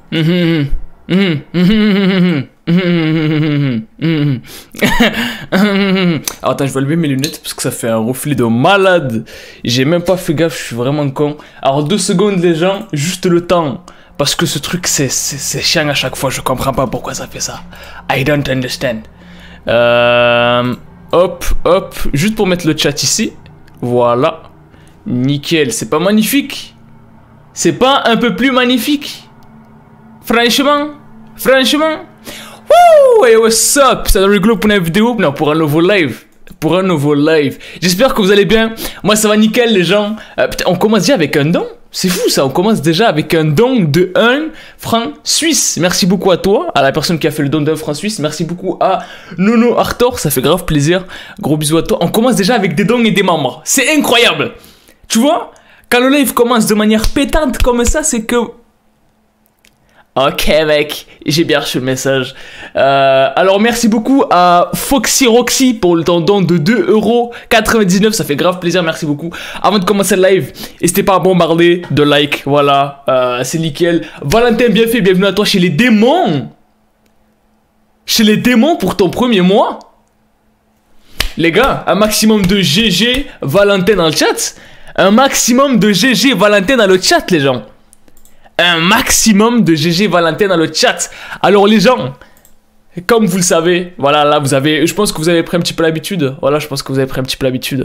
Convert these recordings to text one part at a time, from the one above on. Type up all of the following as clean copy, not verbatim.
Mhm, mhm, mhm, mhm, mhm. Alors, attends, je vais lever mes lunettes parce que ça fait un reflet de malade. J'ai même pas fait gaffe, je suis vraiment con. Alors, 2 secondes, les gens, juste le temps. Parce que ce truc, c'est chiant à chaque fois. Je comprends pas pourquoi ça fait ça. I don't understand. Hop, hop. Juste pour mettre le chat ici. Voilà. Nickel. C'est pas magnifique? C'est pas un peu plus magnifique? Franchement, franchement. Wouh, hey, what's up? C'est le rigolo pour une vidéo? Non, pour un nouveau live. Pour un nouveau live. J'espère que vous allez bien. Moi, ça va nickel, les gens. Putain, on commence déjà avec un don. C'est fou, ça. On commence déjà avec un don de 1 franc suisse. Merci beaucoup à toi, à la personne qui a fait le don de 1 franc suisse. Merci beaucoup à Nono Arthur. Ça fait grave plaisir. Gros bisous à toi. On commence déjà avec des dons et des membres. C'est incroyable. Tu vois, quand le live commence de manière pétante comme ça, c'est que... Ok mec, j'ai bien reçu le message. Alors merci beaucoup à Foxy Roxy pour le don de 2,99€. Ça fait grave plaisir, merci beaucoup. Avant de commencer le live, n'hésitez pas à bombarder de likes, voilà, c'est nickel. Valentin, bien fait, bienvenue à toi chez les démons. Chez les démons pour ton premier mois. Les gars, un maximum de GG Valentin dans le chat. Un maximum de GG Valentin dans le chat, les gens. Un maximum de GG Valentin dans le chat. Alors les gens, comme vous le savez, voilà, là vous avez, je pense que vous avez pris un petit peu l'habitude. Voilà, je pense que vous avez pris un petit peu l'habitude.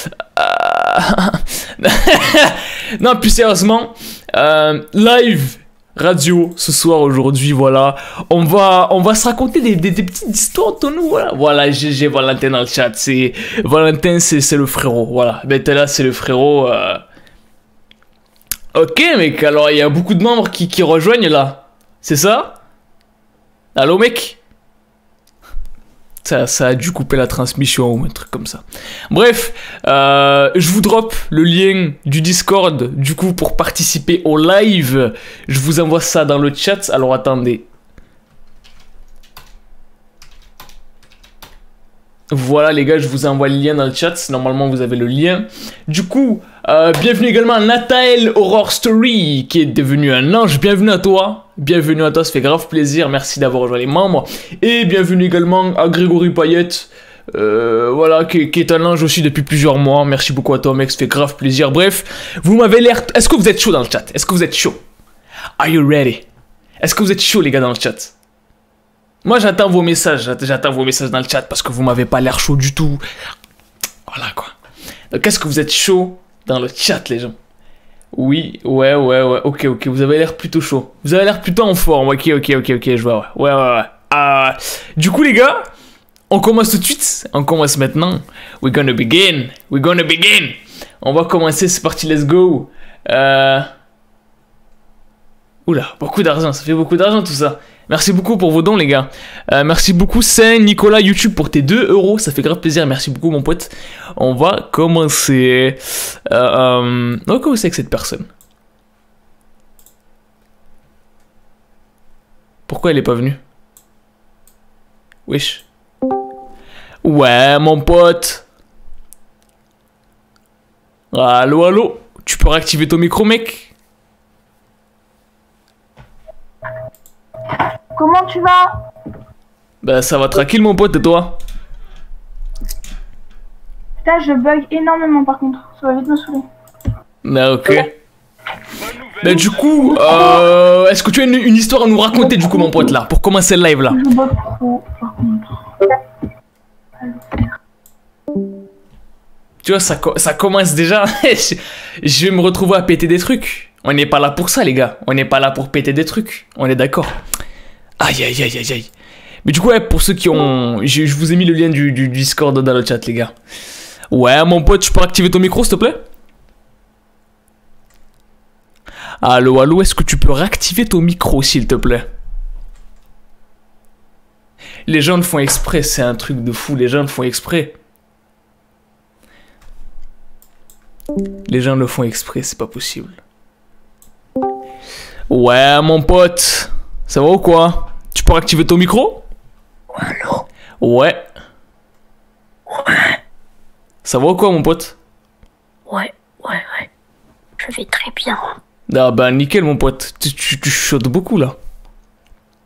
Non, plus sérieusement, live radio ce soir aujourd'hui, voilà. On va se raconter des petites histoires entre nous, voilà. Voilà, GG Valentin dans le chat. Valentin, c'est le frérot, voilà. Ben là, c'est le frérot. Ok mec, alors il y a beaucoup de membres qui rejoignent là. C'est ça? Allô mec? Ça a dû couper la transmission ou un truc comme ça. Bref, je vous drop le lien du Discord, du coup, pour participer au live. Je vous envoie ça dans le chat. Alors attendez. Voilà les gars, je vous envoie le lien dans le chat. Normalement vous avez le lien. Du coup, bienvenue également à Nathael Horror Story qui est devenu un ange. Bienvenue à toi. Bienvenue à toi, ça fait grave plaisir. Merci d'avoir rejoint les membres. Et bienvenue également à Grégory Payette. Voilà, qui est un ange aussi depuis plusieurs mois. Merci beaucoup à toi mec, ça fait grave plaisir. Bref, vous m'avez l'air... Est-ce que vous êtes chaud dans le chat? Est-ce que vous êtes chaud? Are you ready? Est-ce que vous êtes chaud les gars dans le chat? Moi j'attends vos messages, dans le chat parce que vous m'avez pas l'air chaud du tout. Voilà quoi. Donc est-ce que vous êtes chaud dans le chat les gens? Oui, ouais, ok, vous avez l'air plutôt chaud. Vous avez l'air plutôt en forme, ok, je vois, ouais. Du coup les gars, on commence tout de suite, on commence maintenant. We're gonna begin. On va commencer, c'est parti, let's go. Oula, beaucoup d'argent, ça fait beaucoup d'argent tout ça. Merci beaucoup pour vos dons les gars. Merci beaucoup Saint-Nicolas YouTube pour tes 2€. Ça fait grave plaisir, merci beaucoup mon pote. On va commencer. On va commencer avec cette personne. Pourquoi elle est pas venue? Wesh. Ouais mon pote. Allô. Tu peux réactiver ton micro mec? Comment tu vas? Bah ça va tranquille mon pote et toi? Putain je bug énormément par contre, ça va vite me saouler. Ah ok. Bah du coup, est-ce que tu as une histoire à nous raconter du coup mon pote là, pour commencer le live là? Je bug trop par contre. Tu vois ça commence déjà, je vais me retrouver à péter des trucs. On n'est pas là pour ça les gars, on n'est pas là pour péter des trucs, on est d'accord. Aïe. Mais du coup, ouais, pour ceux qui ont... Je vous ai mis le lien du Discord dans le chat, les gars. Ouais, mon pote, tu peux activer ton micro, s'il te plaît? Allô, est-ce que tu peux réactiver ton micro, s'il te plaît? Les gens le font exprès, c'est un truc de fou, les gens le font exprès. Les gens le font exprès, c'est pas possible. Ouais, mon pote, ça va ou quoi? Tu peux activer ton micro? Allô? Ouais. Ouais. Ça va ou quoi, mon pote? Ouais. Je vais très bien. Ah bah nickel, mon pote. Tu chuchotes beaucoup, là.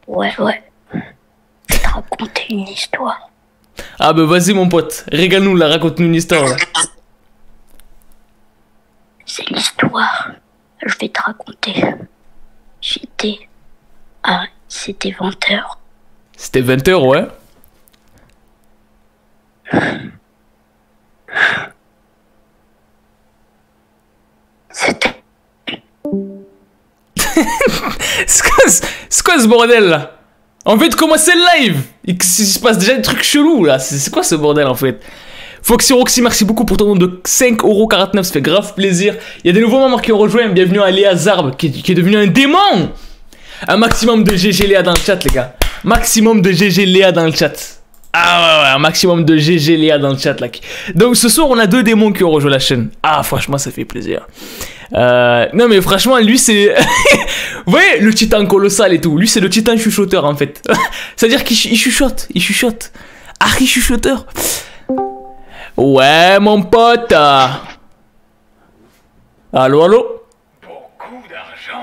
Ouais. Je vais te raconter une histoire. Ah bah vas-y mon pote, régale-nous là, raconte-nous une histoire là. C'est l'histoire. Je vais te raconter. C'était 20h. C'était 20h, ouais. C'était... C'est quoi ce bordel là? En fait, comment c'est le live? Il se passe déjà des trucs chelous là. C'est quoi ce bordel en fait? Foxy Roxy, merci beaucoup pour ton don de 5,49€, ça fait grave plaisir. Il y a des nouveaux membres qui ont rejoint. Bienvenue à Léa Zarb qui est devenu un démon. Un maximum de GG Léa dans le chat, les gars. Maximum de GG Léa dans le chat. Ah ouais, un maximum de GG Léa dans le chat là. Donc ce soir, on a 2 démons qui ont rejoint la chaîne. Ah, franchement, ça fait plaisir. Non, mais franchement, lui, c'est. Vous voyez, le titan colossal et tout. Lui, c'est le titan chuchoteur en fait. C'est-à-dire qu'il chuchote. Il chuchote. Harry chuchoteur. Ouais, mon pote. Allô, allô? Beaucoup d'argent.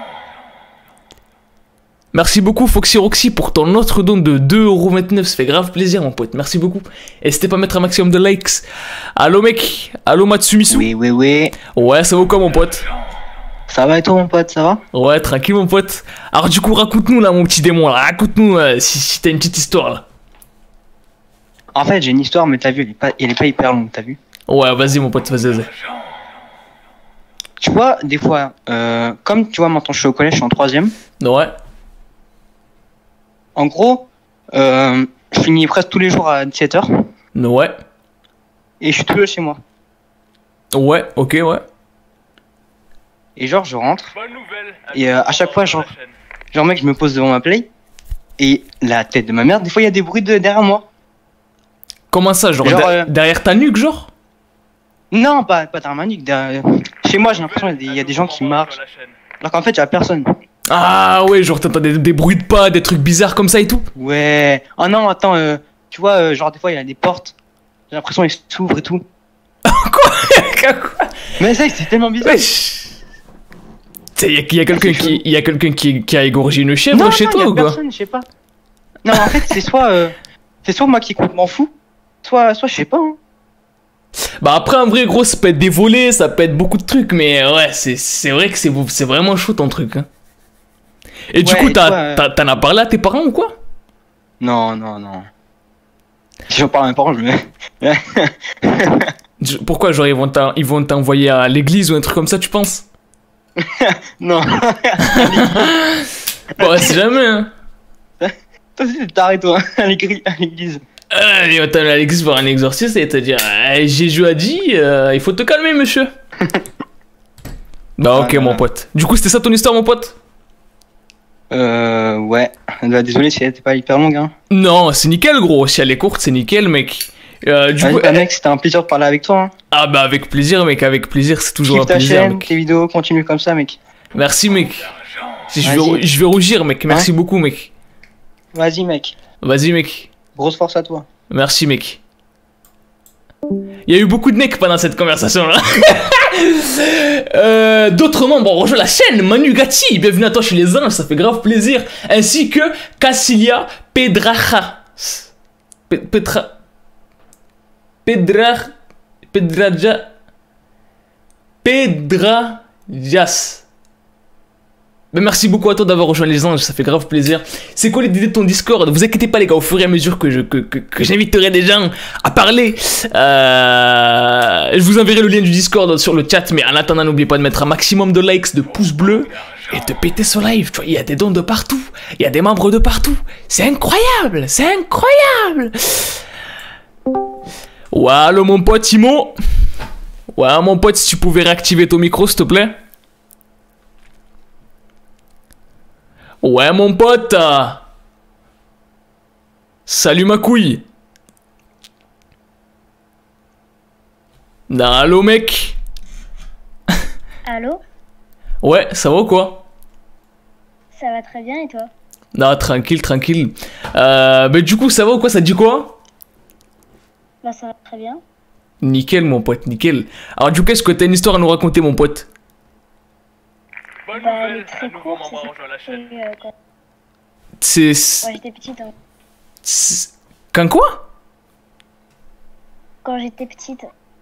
Merci beaucoup, Foxy Roxy, pour ton autre don de 2,29€. Ça fait grave plaisir, mon pote. Merci beaucoup. N'hésitez pas à mettre un maximum de likes. Allô, mec? Allô, Matsumisu? Oui. Ouais, ça va quoi, mon pote? Ça va et toi, mon pote, ça va? Ouais, tranquille, mon pote. Alors, du coup, raconte-nous, là, mon petit démon, là. Raconte-nous si t'as une petite histoire, là. En fait, j'ai une histoire, mais t'as vu, elle est pas hyper longue, t'as vu? Ouais, vas-y, mon pote, vas-y. Tu vois, des fois, comme tu vois, maintenant je suis au collège, je suis en 3ème. Ouais. En gros, je finis presque tous les jours à 17h. Ouais. Et je suis tout seul chez moi. Ouais, ok, ouais. Et genre, je rentre. Bonne nouvelle. Et à chaque fois, genre, mec, je me pose devant ma play. Et la tête de ma mère, des fois, il y a des bruits derrière moi. Comment ça, genre, derrière ta nuque, genre? Non, pas derrière ma nuque. Chez moi, j'ai l'impression qu'il y a des gens qui marchent. Alors qu'en fait, il y a personne. Ah ouais, genre t'entends des bruits de pas, des trucs bizarres comme ça et tout? Ouais. Oh non, attends, tu vois, genre des fois, il y a des portes. J'ai l'impression qu'elles s'ouvrent et tout. Quoi? Mais c'est tellement bizarre. Wesh. Il y a quelqu'un qui a égorgé une chèvre chez toi y a ou quoi? Personne, je sais pas. Non, en fait, c'est soit moi qui complètement fou, soit je sais pas. Hein. Bah après, en vrai, gros, ça peut être des volets, ça peut être beaucoup de trucs, mais ouais, c'est vrai que c'est vraiment chaud ton truc. Hein. Et du coup, t'en as parlé à tes parents ou quoi? Non. Si j'en parle à mes parents, je me mets. Pourquoi, genre, ils vont t'envoyer à l'église ou un truc comme ça, tu penses? Non. Bon, c'est jamais, hein. Toi aussi, t'arrêtes, toi, à l'église. Il va t'amener à l'église pour un exorcisme et te dire Jésus a dit, il faut te calmer, monsieur. Bah, ok, mon pote. Du coup, c'était ça ton histoire, mon pote? Ouais. Désolé si elle était pas hyper longue, hein. Non, c'est nickel, gros. Si elle est courte, c'est nickel, mec. Du coup, mec, c'était un plaisir de parler avec toi. Hein. Ah bah avec plaisir, mec, avec plaisir, c'est toujours un ta plaisir, chaîne, mec. tes vidéos, continue comme ça, mec. Merci, mec. Je vais rougir, mec. Merci beaucoup, mec. Vas-y, mec. Vas-y, mec. Grosse force à toi. Merci, mec. Il y a eu beaucoup de necks pendant cette conversation-là. D'autres membres ont rejoint la chaîne. Manu Gatti, bienvenue à toi chez les anges, ça fait grave plaisir. Ainsi que Cassilia Pedraja. Pedrajas. Ben merci beaucoup à toi d'avoir rejoint les anges, ça fait grave plaisir. C'est quoi l'idée de ton Discord? Vous inquiétez pas les gars, au fur et à mesure que j'inviterai des gens à parler, je vous enverrai le lien du Discord sur le chat. Mais en attendant, n'oubliez pas de mettre un maximum de likes, de pouces bleus et de péter ce live. Tu vois, il y a des dons de partout, il y a des membres de partout. C'est incroyable, c'est incroyable. Ouais, allô mon pote Timo. Ouais, mon pote, si tu pouvais réactiver ton micro, s'il te plaît. Ouais, mon pote. Salut ma couille. Non, allô mec. Allô? Ouais, ça va ou quoi? Ça va très bien et toi? Non, tranquille, tranquille. Bah du coup, ça va ou quoi? Ça te dit quoi? Bah ça va très bien. Nickel, mon pote, nickel. Alors du coup, est-ce que t'as une histoire à nous raconter, mon pote? Bonne Bah elle nouvelle, est très un nouveau courte, membre a rejoint la chaîne. Quand j'étais petite. Hein. Quand quoi? Quand j'étais petite.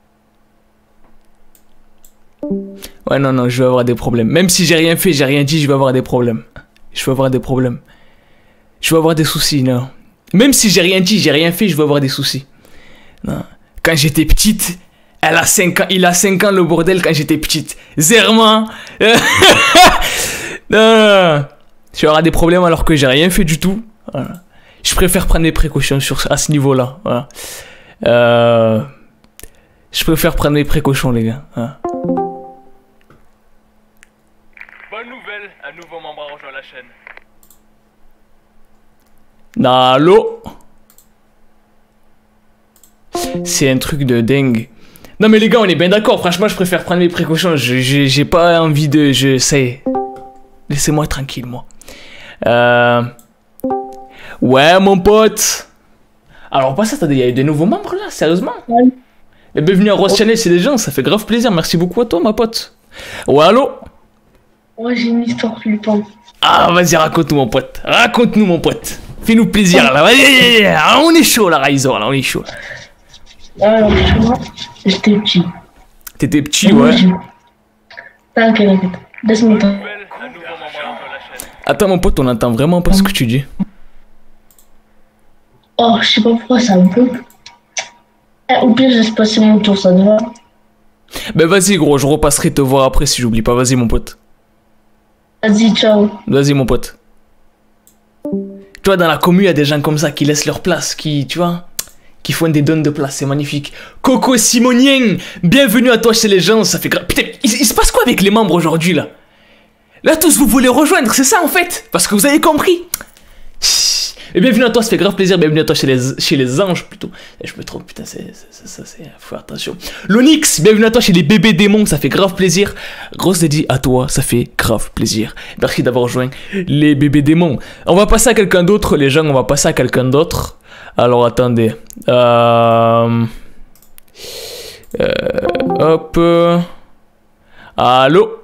Ouais, non, je vais avoir des problèmes. Même si j'ai rien fait, j'ai rien dit, je vais avoir des problèmes. Je vais avoir des problèmes. Je vais avoir des soucis, non. Même si j'ai rien dit, j'ai rien fait, je vais avoir des soucis. Non. Quand j'étais petite, elle a 5 ans, il a 5 ans le bordel quand j'étais petite. Zerman. Non. Je vais avoir des problèmes alors que j'ai rien fait du tout. Voilà. Je préfère prendre mes précautions à ce niveau-là. Voilà. Je préfère prendre mes précautions, les gars. Voilà. Bonne nouvelle, un nouveau membre a rejoint la chaîne. Allô? C'est un truc de dingue. Non mais les gars, on est bien d'accord. Franchement, je préfère prendre mes précautions. J'ai pas envie de... Ça y est. Laissez-moi tranquille, moi. Ouais, mon pote. Alors, pas ça, il y a eu des nouveaux membres là, sérieusement? Ouais. Et bienvenue à Rose Channel, c'est les gens, ça fait grave plaisir. Merci beaucoup à toi, ma pote. Ouais, allô? Ouais, j'ai une histoire flippante. Ah, vas-y, raconte-nous, mon pote. Raconte-nous, mon pote. Fais-nous plaisir, là. Vas-y, on est chaud, là, Raizor, là, on est chaud. Alors, j'étais petit. T'étais petit, ouais. T'inquiète, laisse-moi temps. Attends, mon pote, on entend vraiment pas ce que tu dis. Oh, je sais pas pourquoi ça me bug. Au pire, j'ai passé mon tour, ça te va? Ben vas-y, gros, je repasserai te voir après si j'oublie pas. Vas-y, mon pote. Vas-y, ciao. Vas-y, mon pote. Tu vois, dans la commune, il y a des gens comme ça qui laissent leur place, qui, tu vois, qui font des dons de place, c'est magnifique. Coco Simonien, bienvenue à toi chez les gens, ça fait grave. Putain, il se passe quoi avec les membres aujourd'hui, là? Là, tous, vous voulez rejoindre, c'est ça, en fait? Parce que vous avez compris. Et bienvenue à toi, ça fait grave plaisir. Bienvenue à toi chez les anges plutôt. Et je me trompe, putain, ça, faut faire attention. L'Onyx, bienvenue à toi chez les bébés démons, ça fait grave plaisir. Grosse dédie à toi, ça fait grave plaisir. Merci d'avoir rejoint les bébés démons. On va passer à quelqu'un d'autre, les gens, on va passer à quelqu'un d'autre. Alors attendez. Hop. Allô?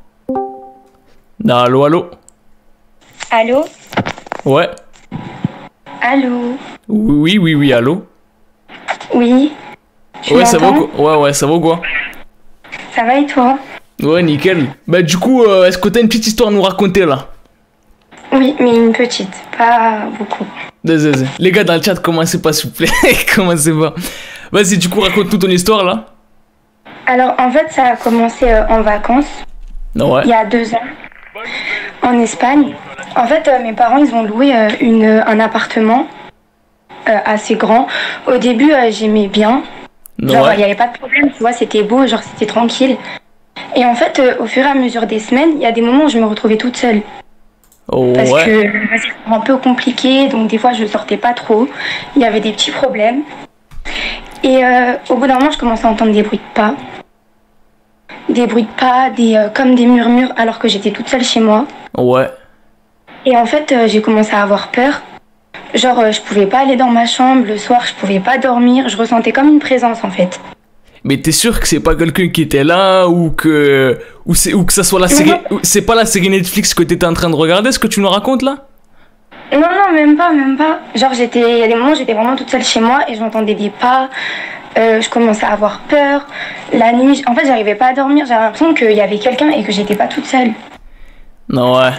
Allô, allô? Allô? Ouais. Allô? Oui, allô? Oui. Ouais, ça va quoi? Ouais, ça va quoi? Ça va et toi? Ouais, nickel. Bah du coup, est-ce que t'as une petite histoire à nous raconter là? Oui, mais une petite, pas beaucoup. Vas-y. Les gars dans le chat, commencez pas s'il vous plaît. Commencez pas. Vas-y, du coup, raconte toute ton histoire là. Alors, en fait, ça a commencé en vacances. Ouais. Il y a 2 ans. En Espagne. En fait, mes parents, ils ont loué un appartement assez grand. Au début, j'aimais bien. Genre, il n'y avait pas de problème, tu vois, c'était beau, genre, c'était tranquille. Et en fait, au fur et à mesure des semaines, il y a des moments où je me retrouvais toute seule. Parce que c'était un peu compliqué, donc des fois, je sortais pas trop. Il y avait des petits problèmes. Et au bout d'un moment, je commençais à entendre des bruits de pas. Des bruits de pas, comme des murmures, alors que j'étais toute seule chez moi. Ouais. Et en fait, j'ai commencé à avoir peur. Genre, je pouvais pas aller dans ma chambre, le soir, je pouvais pas dormir. Je ressentais comme une présence, en fait. Mais t'es sûr que c'est pas quelqu'un qui était là ou que ça soit la série... C'est pas la série Netflix que t'étais en train de regarder, ce que tu nous racontes là? Non, même pas. Genre, il y a des moments où j'étais vraiment toute seule chez moi et j'entendais des pas. Je commençais à avoir peur. La nuit, en fait, j'arrivais pas à dormir. J'avais l'impression qu'il y avait quelqu'un et que j'étais pas toute seule. Non, ouais.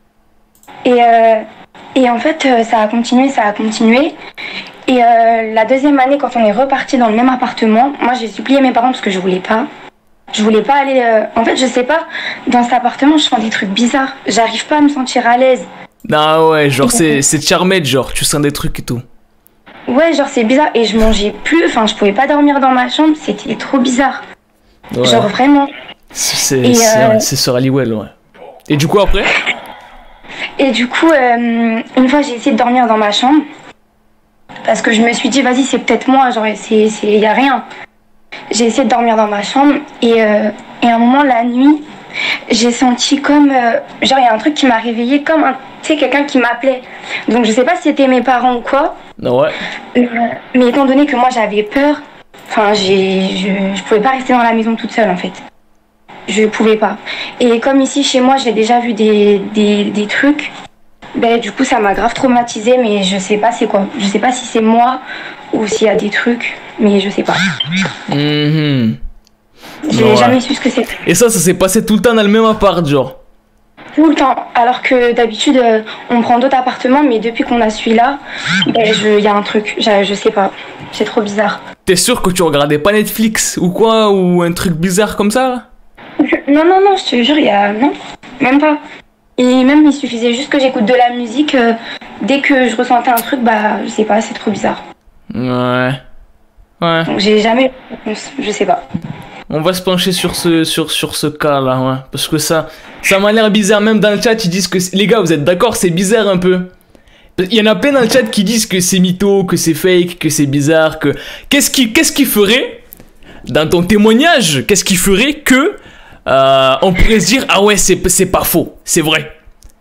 Et en fait, ça a continué. Et la deuxième année, quand on est reparti dans le même appartement, moi, j'ai supplié mes parents parce que je voulais pas. Je voulais pas aller... En fait, je sais pas, dans cet appartement, je sens des trucs bizarres. J'arrive pas à me sentir à l'aise. Non, ouais, genre, c'est charmé, genre, tu sens des trucs et tout. Ouais, genre, c'est bizarre. Et je mangeais plus, enfin, je pouvais pas dormir dans ma chambre. C'était trop bizarre. Ouais. Genre, vraiment. C'est Sœur Halliwell, ouais. Et du coup, après? Et du coup, une fois, j'ai essayé de dormir dans ma chambre. Parce que je me suis dit, vas-y, c'est peut-être moi, genre, y a rien. J'ai essayé de dormir dans ma chambre. Et à un moment, la nuit, j'ai senti comme... genre, il y a un truc qui m'a réveillée, comme tu sais, quelqu'un qui m'appelait. Donc, je sais pas si c'était mes parents ou quoi. Ouais. Mais étant donné que moi, j'avais peur, enfin, je pouvais pas rester dans la maison toute seule, en fait. Je pouvais pas. Et comme ici, chez moi, j'ai déjà vu des trucs. Ben, du coup, ça m'a grave traumatisée, mais je sais pas c'est quoi. Je sais pas si c'est moi ou s'il y a des trucs, mais je sais pas. Mhm. J'ai jamais su ce que c'était. Et ça s'est passé tout le temps dans le même appart, genre? Tout le temps. Alors que d'habitude, on prend d'autres appartements, mais depuis qu'on a celui-là, ben, y a un truc. Je sais pas. C'est trop bizarre. T'es sûr que tu regardais pas Netflix ou quoi? Ou un truc bizarre comme ça, là? Non, je te jure, non, même pas. Et même, il suffisait juste que j'écoute de la musique. Dès que je ressentais un truc, bah, je sais pas, c'est trop bizarre. Ouais. Donc, j'ai jamais eu de réponse, je sais pas. On va se pencher sur ce cas-là, ouais. Parce que ça m'a l'air bizarre. Même dans le chat, ils disent que... Les gars, vous êtes d'accord? C'est bizarre un peu. Il y en a plein dans le chat qui disent que c'est mytho, que c'est fake, que c'est bizarre, que... Qu'est-ce qui ferait, dans ton témoignage, qu'est-ce qui ferait que... on pourrait se dire, ah ouais, c'est pas faux, c'est vrai.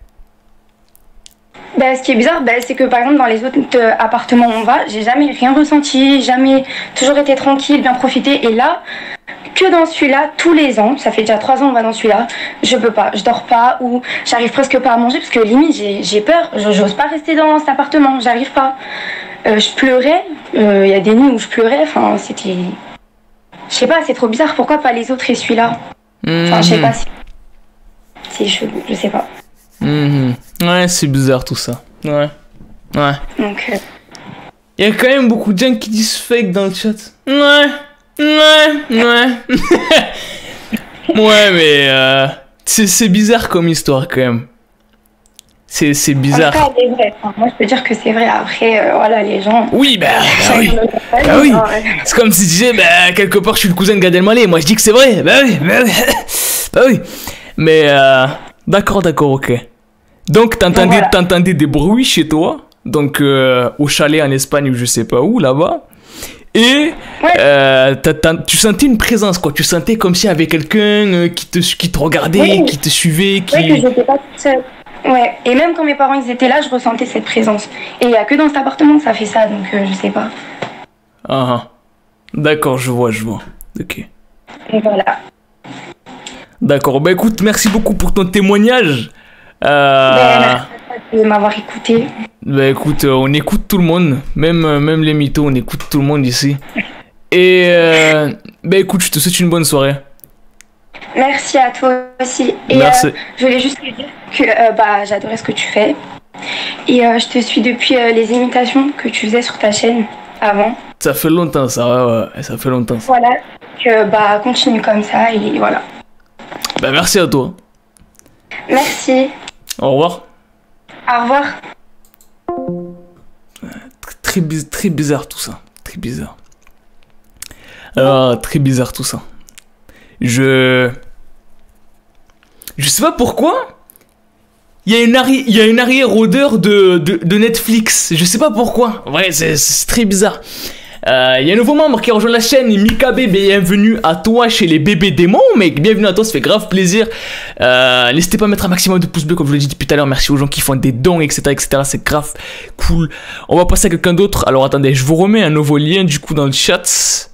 Bah, ce qui est bizarre, c'est que par exemple dans les autres appartements où on va, j'ai jamais rien ressenti, jamais toujours été tranquille, bien profité. Et là, que dans celui-là, tous les ans, ça fait déjà 3 ans on va dans celui-là, je peux pas, je dors pas ou j'arrive presque pas à manger parce que limite j'ai peur, j'ose pas rester dans cet appartement, j'arrive pas. Je pleurais, il y a des nuits où je pleurais, enfin c'était... Je sais pas, c'est trop bizarre, pourquoi pas les autres et celui-là? Enfin, je sais pas si... C'est chelou, je sais pas. Ouais, c'est bizarre tout ça. Ouais. Donc... Il y a quand même beaucoup de gens qui disent fake dans le chat. Ouais. Ouais, mais... c'est bizarre comme histoire quand même. C'est bizarre. En tout cas, c'est vrai. Enfin, moi, je peux dire que c'est vrai. Après, voilà, les gens... Oui, bah oui. C'est comme si tu disais, quelque part, je suis le cousin de Gad Elmaleh. Moi, je dis que c'est vrai. Bah oui. Mais, d'accord, ok. Donc, t'entendais des bruits chez toi. Donc, au chalet en Espagne ou je sais pas où, là-bas. Et tu sentais une présence, quoi. Tu sentais comme s'il y avait quelqu'un qui te regardait, qui te suivait. Oui, que j'étais pas toute seule. Ouais, et même quand mes parents ils étaient là, je ressentais cette présence. Et il n'y a que dans cet appartement que ça fait ça, donc je sais pas. D'accord, je vois. Ok. Et voilà. D'accord, bah écoute, merci beaucoup pour ton témoignage. Merci de m'avoir écouté. Bah écoute, on écoute tout le monde, même les mythos, on écoute tout le monde ici. Et bah écoute, je te souhaite une bonne soirée. Merci à toi aussi. Et merci. Je voulais juste te dire que j'adorais ce que tu fais. Et je te suis depuis les imitations que tu faisais sur ta chaîne avant. Ça fait longtemps ça, ouais, ça fait longtemps. Voilà, que continue comme ça et voilà. Bah merci à toi. Merci. Au revoir. Au revoir. Très bizarre tout ça. Très bizarre. Très bizarre tout ça. Je sais pas pourquoi. Il y a une arrière-odeur de Netflix. Je sais pas pourquoi. Ouais, c'est très bizarre. Il y a un nouveau membre qui a rejoint la chaîne, Mikabe, bienvenue à toi chez les bébés démons, mec, bienvenue à toi, ça fait grave plaisir. N'hésitez pas à mettre un maximum de pouces bleus comme je vous l'ai dit depuis tout à l'heure, merci aux gens qui font des dons, etc., c'est grave cool. On va passer à quelqu'un d'autre, alors attendez, je vous remets un nouveau lien du coup dans le chat.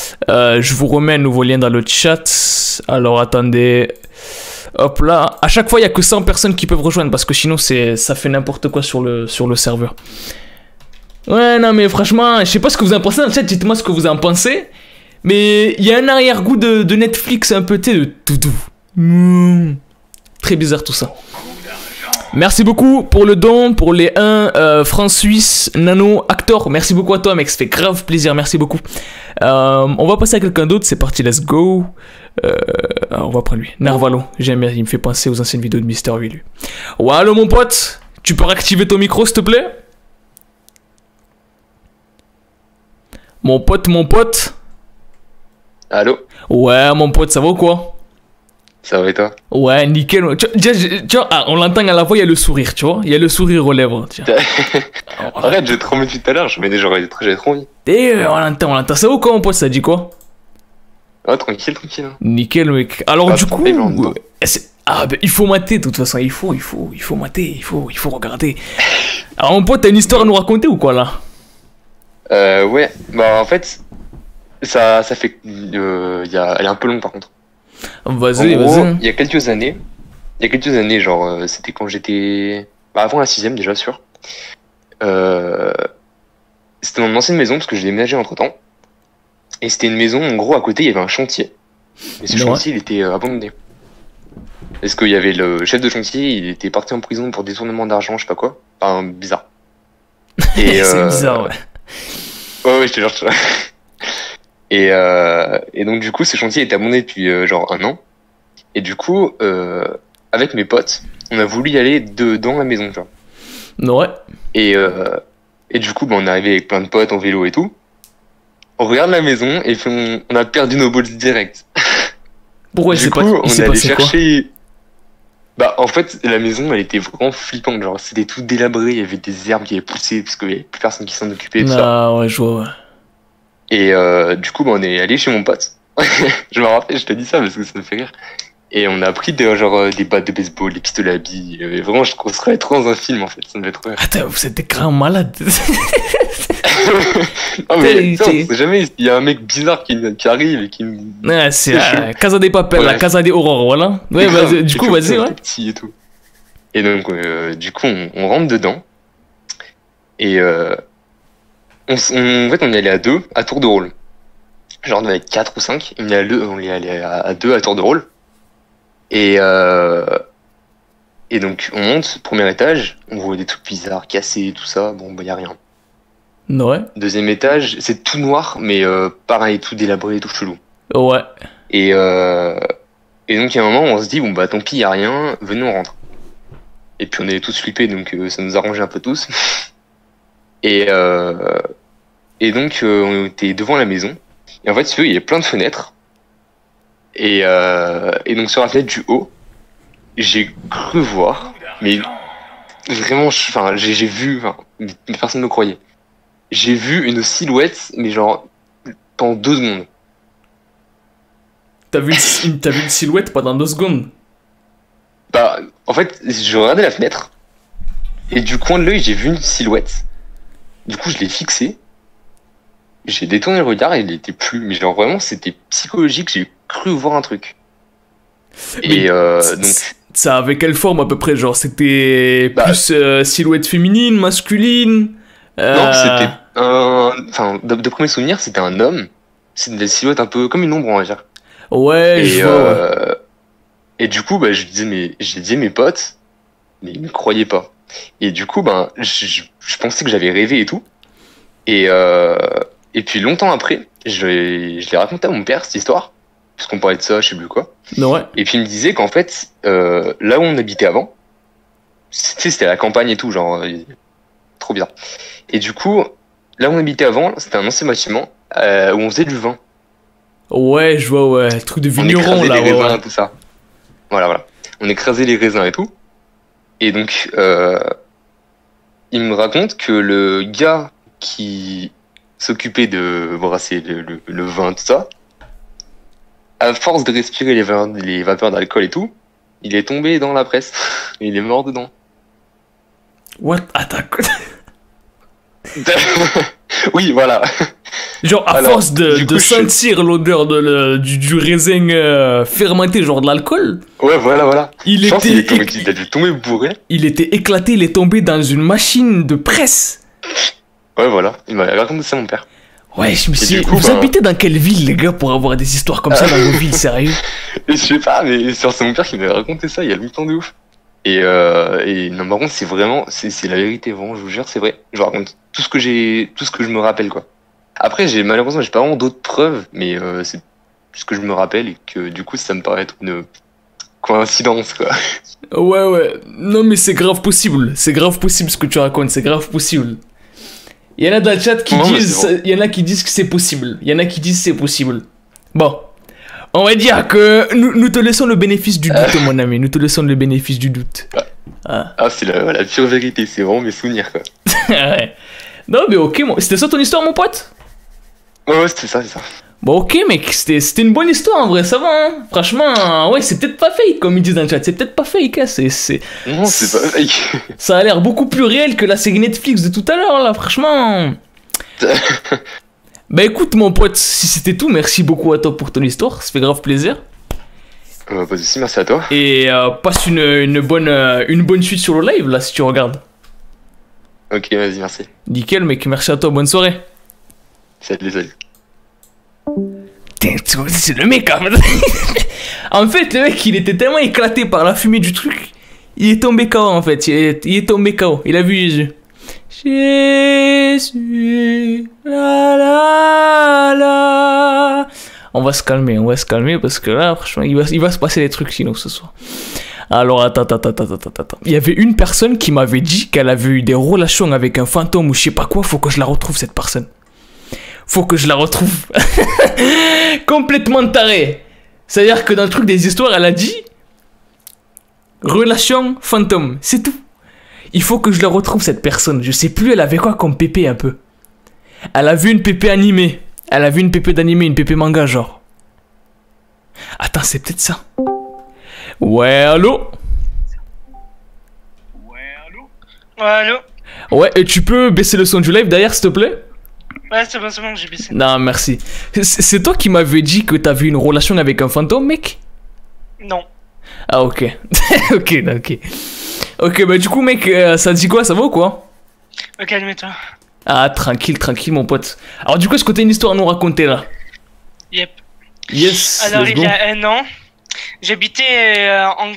Alors attendez, hop là, à chaque fois il y a que 100 personnes qui peuvent rejoindre parce que sinon ça fait n'importe quoi sur le serveur. Ouais, non, mais franchement, je sais pas ce que vous en pensez dans le chat, dites-moi ce que vous en pensez. Mais il y a un arrière-goût de Netflix un peu, de tout doux. Très bizarre tout ça. Merci beaucoup pour le don, pour les 1 francs suisses, Nano, Actor. Merci beaucoup à toi, mec, ça fait grave plaisir, merci beaucoup. On va passer à quelqu'un d'autre, c'est parti, let's go. On va prendre lui, Narvalo, j'aime bien, il me fait penser aux anciennes vidéos de Mister V, lui. Ouais, allô mon pote, tu peux réactiver ton micro, s'il te plaît? Mon pote. Allô? Ouais, mon pote, ça va ou quoi? Ça va et toi? Ouais, nickel. Tu vois, on l'entend à la voix, il y a le sourire, tu vois? Il y a le sourire aux lèvres, tiens. Arrête, j'ai trop mis depuis tout à l'heure, j'avais trop envie. Et on l'entend. Ça va ou quoi, mon pote? Ça dit quoi? Ouais, tranquille. Hein. Nickel, mec. Alors, du coup... il faut mater, de toute façon. Il faut mater, il faut regarder. Alors, mon pote, t'as une histoire à nous raconter ou quoi, là? Ouais, bah en fait, ça fait... elle est un peu longue par contre. Vas-y. Il y a quelques années, genre, c'était quand j'étais Bah, avant la 6ème, déjà, sûr. C'était dans mon ancienne maison, parce que j'ai déménagé entre-temps. Et c'était une maison, en gros, à côté, il y avait un chantier. Et ce chantier, il était abandonné. Parce qu'il y avait le chef de chantier, il était parti en prison pour détournement d'argent, je sais pas quoi. Enfin, bizarre. Et c'est bizarre, ouais. Ouais, je te jure. Et donc, du coup, ce chantier était abandonné depuis genre 1 an. Et du coup, avec mes potes, on a voulu y aller dans la maison, tu vois. Ouais. Et du coup, bah, on est arrivé avec plein de potes en vélo et tout. On regarde la maison et puis on a perdu nos balls direct. Pourquoi du coup, on est allé chercher. Bah, en fait, la maison, elle était vraiment flippante. Genre, c'était tout délabré. Il y avait des herbes qui avaient poussé parce qu'il y avait plus personne qui s'en occupait. Tout ça. Ouais, je vois, ouais. Et du coup, bah, on est allé chez mon pote. Je me rappelle, je te dis ça parce que ça me fait rire. Et on a pris des battes de baseball, des pistolets à billes. Vraiment, je serais trop dans un film en fait. Ça me fait trop rire. Attends, vous êtes des grands malades. Non, mais on sait jamais. Il y a un mec bizarre qui arrive et qui me. Ouais, c'est Casa des Papel, la Casa des Aurores, voilà. Ouais, bah, du coup, vas-y, ouais. Petit et tout. Et donc, du coup, on rentre dedans. Et en fait, on y allait à 2 à tour de rôle. Genre, on avait 4 ou 5. On y allait à 2 à tour de rôle. Et donc, on monte, premier étage. On voit des trucs bizarres, cassés, tout ça. Bon, bah, y a rien. Ouais. 2e étage, c'est tout noir, mais pareil, tout délabré, tout chelou. Ouais. Et donc, il y a un moment où on se dit, bon, bah, tant pis, y a rien, venez, on rentre. Et puis, on est tous flippés, donc ça nous arrangeait un peu tous. Et donc, on était devant la maison. Et en fait, si tu veux, il y a plein de fenêtres. Et donc, sur la fenêtre du haut, j'ai cru voir, mais vraiment, j'ai vu, mais personne ne me croyait. J'ai vu une silhouette, mais genre, pendant 2 secondes. T'as vu une silhouette pendant 2 secondes? Bah, en fait, je regardais la fenêtre, et du coin de l'œil, j'ai vu une silhouette. Du coup, je l'ai fixée. J'ai détourné le regard et il était plus. Mais genre, vraiment, c'était psychologique, j'ai cru voir un truc. Et donc. Ça avait quelle forme à peu près? Genre, c'était plus silhouette féminine, masculine? Non, c'était enfin, d'après mes souvenirs, c'était un homme. C'est des silhouettes un peu comme une ombre, on va dire. Ouais, je vois. Et du coup, bah, j'ai dit à mes potes, mais ils me croyaient pas. Et du coup, ben, je pensais que j'avais rêvé et tout. Et puis longtemps après, je l'ai raconté à mon père, cette histoire. Parce qu'on parlait de ça, je sais plus quoi. Ouais. Et puis il me disait qu'en fait, là où on habitait avant, c'était à la campagne et tout, genre, trop bizarre. Et du coup, là où on habitait avant, c'était un ancien bâtiment où on faisait du vin. Ouais, je vois, ouais, le truc de vigneron là, les raisins, tout ça. Voilà. On écrasait les raisins et tout. Et donc, il me raconte que le gars qui s'occupait de brasser le vin, tout ça, à force de respirer les vapeurs d'alcool et tout, il est tombé dans la presse. Et il est mort dedans. What? Attends. Oui, voilà. Genre, à force de sentir l'odeur du raisin fermenté, genre de l'alcool. Ouais, voilà. Il a dû tomber bourré. Il était éclaté, il est tombé dans une machine de presse. Ouais, voilà. Il m'a raconté ça, mon père. Ouais, je me suis dit, vous habitez dans quelle ville, les gars, pour avoir des histoires comme ça dans vos villes, sérieux? Je sais pas, mais c'est mon père qui m'a raconté ça il y a longtemps de ouf. Et non, par contre, c'est vraiment, c'est la vérité, vraiment, je vous jure, c'est vrai. Je raconte tout ce que je me rappelle, quoi. Après, malheureusement, j'ai pas vraiment d'autres preuves, mais c'est ce que je me rappelle et que du coup, ça me paraît être une coïncidence, quoi. Ouais. Non, mais c'est grave possible. C'est grave possible ce que tu racontes, c'est grave possible. Il y en a dans le chat qui disent, il y en a qui disent que c'est possible. Il y en a qui disent c'est possible. Bon. On va dire que nous te laissons le bénéfice du doute, mon ami. Nous te laissons le bénéfice du doute. C'est la pure vérité. C'est vraiment mes souvenirs, quoi. Ouais. Non, mais ok, c'était ça ton histoire, mon pote? Ouais, c'était ça. Bon, ok, mec, c'était une bonne histoire, en vrai, ça va, hein. Franchement, ouais, c'est peut-être pas fake, comme ils disent dans le chat. C'est peut-être pas fake, hein. Non, c'est pas fake. Ça a l'air beaucoup plus réel que la série Netflix de tout à l'heure, là, franchement. Bah écoute, mon pote, si c'était tout, merci beaucoup à toi pour ton histoire, ça fait grave plaisir. Pas de soucis, merci à toi. Et passe une bonne suite sur le live là si tu regardes. Ok, vas-y, merci. Nickel mec, merci à toi, bonne soirée. Salut, salut. C'est le mec hein. En fait le mec il était tellement éclaté par la fumée du truc, il est tombé KO en fait, il est tombé KO, il a vu Jésus. Jésus, la la la. On va se calmer parce que là franchement il va se passer des trucs sinon ce soir. Alors attends. Il y avait une personne qui m'avait dit qu'elle avait eu des relations avec un fantôme ou je sais pas quoi, faut que je la retrouve cette personne. Faut que je la retrouve. Complètement taré. C'est-à-dire que dans le truc des histoires, elle a dit relation fantôme, c'est tout. Il faut que je la retrouve cette personne. Je sais plus elle avait quoi comme pépé un peu. Elle a vu une pépé animée. Elle a vu une pépé d'animé, une pépé manga genre. Attends, c'est peut-être ça. Ouais, allô? Ouais, et tu peux baisser le son du live derrière s'il te plaît? Ouais, c'est bon, j'ai baissé. Non, merci. C'est toi qui m'avais dit que t'avais eu une relation avec un fantôme, mec? Non. Ah, ok. ok. Ok, bah du coup, mec, ça te dit quoi? Ça va ou quoi? Ok, calme-toi. Ah, tranquille, mon pote. Alors, du coup, est-ce que t'as une histoire à nous raconter, là? Yep. Yes. Alors, il y a 1 an, j'habitais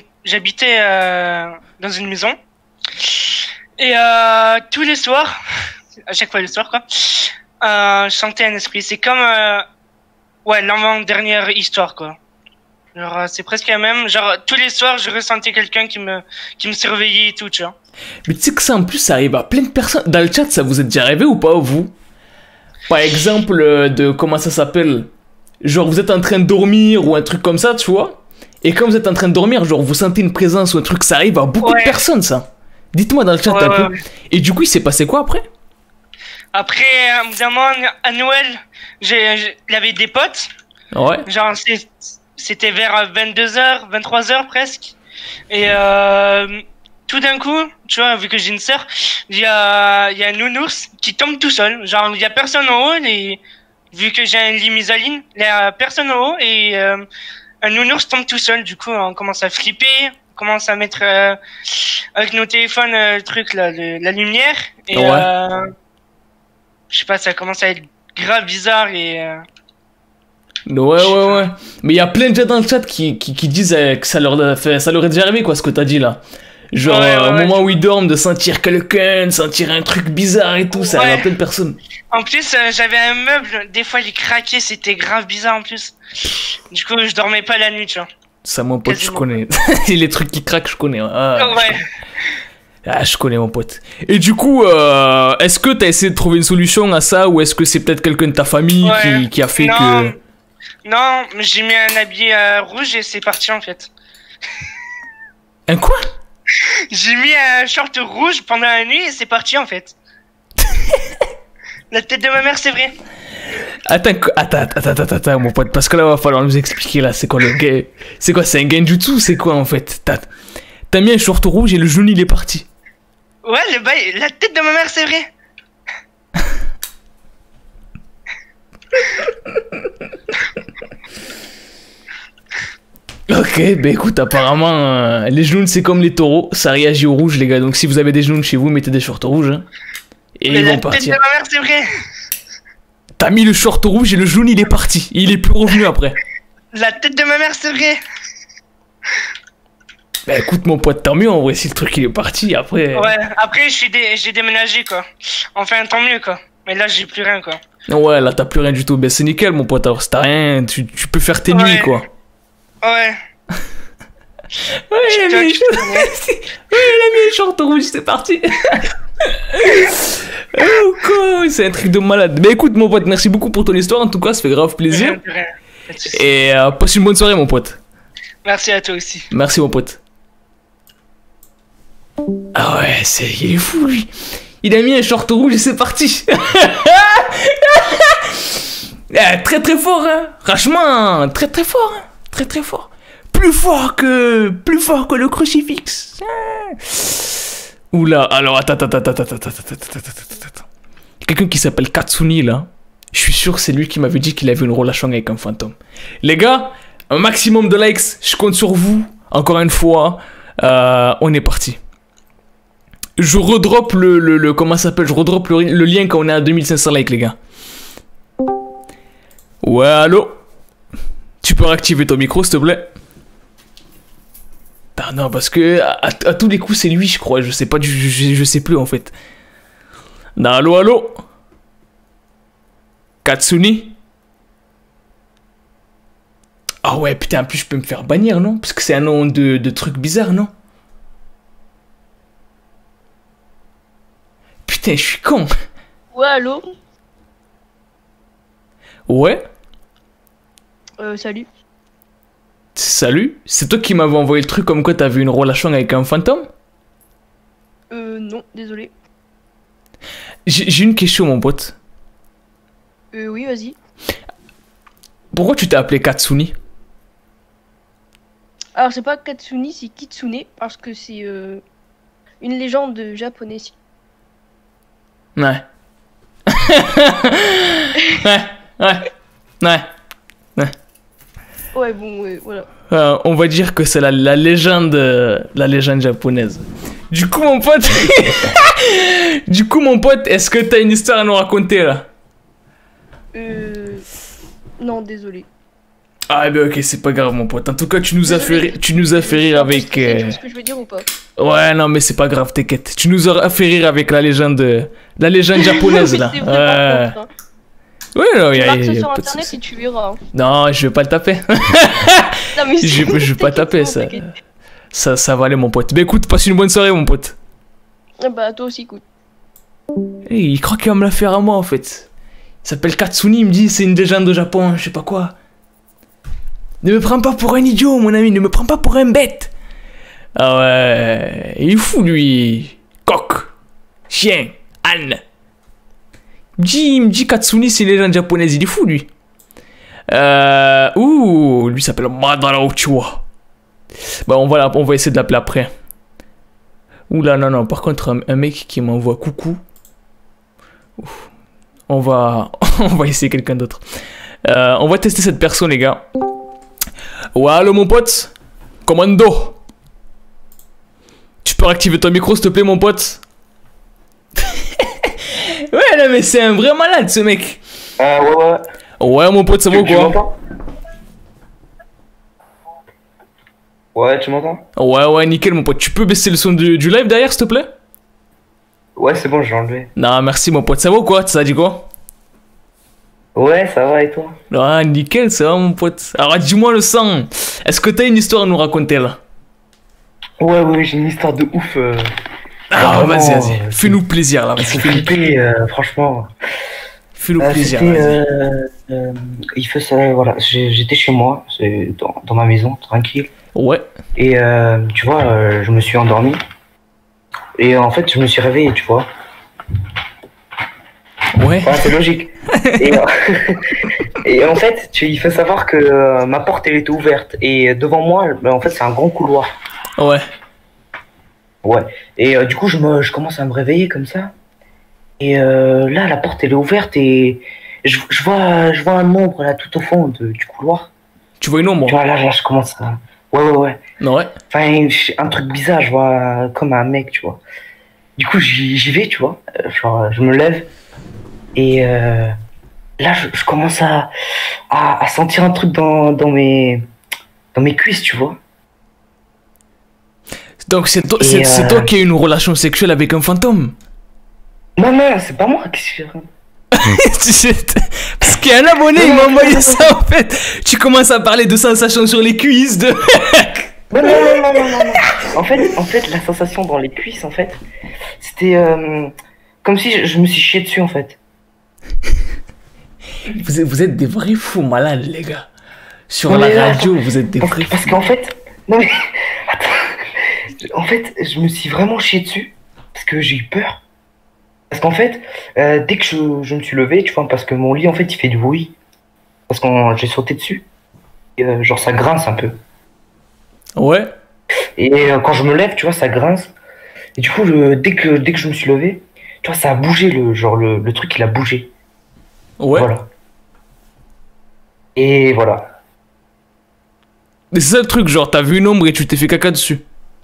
dans une maison. Et tous les soirs, à chaque fois le soir, quoi, je sentais un esprit. C'est comme, ouais, l'avant-dernière histoire, quoi. Genre, c'est presque la même. Genre, tous les soirs, je ressentais quelqu'un qui me surveillait et tout, tu vois. Mais tu sais que ça, en plus, ça arrive à plein de personnes. Dans le chat, ça vous est déjà arrivé ou pas, vous? Par exemple, comment ça s'appelle? Genre, vous êtes en train de dormir ou un truc comme ça, tu vois? Et quand vous êtes en train de dormir, genre, vous sentez une présence ou un truc, ça arrive à beaucoup de personnes, ça. Dites-moi dans le chat un peu. Ouais. Et du coup, il s'est passé quoi après? Après, évidemment, à Noël, il y avait des potes. Ouais. Genre, c'était vers 22h, 23h presque. Et tout d'un coup, tu vois, vu que j'ai une sœur, il y a un nounours qui tombe tout seul. Genre, il y a personne en haut, et vu que j'ai un lit misaline, il y a personne en haut, et un nounours tombe tout seul. Du coup, on commence à flipper, on commence à mettre avec nos téléphones le truc, là, la lumière. Et je sais pas, ça commence à être grave bizarre et... Ouais. Mais il y a plein de gens dans le chat qui disent que ça leur est déjà arrivé, quoi, ce que t'as dit là. Genre, au moment où ils dorment, de sentir quelqu'un, de sentir un truc bizarre et tout, ça arrive à plein de personnes. En plus, j'avais un meuble, des fois il craquait, c'était grave bizarre en plus. Du coup, je dormais pas la nuit, tu vois. Ça, mon pote, je connais. Les trucs qui craquent, je connais. Je connais, mon pote. Et du coup, est-ce que t'as essayé de trouver une solution à ça, ou est-ce que c'est peut-être quelqu'un de ta famille qui a fait que... Non, j'ai mis un habit rouge et c'est parti en fait. Un quoi? J'ai mis un short rouge pendant la nuit et c'est parti en fait. La tête de ma mère, c'est vrai. Attends, mon pote, parce que là, va falloir nous expliquer là, c'est quoi le gars? C'est quoi, c'est un genjutsu? C'est quoi en fait? T'as mis un short rouge et le genou il est parti. Ouais, la tête de ma mère, c'est vrai. Ok, bah écoute, apparemment, les genoux c'est comme les taureaux, ça réagit au rouge les gars, donc si vous avez des genoux chez vous, mettez des shorts rouges, hein, et ils vont partir. La tête de ma mère, c'est vrai. T'as mis le short rouge et le jaune il est parti, il est plus revenu après. La tête de ma mère, c'est vrai. Bah écoute mon pote, tant mieux en vrai si le truc il est parti, après... Ouais, après j'ai déménagé quoi, enfin tant mieux quoi, mais là j'ai plus rien quoi. Ouais, là t'as plus rien du tout, bah c'est nickel mon pote, alors si t'as rien, tu peux faire tes nuits quoi. Ouais. Il a mis le short rouge, c'est parti. Oh quoi, c'est un truc de malade. Mais écoute mon pote, merci beaucoup pour ton histoire, en tout cas ça fait grave plaisir. Et passe une bonne soirée mon pote. Merci à toi aussi. Merci mon pote. Ah ouais, il est fou lui. Il a mis un short rouge et c'est parti. Très très fort hein. Franchement, très très fort hein. Très fort. Plus fort que le crucifix. Oula, alors attends. Quelqu'un qui s'appelle Katsuni là. Je suis sûr que c'est lui qui m'avait dit qu'il avait une relation avec un fantôme. Les gars, Un maximum de likes, je compte sur vous. Encore une fois, on est parti. Je redrop comment ça s'appelle? Je redrop le lien quand on est à 2500 likes, les gars. Ouais, allô? Tu peux réactiver ton micro, s'il te plaît? Ah non, parce que à tous les coups, c'est lui, je crois. Je sais pas, je sais plus, en fait. Non, allô, allô? Katsuni? Ah ouais, putain, en plus, je peux me faire bannir, non? Parce que c'est un nom de truc bizarre, non? Putain, je suis con. Ouais, allô? Ouais? Salut. Salut? C'est toi qui m'avais envoyé le truc comme quoi t'avais une relation avec un fantôme? Non, désolé. J'ai une question, mon pote. Oui, vas-y. Pourquoi tu t'es appelé Katsuni? Alors, c'est pas Katsuni, c'est Kitsune, parce que c'est une légende japonaise. Ouais. Ouais. Ouais, bon, voilà. On va dire que c'est la légende japonaise. Du coup, mon pote, est-ce que t'as une histoire à nous raconter là? Non, désolé. Ah ben ok, c'est pas grave, mon pote. En tout cas, tu nous as fait rire avec. Tu vois ce que je veux dire ou pas? Ouais, non, mais c'est pas grave, t'inquiète. Tu nous as fait rire avec la légende japonaise là. Ouais, non, tu marques ça sur internet et tu verras. Non, je vais pas le taper. Non, mais je vais pas taper ça. Ça va aller, mon pote. Bah écoute, passe une bonne soirée, mon pote. Bah toi aussi, écoute. Hey, il croit qu'il va me la faire à moi en fait. Il s'appelle Katsuni, il me dit c'est une légende au Japon, je sais pas quoi. Ne me prends pas pour un idiot, mon ami, ne me prends pas pour un bête. Ah ouais, il est fou lui. Coq, chien, âne. Il me dit Katsuni c'est une légende japonaise, il est fou lui. Lui s'appelle Madara Uchiwa. Bah on va essayer de l'appeler après. Oula non, par contre un mec qui m'envoie coucou. Ouf. On va essayer quelqu'un d'autre. On va tester cette personne les gars. Ouais allô mon pote. Commando. Tu peux activer ton micro s'il te plaît mon pote. Ouais là mais c'est un vrai malade ce mec. Ouais. Ouais mon pote ça va ou quoi? Ouais, tu m'entends? Ouais, nickel mon pote. Tu peux baisser le son du live derrière s'il te plaît? Ouais, c'est bon, je l'ai enlevé. Non, merci mon pote. Ça va ou quoi? Ça a dit quoi? Ouais, ça va et toi? Ah, nickel, ça va mon pote. Alors dis-moi le sang. Est-ce que t'as une histoire à nous raconter là? Ouais, j'ai une histoire de ouf. Ah, vas-y. Fais-nous plaisir là. Vas-y, flipper, franchement. Fais-nous plaisir. Il fait ça, voilà. J'étais chez moi, dans ma maison, tranquille. Ouais. Et tu vois, je me suis endormi. Et en fait, je me suis réveillé, tu vois. Ouais. C'est logique. Et en fait, il faut savoir que ma porte, elle était ouverte. Et devant moi, en fait, c'est un grand couloir. Ouais. Ouais. Et du coup, je commence à me réveiller comme ça. Et là, la porte, elle est ouverte et je vois un ombre là tout au fond du couloir. Tu vois une ombre? Tu vois, là, je commence à... Ouais. Ouais. Enfin, un truc bizarre, je vois comme un mec, tu vois. Du coup, j'y vais, tu vois. Genre, je me lève et là, je commence à sentir un truc dans mes cuisses, tu vois. Donc c'est toi qui as eu une relation sexuelle avec un fantôme? Non, c'est pas moi qui suis... Parce qu'il y a un abonné, il m'a envoyé ça en fait. Tu commences à parler de sensations sur les cuisses de... Non. En fait, la sensation dans les cuisses, en fait, c'était comme si je me suis chié dessus, en fait. Vous êtes des vrais fous malades, les gars. Sur la radio, vous êtes des vrais fous. Parce qu'en fait... Non mais... Attends. En fait, je me suis vraiment chié dessus. Parce que j'ai eu peur. Parce qu'en fait, dès que je me suis levé, tu vois, parce que mon lit, en fait, il fait du bruit. Parce que j'ai sauté dessus. Et, genre, ça grince un peu. Ouais. Et quand je me lève, tu vois, ça grince. Et du coup, dès que je me suis levé, tu vois, ça a bougé, le truc, il a bougé. Ouais. Voilà. Et voilà. C'est ça le truc, genre, t'as vu une ombre et tu t'es fait caca dessus.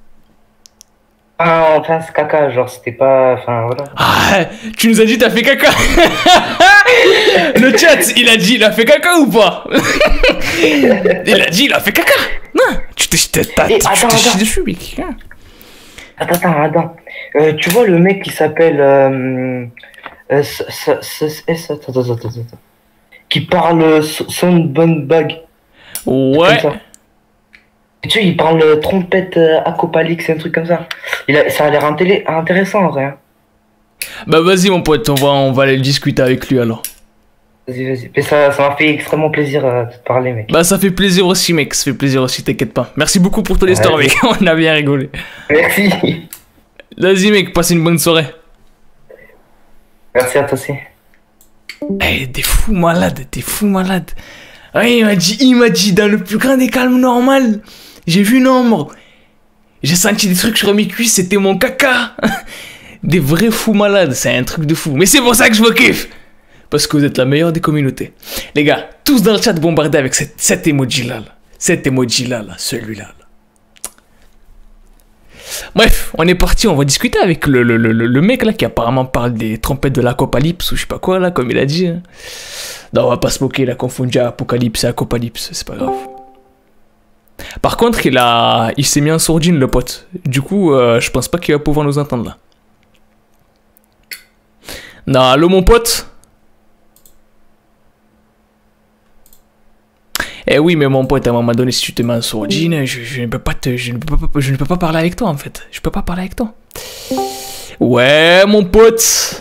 Ah, enfin, c'est caca, genre, c'était pas. Enfin, voilà. Ah, tu nous as dit t'as fait caca. Le chat, il a dit il a fait caca ou pas? Il a dit il a fait caca. Non, tu t'es chié dessus, mec. Attends. Tu vois le mec qui s'appelle. Attends. Qui parle Soundbag. Ouais. Tu sais, il parle trompette Acopalix, un truc comme ça. Ça a l'air intéressant en vrai. Hein. Bah vas-y mon pote, on va aller discuter avec lui alors. Vas-y. Mais ça m'a fait extrêmement plaisir de te parler, mec. Bah ça fait plaisir aussi, mec. Ça fait plaisir aussi, t'inquiète pas. Merci beaucoup pour ton histoire, mec. On a bien rigolé. Merci. Vas-y, mec, passe une bonne soirée. Merci à toi aussi. Eh, des fous malades. Ouais, il m'a dit, dans le plus grand des calmes normal, j'ai vu une ombre. J'ai senti des trucs sur mes cuisses, c'était mon caca. Des vrais fous malades, c'est un truc de fou. Mais c'est pour ça que je vous kiffe. Parce que vous êtes la meilleure des communautés. Les gars, tous dans le chat bombardés avec cet emoji-là. Cet emoji-là, celui-là. Bref, on est parti, on va discuter avec le mec là qui apparemment parle des trompettes de l'apocalypse ou je sais pas quoi là, comme il a dit. Hein. Non, on va pas se moquer, il a confondu apocalypse et apocalypse, c'est pas grave. Par contre, il s'est mis en sourdine le pote. Du coup, je pense pas qu'il va pouvoir nous entendre là. Non, allô mon pote? Eh oui, mais mon pote, à un moment donné, si tu te mets en sourdine, je ne peux pas parler avec toi, en fait. Je peux pas parler avec toi. Ouais, mon pote.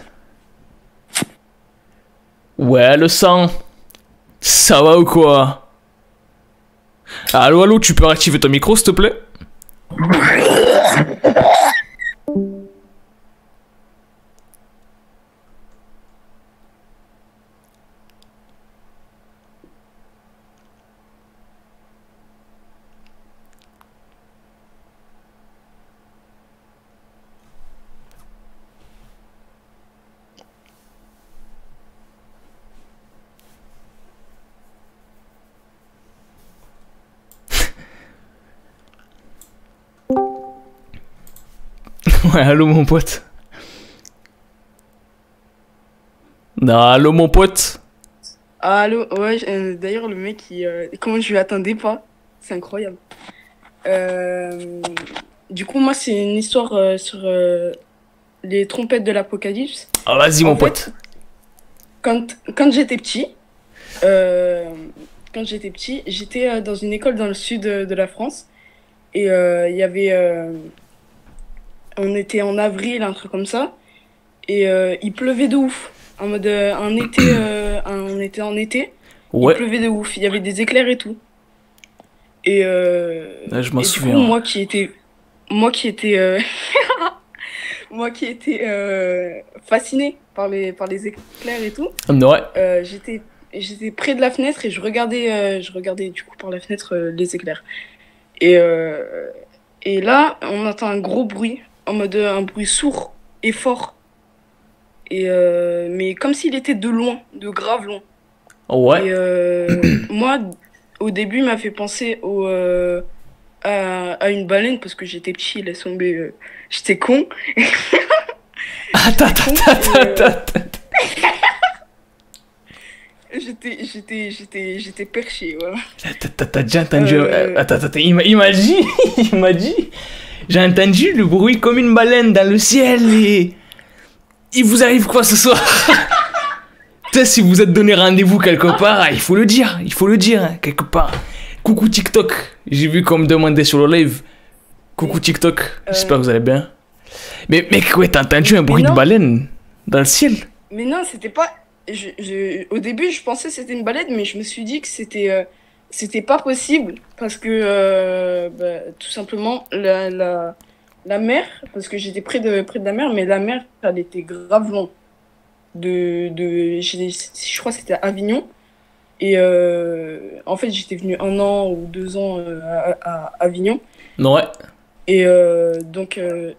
Ouais, le sang. Ça va ou quoi? Allô, tu peux activer ton micro, s'il te plaît? Ouais, allô mon pote. Non, allô mon pote. Allô, ouais, d'ailleurs le mec, comment je lui attendais pas, c'est incroyable. Du coup, moi c'est une histoire sur les trompettes de l'apocalypse. Ah, vas-y mon pote. Quand j'étais petit, j'étais dans une école dans le sud de la France et il y avait... on était en avril, un truc comme ça, et il pleuvait de ouf. En mode on était en été, ouais. Il pleuvait de ouf, il y avait des éclairs et tout. Et, je m'en souviens. Du coup, moi qui étais fasciné par les éclairs et tout. Ouais. J'étais près de la fenêtre et je regardais du coup par la fenêtre les éclairs. Et là, on entend un gros bruit, en mode un bruit sourd et fort. Et mais comme s'il était de loin, de grave loin. Ouais. Et moi, au début, il m'a fait penser à une baleine parce que j'étais petit, laisse tomber, j'étais con. Attends. J'étais perché, voilà. T'as déjà entendu... Attends, il m'a dit... J'ai entendu le bruit comme une baleine dans le ciel et... Il vous arrive quoi ce soir? Peut-être si vous êtes donné rendez-vous quelque part, il faut le dire, hein, quelque part. Coucou TikTok, j'ai vu qu'on me demandait sur le live. Coucou TikTok, j'espère que vous allez bien. Mais mec, ouais, t'as entendu un bruit de baleine dans le ciel? Mais non, c'était pas... Au début, je pensais que c'était une baleine, mais je me suis dit que c'était pas possible parce que tout simplement la mer, parce que j'étais près de la mer, mais la mer elle était grave loin je crois que c'était à Avignon et en fait j'étais venue 1 an ou 2 ans à Avignon. Ouais. Et donc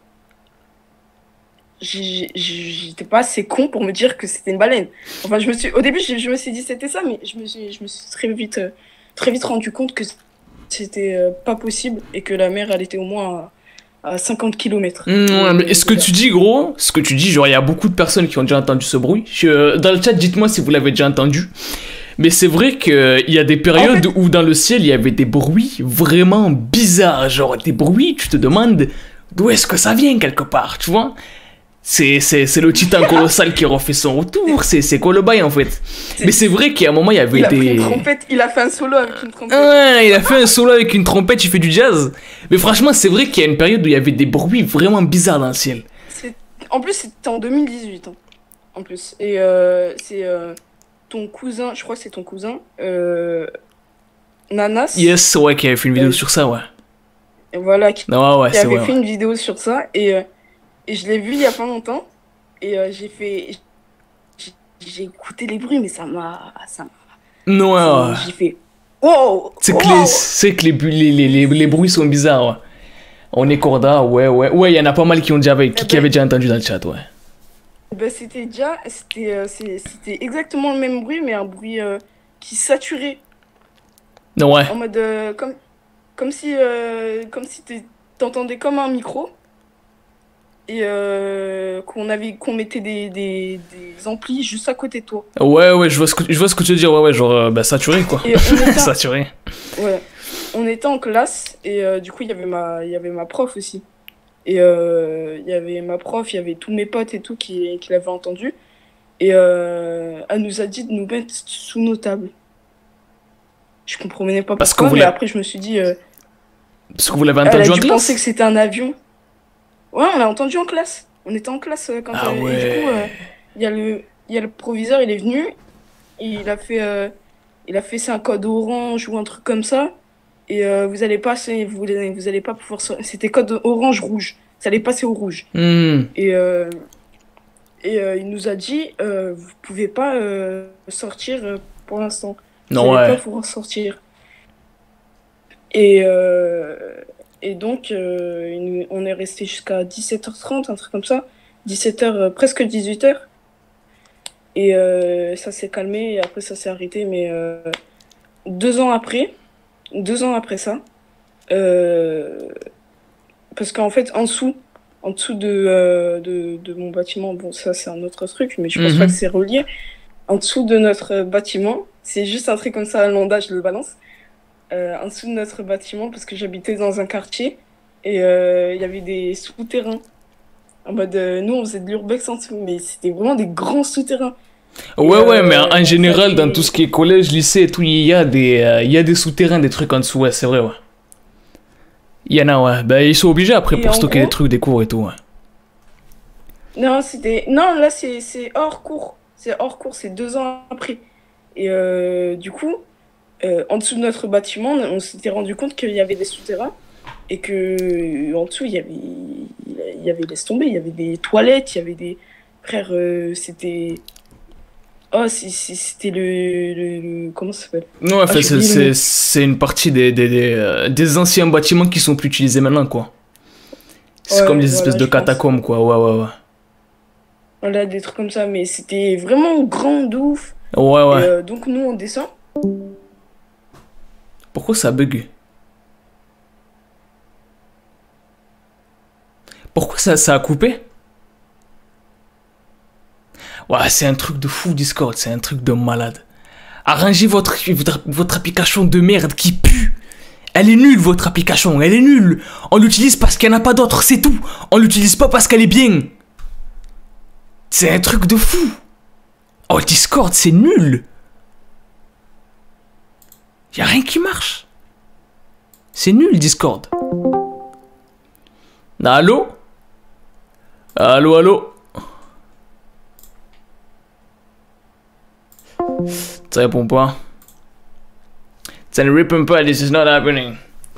j'étais pas assez con pour me dire que c'était une baleine. Enfin, au début, je me suis dit c'était ça, mais je me suis très vite rendu compte que c'était pas possible et que la mer, elle était au moins à 50 km. Ouais, mais ce que tu dis, gros, ce que tu dis, genre, il y a beaucoup de personnes qui ont déjà entendu ce bruit. Dans le chat, dites-moi si vous l'avez déjà entendu. Mais c'est vrai qu'il y a des périodes où dans le ciel, il y avait des bruits vraiment bizarres. Genre, des bruits, tu te demandes d'où est-ce que ça vient quelque part, tu vois. C'est le titan colossal qui refait son retour. C'est quoi le bail en fait? Mais c'est vrai qu'à un moment il y avait une trompette, il a fait un solo avec une trompette. Ouais, il a fait un solo avec une trompette, il fait du jazz. Mais franchement, c'est vrai qu'il y a une période où il y avait des bruits vraiment bizarres dans le ciel. En plus, c'était en 2018. Hein. En plus. Et c'est ton cousin, je crois que c'est ton cousin, Nanas. Yes, ouais, qui avait fait une vidéo sur ça, ouais. Et voilà, qui ouais, avait fait une vidéo sur ça. Et je l'ai vu il y a pas longtemps et j'ai écouté les bruits mais ça m'a j'ai fait wow. C'est que les bruits sont bizarres. Ouais. On est corda, ouais, il y en a pas mal qui ont déjà qui avaient déjà entendu dans le chat, ouais. Ben c'était exactement le même bruit mais un bruit qui saturait. Ouais. En mode comme si t'entendais comme un micro. Et qu'on mettait des amplis juste à côté de toi. Ouais, je vois ce que tu veux dire, ouais, genre saturé quoi. Saturé. Ouais. On était en classe et du coup il y avait ma prof aussi. Et il y avait ma prof, il y avait tous mes potes et tout qui l'avaient entendu. Et elle nous a dit de nous mettre sous nos tables. Je comprenais pas pourquoi, mais après je me suis dit... Parce que vous l'avez entendu en classe? Je pensais que c'était un avion. Ouais, on l'a entendu en classe. On était en classe quand ouais. Et du coup, il y a le proviseur, il est venu. Et il a fait c'est un code orange ou un truc comme ça. Et vous allez pas pouvoir... C'était code orange-rouge. Ça allait passer au rouge. Et il nous a dit, vous pouvez pas sortir pour l'instant. Non, vous allez pas pouvoir sortir. Et donc, on est resté jusqu'à 17h30, un truc comme ça. 17h, presque 18h. Et ça s'est calmé et après ça s'est arrêté. Mais 2 ans après ça, parce qu'en fait, en dessous de mon bâtiment, bon, ça c'est un autre truc, mais je pense pas que c'est relié. En dessous de notre bâtiment, c'est juste un truc comme ça, un landage, je le balance. En dessous de notre bâtiment parce que j'habitais dans un quartier et il y avait des souterrains en mode nous on faisait de l'urbex en dessous mais c'était vraiment des grands souterrains. Ouais, mais en général dans tout ce qui est collège, lycée et tout, il y a des souterrains, des trucs en dessous, ouais, c'est vrai, ouais. Il y en a, ouais. Bah ils sont obligés après pour stocker des trucs, des cours et tout, ouais. Non, là c'est hors cours. C'est hors cours, c'est 2 ans après. Et du coup en dessous de notre bâtiment, on s'était rendu compte qu'il y avait des souterrains et que en dessous il y avait laisse tomber, il y avait des toilettes, il y avait des frères, c'était c'était le comment ça s'appelle? Non, enfin c'est une partie des anciens bâtiments qui sont plus utilisés maintenant quoi. C'est comme des espèces de catacombes quoi, ouais. Voilà, des trucs comme ça, mais c'était vraiment grand de ouf. Ouais. Et, donc nous on descend. Pourquoi ça bug? Pourquoi ça a coupé? Ouais, c'est un truc de fou Discord, c'est un truc de malade. Arrangez votre application de merde qui pue. Elle est nulle votre application, elle est nulle. On l'utilise parce qu'il n'y en a pas d'autre, c'est tout. On l'utilise pas parce qu'elle est bien. C'est un truc de fou. Oh Discord, c'est nul. Y'a rien qui marche. C'est nul Discord. Allô? Allô? Ça répond pas. Ça ne répond pas, this is not happening.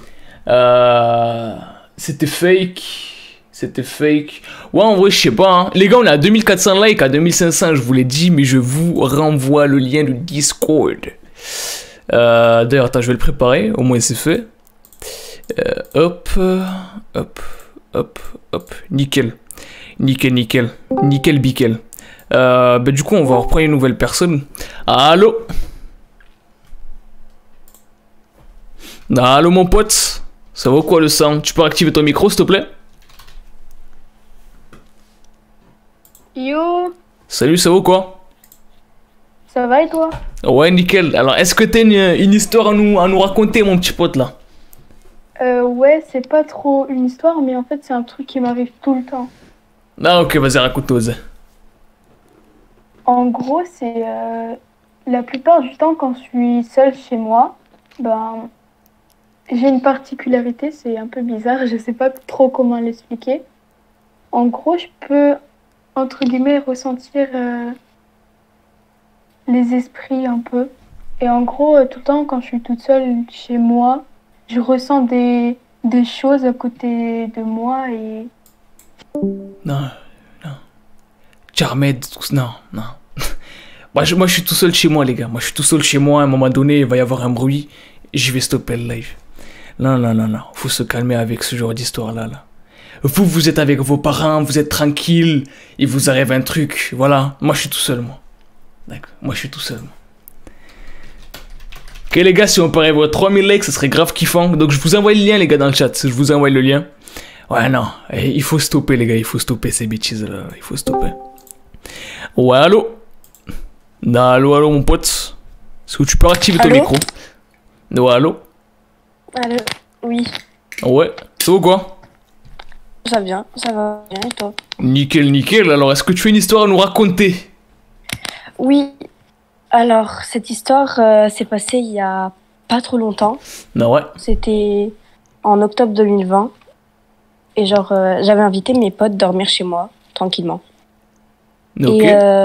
C'était fake. Ouais, en vrai, je sais pas. Hein. Les gars, on est à 2400 likes, à 2500, je vous l'ai dit, mais je vous renvoie le lien du Discord. D'ailleurs, attends, je vais le préparer, au moins c'est fait. Hop. Nickel. Bickel. Bah, du coup, on va reprendre une nouvelle personne. Allô? Allô mon pote, ça va quoi le sang? Tu peux activer ton micro s'il te plaît? Yo, Salut, ça va quoi? ça va et toi? Ouais, nickel. Alors, est-ce que t'as une histoire à nous raconter, mon petit pote là? Ouais, c'est pas trop une histoire, mais en fait, c'est un truc qui m'arrive tout le temps. Ah, ok, vas-y, raconte-nous. En gros, c'est la plupart du temps, quand je suis seule chez moi, ben, j'ai une particularité, c'est un peu bizarre, je sais pas trop comment l'expliquer. En gros, je peux, entre guillemets, ressentir les esprits un peu. Et en gros, tout le temps, quand je suis toute seule chez moi, je ressens des choses à côté de moi et... Non, non. Jarmed, non, non. Moi, je suis tout seul chez moi, les gars. Moi, je suis tout seul chez moi. À un moment donné, il va y avoir un bruit. Et je vais stopper le live. Non, non, non, non. Faut se calmer avec ce genre d'histoire-là. Là. Vous êtes avec vos parents, vous êtes tranquille. Il vous arrive un truc. Voilà. Moi, je suis tout seul, moi. D'accord. Moi, je suis tout seul, moi. Ok, les gars, si on peut arriver à 3000 likes, ça serait grave kiffant. Donc, je vous envoie le lien, les gars, dans le chat. Je vous envoie le lien. Ouais, non. Il faut stopper, les gars. Il faut stopper ces bêtises-là. Il faut stopper. Ouais, allô? Non, allô, mon pote. Est-ce que tu peux activer ton micro? Ouais, allô? Allô, oui. Ouais, ça va quoi? Ça va bien et toi? Nickel, nickel. Alors, est-ce que tu as une histoire à nous raconter? Oui, alors cette histoire s'est passée il y a pas trop longtemps. Non, ouais. C'était en octobre 2020. Et genre, j'avais invité mes potes dormir chez moi, tranquillement. Ok.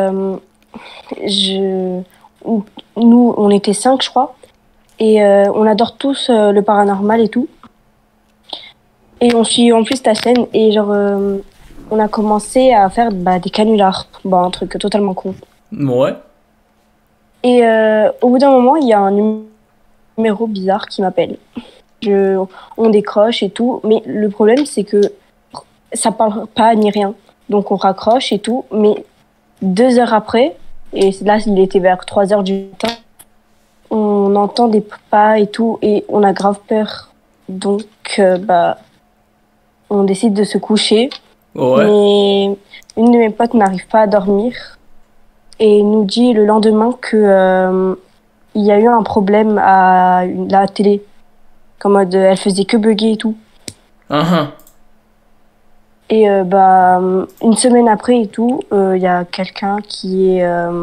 Et nous, on était 5, je crois. Et on adore tous le paranormal et tout. Et on suit en plus ta chaîne. Et genre, on a commencé à faire des canulars. Bon, un truc totalement con. Ouais. Et au bout d'un moment, il y a un numéro bizarre qui m'appelle. On décroche et tout. Mais le problème, c'est que ça parle pas ni rien. Donc on raccroche et tout. Mais 2 heures après, et là, il était vers 3 heures du matin, on entend des pas et tout. Et on a grave peur. Donc, on décide de se coucher. Ouais. Mais une de mes potes n'arrive pas à dormir. Et nous dit le lendemain que il y a eu un problème à la télé. Comme mode, elle faisait que bugger et tout. Et une semaine après et tout, il y a quelqu'un qui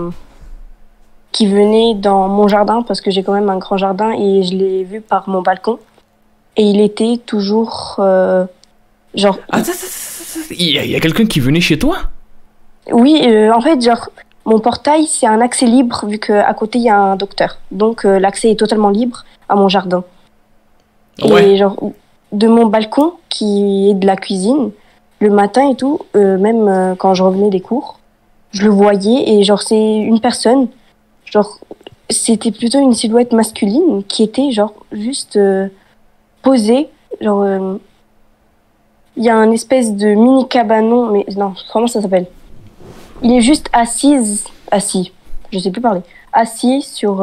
venait dans mon jardin, parce que j'ai quand même un grand jardin, et je l'ai vu par mon balcon. Et il était toujours genre... Il y a quelqu'un qui venait chez toi? Oui, en fait, genre, mon portail, c'est un accès libre, vu qu'à côté, il y a un docteur. Donc, l'accès est totalement libre à mon jardin. Ouais. Et genre, de mon balcon, qui est de la cuisine, le matin et tout, même quand je revenais des cours, je le voyais, et genre, c'est une personne, genre, c'était plutôt une silhouette masculine, qui était, genre, juste posée, genre... il y a un espèce de mini cabanon, mais non, comment ça s'appelle? Il est juste assis, je sais plus parler, assis sur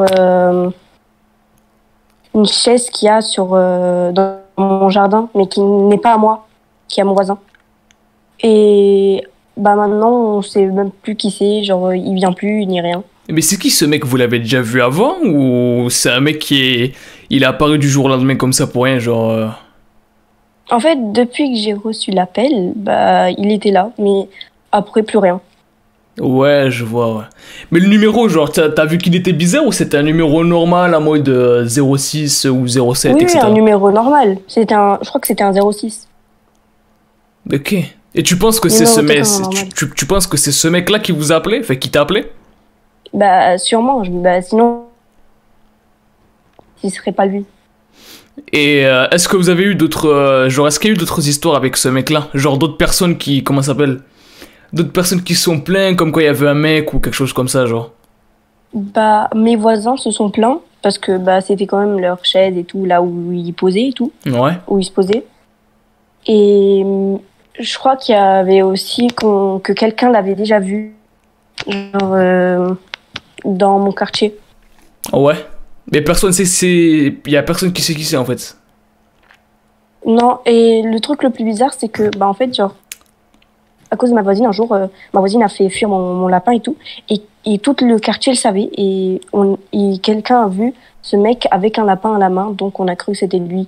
une chaise qu'il y a dans mon jardin, mais qui n'est pas à moi, qui est à mon voisin. Et maintenant, on sait même plus qui c'est, genre il vient plus, ni rien. Mais c'est qui ce mec? Vous l'avez déjà vu avant? Ou c'est un mec il est apparu du jour au lendemain comme ça pour rien, genre... En fait, depuis que j'ai reçu l'appel, il était là, mais après, plus rien. Ouais, je vois, ouais. Mais le numéro, genre, t'as vu qu'il était bizarre ou c'était un numéro normal à mode 06 ou 07, oui, etc. Oui, un numéro normal. Je crois que c'était un 06. Ok. Et tu penses que c'est ce mec... Tu penses que c'est ce mec-là qui vous a appelé? Enfin, qui t'a appelé? Sûrement. Sinon... ce serait pas lui. Et est-ce que vous avez eu d'autres... est-ce qu'il y a eu d'autres histoires avec ce mec-là? Genre d'autres personnes qui... Comment ça s'appelle? D'autres personnes qui se sont plaintes, comme quoi il y avait un mec ou quelque chose comme ça, genre? Mes voisins se sont plaints, parce que c'était quand même leur chaise et tout, là où ils posaient et tout. Ouais. Où ils se posaient. Et je crois qu'il y avait aussi que quelqu'un l'avait déjà vu, genre, dans mon quartier. Ouais. Mais personne sait, il y a personne qui sait qui c'est en fait. Non, et le truc le plus bizarre, c'est que, bah, en fait, genre, à cause de ma voisine, un jour, ma voisine a fait fuir mon lapin et tout, et tout le quartier le savait, et quelqu'un a vu ce mec avec un lapin à la main, donc on a cru que c'était lui.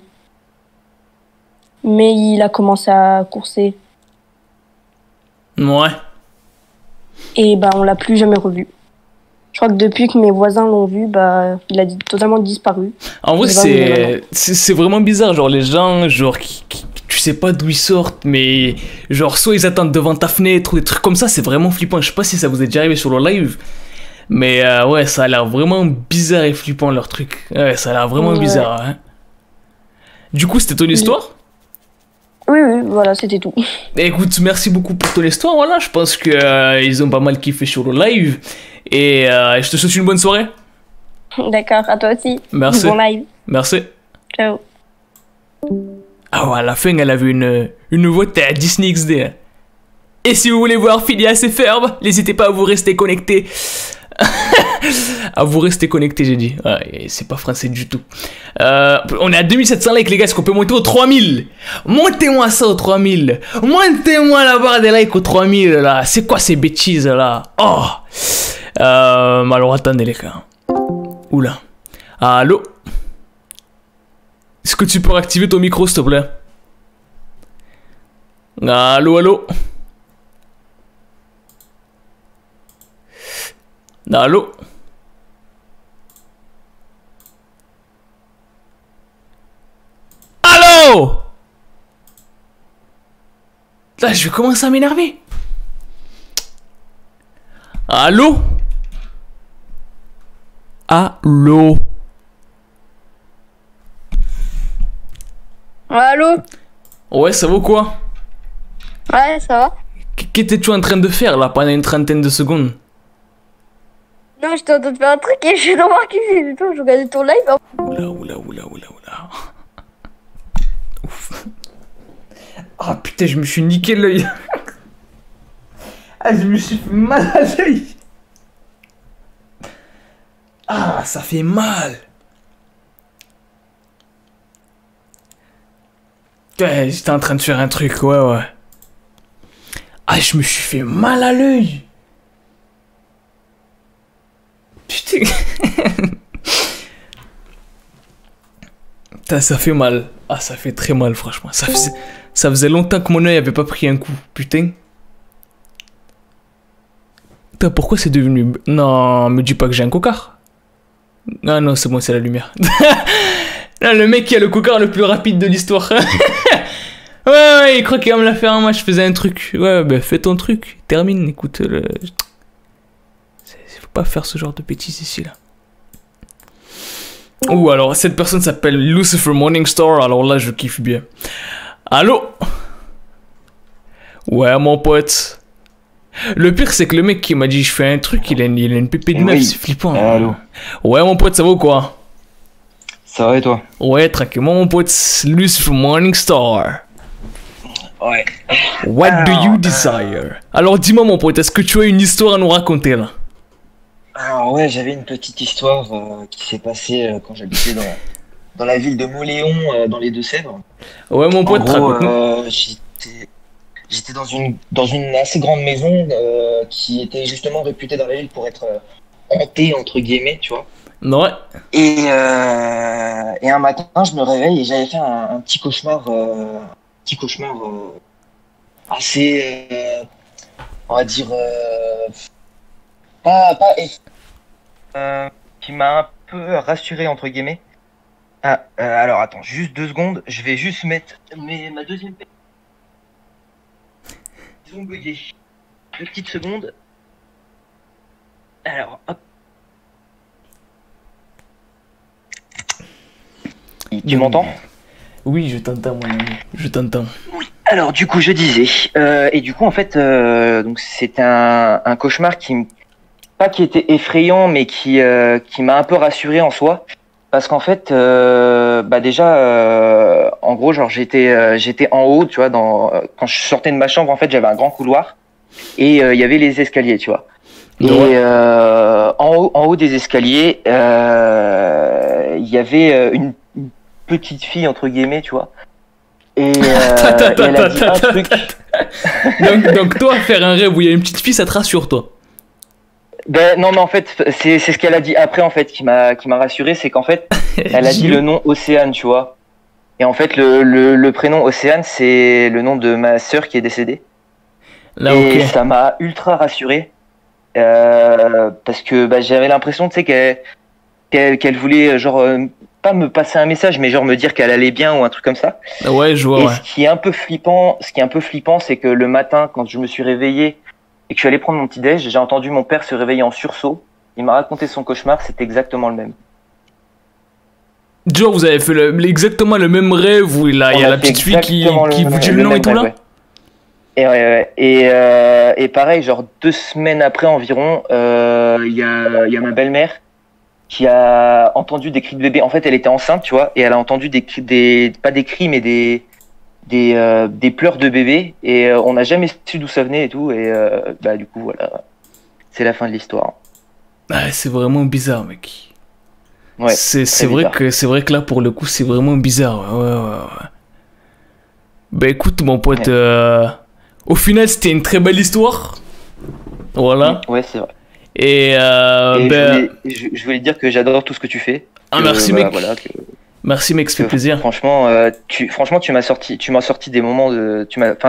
Mais il a commencé à courser. Ouais. Et bah, on l'a plus jamais revu. Je crois que depuis que mes voisins l'ont vu, bah, il a totalement disparu. En vrai, c'est vraiment bizarre, genre les gens, genre, tu sais pas d'où ils sortent, mais genre, soit ils attendent devant ta fenêtre ou des trucs comme ça, c'est vraiment flippant. Je sais pas si ça vous est déjà arrivé sur le live, mais ouais, ça a l'air vraiment bizarre et flippant leur truc. Ouais, ça a l'air vraiment bizarre, hein. Du coup, c'était ton histoire? Oui, voilà, c'était tout. Écoute, merci beaucoup pour ton histoire, voilà, je pense que ils ont pas mal kiffé sur le live, et je te souhaite une bonne soirée. D'accord, à toi aussi. Merci. Bon live. Merci. Ciao. Ah ouais, à la fin, elle avait une nouveauté à Disney XD. Hein. Et si vous voulez voir Phileas et Ferb, n'hésitez pas à vous rester connecté. À vous rester connecté, j'ai dit. Ouais, c'est pas français du tout. On est à 2700 likes, les gars. Est-ce qu'on peut monter aux 3000? Montez-moi ça aux 3000. Montez-moi la barre des likes aux 3000, là. C'est quoi ces bêtises, là? Oh! Alors, attendez, les gars. Oula. Allô? Est-ce que tu peux activer ton micro, s'il te plaît? Allô, allô? Allô? Allô? Là, je vais commencer à m'énerver. Allô? Allô? Allô? Ouais, ça vaut quoi? Ouais, ça va? Qu'étais-tu en train de faire là pendant une trentaine de secondes? Non, j'étais en train de faire un truc et je suis dans ma cuisine et tout, je regardais ton live. Oula. Ouf. Ah putain, je me suis niqué l'œil. Ah, je me suis fait mal à l'œil. Ah, ça fait mal. Ouais, j'étais en train de faire un truc, ouais. Ah, je me suis fait mal à l'œil. Putain. Putain, ça fait mal. Ah, ça fait très mal, franchement. Ça faisait longtemps que mon œil avait pas pris un coup. Putain. Putain, pourquoi c'est devenu... Non, me dis pas que j'ai un cocard. Ah non, c'est bon, c'est la lumière. Là, le mec qui a le cocard le plus rapide de l'histoire. Ouais, il croit qu'il va me la faire. Moi, je faisais un truc. Ouais, bah fais ton truc. Termine, écoute. Faut pas faire ce genre de bêtises ici, là. Ouh, alors, cette personne s'appelle Lucifer Morningstar. Alors là, je kiffe bien. Allô? Ouais, mon pote. Le pire, c'est que le mec qui m'a dit je fais un truc, il a une pépée de meuf, c'est flippant. Allô? Ouais, mon pote, ça va ou quoi? Ça va et toi? Ouais, tranquillement, mon pote. Lucifer Morningstar. Ouais. What do you desire? Alors dis-moi mon pote, est-ce que tu as une histoire à nous raconter là? Alors ouais, j'avais une petite histoire qui s'est passée quand j'habitais dans la ville de Mauléon, dans les Deux-Sèvres. Ouais mon pote, raconte-nous. J'étais dans une assez grande maison qui était justement réputée dans la ville pour être hantée entre guillemets, tu vois. Ouais. Et un matin, je me réveille et j'avais fait un petit cauchemar. Assez, on va dire, qui m'a un peu rassuré entre guillemets. Alors attends, juste 2 secondes, je vais juste mettre ma deuxième paire. Ils ont bugué. 2 petites secondes. Alors, hop. Tu m'entends? Oui, je t'entends, mon ami. Je t'entends. Oui. Alors, du coup, je disais. Et du coup, en fait, donc c'était un cauchemar qui était effrayant, mais qui m'a un peu rassuré en soi. Parce qu'en fait, déjà, en gros, genre, j'étais en haut, tu vois, quand je sortais de ma chambre, en fait, j'avais un grand couloir. Et il y avait les escaliers, tu vois. Et en haut des escaliers, il y avait une petite fille entre guillemets, tu vois. Et, Attends, elle a dit un truc. donc toi, faire un rêve où il y a une petite fille, ça te rassure, toi? Ben non, mais en fait, c'est ce qu'elle a dit après, en fait, qui m'a rassuré, c'est qu'en fait, elle a dit le nom Océane, tu vois. Et en fait, le prénom Océane, c'est le nom de ma sœur qui est décédée. Là, et ok. ça m'a ultra rassuré. Parce que bah, j'avais l'impression, tu sais, qu'elle voulait, genre, pas me passer un message, mais genre me dire qu'elle allait bien ou un truc comme ça. Ouais, je vois, et ouais. ce qui est un peu flippant, c'est que le matin, quand je me suis réveillé et que je suis allé prendre mon petit déj, j'ai entendu mon père se réveiller en sursaut. Il m'a raconté son cauchemar, c'était exactement le même. Genre, vous avez fait exactement le même rêve où il y a la petite fille qui vous dit le nom et tout là? Ouais. Et, ouais. Et pareil, genre 2 semaines après environ, il y a ma belle-mère qui a entendu des cris de bébé. En fait, elle était enceinte, tu vois, et elle a entendu pas des cris, mais des pleurs de bébé. Et on n'a jamais su d'où ça venait et tout. Et bah du coup, voilà, c'est la fin de l'histoire. Ah, c'est vraiment bizarre, mec. Ouais. C'est vrai que là, pour le coup, c'est vraiment bizarre. Ouais. Bah écoute, mon pote, au final, c'était une très belle histoire. Voilà. Ouais, c'est vrai. Et, je voulais dire que j'adore tout ce que tu fais. Ah, merci, mec. Merci, mec, ça fait plaisir. Franchement, tu m'as sorti des moments de,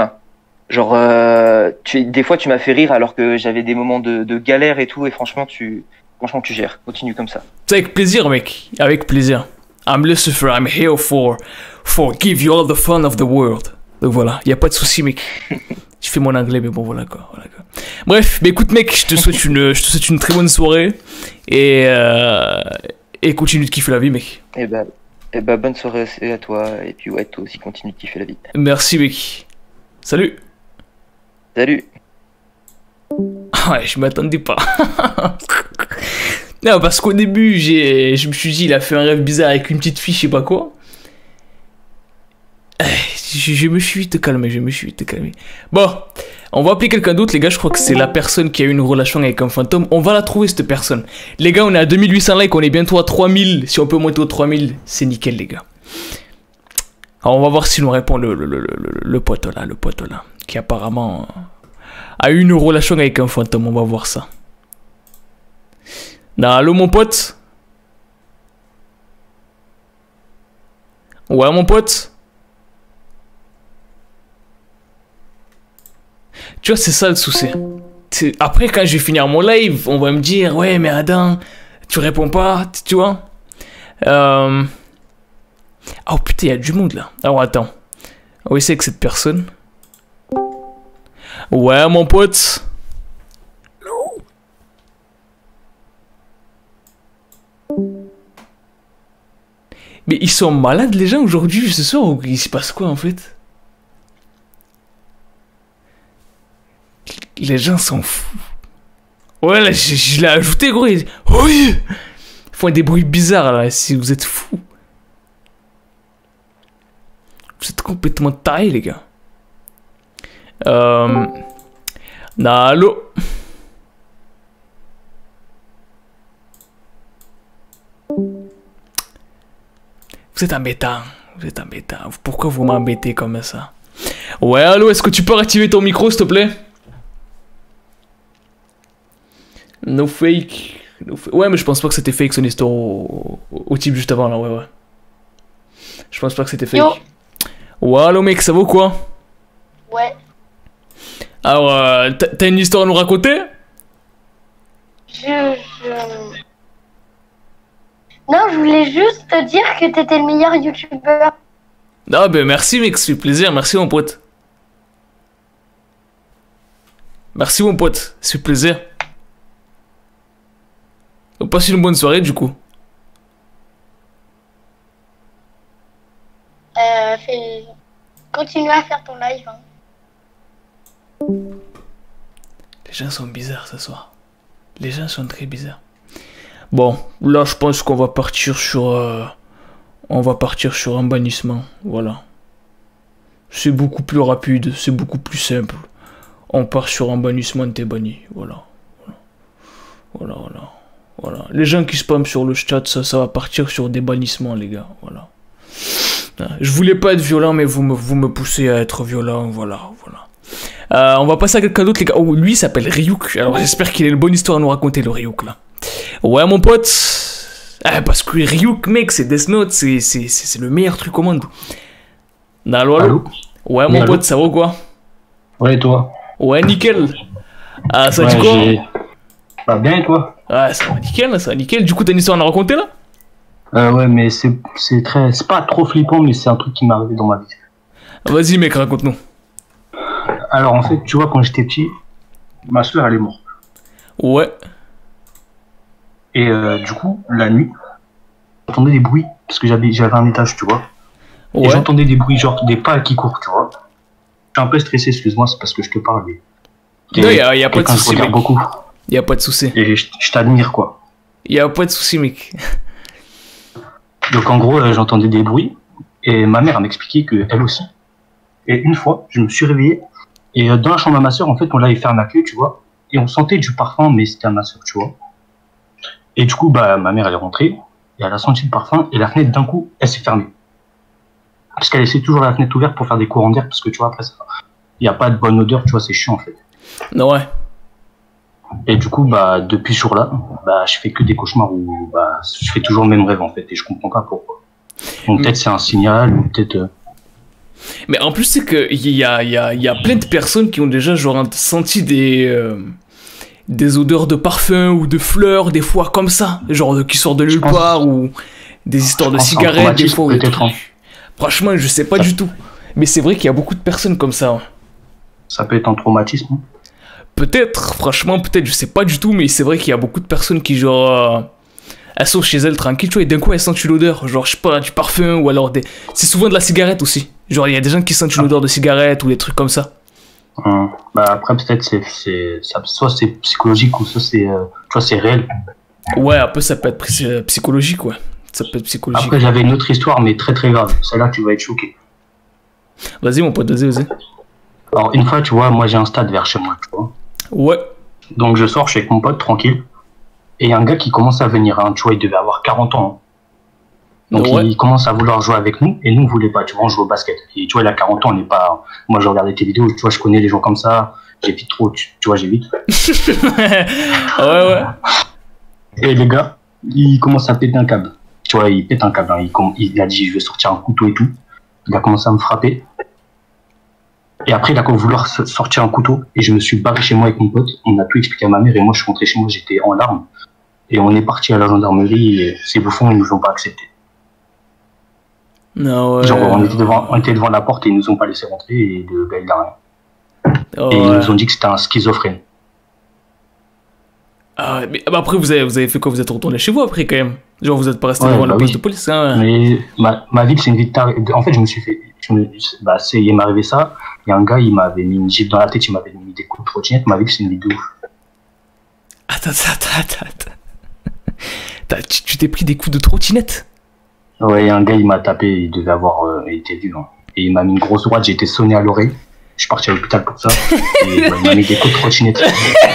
des fois tu m'as fait rire alors que j'avais des moments de galère et tout, et franchement tu gères. Continue comme ça. C'est avec plaisir, mec. Avec plaisir. I'm Lucifer. I'm here for give you all the fun of the world. Donc voilà, y a pas de souci, mec. Je fais mon anglais, mais bon, voilà quoi. Bref, mais écoute, mec, je te souhaite une très bonne soirée et continue de kiffer la vie, mec. Et bah, bonne soirée à toi, et puis ouais, toi aussi continue de kiffer la vie. Merci, mec. Salut. Salut. Ouais, je m'attendais pas. Non, parce qu'au début, je me suis dit, il a fait un rêve bizarre avec une petite fille, je sais pas quoi. Je me suis vite calmé. Bon, on va appeler quelqu'un d'autre, les gars. Je crois que c'est la personne qui a eu une relation avec un fantôme. On va la trouver, cette personne. Les gars, on est à 2800 likes, on est bientôt à 3000. Si on peut monter aux 3000, c'est nickel, les gars. Alors, on va voir s'il nous répond le pote là, qui apparemment a eu une relation avec un fantôme. On va voir ça. Allô, mon pote? Ouais, mon pote? Tu vois, c'est ça le souci. Après, quand je vais finir mon live, on va me dire, ouais, mais Adam, tu réponds pas, tu vois. Oh putain, il y a du monde là. Alors attends. On va essayer avec cette personne. Ouais, mon pote. Mais ils sont malades les gens aujourd'hui, ce soir, ou il se passe quoi en fait? Les gens sont fous. Ouais, là, je l'ai ajouté, gros. Oui! Ils font des bruits bizarres, là, si vous êtes fous. Vous êtes complètement tarés, les gars. Allô? Vous êtes embêtant. Pourquoi vous m'embêtez comme ça? Ouais, allô, est-ce que tu peux activer ton micro, s'il te plaît? No fake. Ouais, mais je pense pas que c'était fake son histoire au type juste avant là, ouais. Je pense pas que c'était fake. Yo. Ouais, allô mec, ça vaut quoi? Ouais. Alors, t'as une histoire à nous raconter? Non, je voulais juste te dire que t'étais le meilleur youtubeur. Ah ben merci mec, ça fait plaisir, merci mon pote. Merci mon pote, ça fait plaisir. On passe une bonne soirée du coup. Continue à faire ton live. Hein. Les gens sont bizarres ce soir. Les gens sont très bizarres. Bon, là je pense qu'on va partir sur... on va partir sur un bannissement, voilà. C'est beaucoup plus rapide, c'est beaucoup plus simple. On part sur un bannissement, t'es banni, voilà. Voilà. Les gens qui spamment sur le chat, ça va partir sur des bannissements, les gars. Voilà. Je voulais pas être violent, mais vous me poussez à être violent. Voilà. On va passer à quelqu'un d'autre, les gars. Oh, lui, il s'appelle Ryuk. Alors, j'espère qu'il a une bonne histoire à nous raconter, le Ryuk, là. Ouais, mon pote. Parce que Ryuk, mec, c'est Death Note. C'est le meilleur truc au monde. Allô? Ouais, mon pote, ça va ou quoi? Ouais, et toi? Ouais, nickel. Ça dit quoi? Bah, bien, et toi? Ouais, ça va nickel. Du coup, t'as une histoire à nous raconter, là? Ouais, mais c'est pas trop flippant, mais c'est un truc qui m'est arrivé dans ma vie. Vas-y, mec, raconte-nous. Alors, en fait, tu vois, quand j'étais petit, ma soeur, elle est morte. Ouais. Et du coup, la nuit, j'entendais des bruits, parce que j'avais un étage, tu vois. Ouais. Et j'entendais des bruits, genre des pas qui courent, tu vois. Je suis un peu stressé, excuse-moi, c'est parce que je te parle. Non, y a pas de soucis, mec. Beaucoup. Y a pas de soucis. Et je t'admire, quoi. Y a pas de soucis, mec. Donc, en gros, j'entendais des bruits, et ma mère m'expliquait qu'elle aussi. Et une fois, je me suis réveillé, et dans la chambre à ma soeur, en fait, on l'avait fermé à clé, tu vois. Et on sentait du parfum, mais c'était à ma soeur, tu vois. Et du coup, bah, ma mère, elle est rentrée, et elle a senti le parfum, et la fenêtre, d'un coup, elle s'est fermée. Parce qu'elle essaie toujours la fenêtre ouverte pour faire des courants d'air, parce que tu vois, après, il n'y a pas de bonne odeur, tu vois, c'est chiant, en fait. Ouais. Et du coup, bah, depuis ce jour-là, bah, je fais que des cauchemars où, bah, je fais toujours le même rêve, en fait, et je comprends pas pourquoi. Donc, peut-être c'est un signal, ou peut-être... Mais en plus, c'est que il y a plein de personnes qui ont déjà, genre, senti des odeurs de parfum ou de fleurs, des fois comme ça, genre qui sortent de nulle part, ou des histoires de cigarettes, des fois. Franchement, je sais pas du tout. Mais c'est vrai qu'il y a beaucoup de personnes comme ça. Ça peut être un traumatisme. Peut-être, franchement, peut-être, je sais pas du tout, mais c'est vrai qu'il y a beaucoup de personnes qui, genre, elles sont chez elles tranquilles, tu vois, et d'un coup elles sentent une odeur, genre, je sais pas, du parfum, ou alors des. C'est souvent de la cigarette aussi. Genre, il y a des gens qui sentent une odeur de cigarette ou des trucs comme ça. Bah après peut-être soit c'est psychologique ou soit c'est tu vois c'est réel. Ouais, un peu ça peut être psychologique, ouais. Ça peut être psychologique. Après j'avais une autre histoire mais très très grave. Celle-là tu vas être choqué. Vas-y mon pote, vas-y. Alors une fois tu vois moi j'ai un stade vers chez moi tu vois. Ouais. Donc je sors chez mon pote tranquille et il y a un gars qui commence à venir hein, tu vois il devait avoir 40 ans. Hein. Donc ouais. Il commence à vouloir jouer avec nous et nous on voulait pas, tu vois, on joue au basket. Et tu vois, il a 40 ans, on n'est pas. Moi je regardais tes vidéos, tu vois, je connais les gens comme ça, j'évite trop, tu vois, j'évite. ouais. Et les gars, il commence à péter un câble. Tu vois, il pète un câble, hein. Il a dit je vais sortir un couteau et tout. Il a commencé à me frapper. Et après il a voulu sortir un couteau et je me suis barré chez moi avec mon pote, on a tout expliqué à ma mère et moi je suis rentré chez moi, j'étais en larmes. Et on est parti à la gendarmerie et ces bouffons ils nous ont pas accepté. Non, ouais. Genre on était devant la porte et ils nous ont pas laissé rentrer et le gars il a rien. Et ils nous ont dit que c'était un schizophrène. Ah mais après vous avez fait quoi? Vous êtes retourné chez vous après quand même? Genre vous êtes pas resté devant la poste de police hein? Mais ma ville c'est une ville en fait je me suis fait il m'est arrivé ça, il y a un gars il m'avait mis une gifle dans la tête, il m'avait mis des coups de trottinette, ma ville c'est une ville de ouf. Attends. Tu t'es pris des coups de trottinette? Ouais, un gars il m'a tapé, il devait avoir il était vieux hein. Et il m'a mis une grosse droite, j'ai été sonné à l'oreille. Je suis parti à l'hôpital pour ça. Et il m'a mis des coups de trottinette.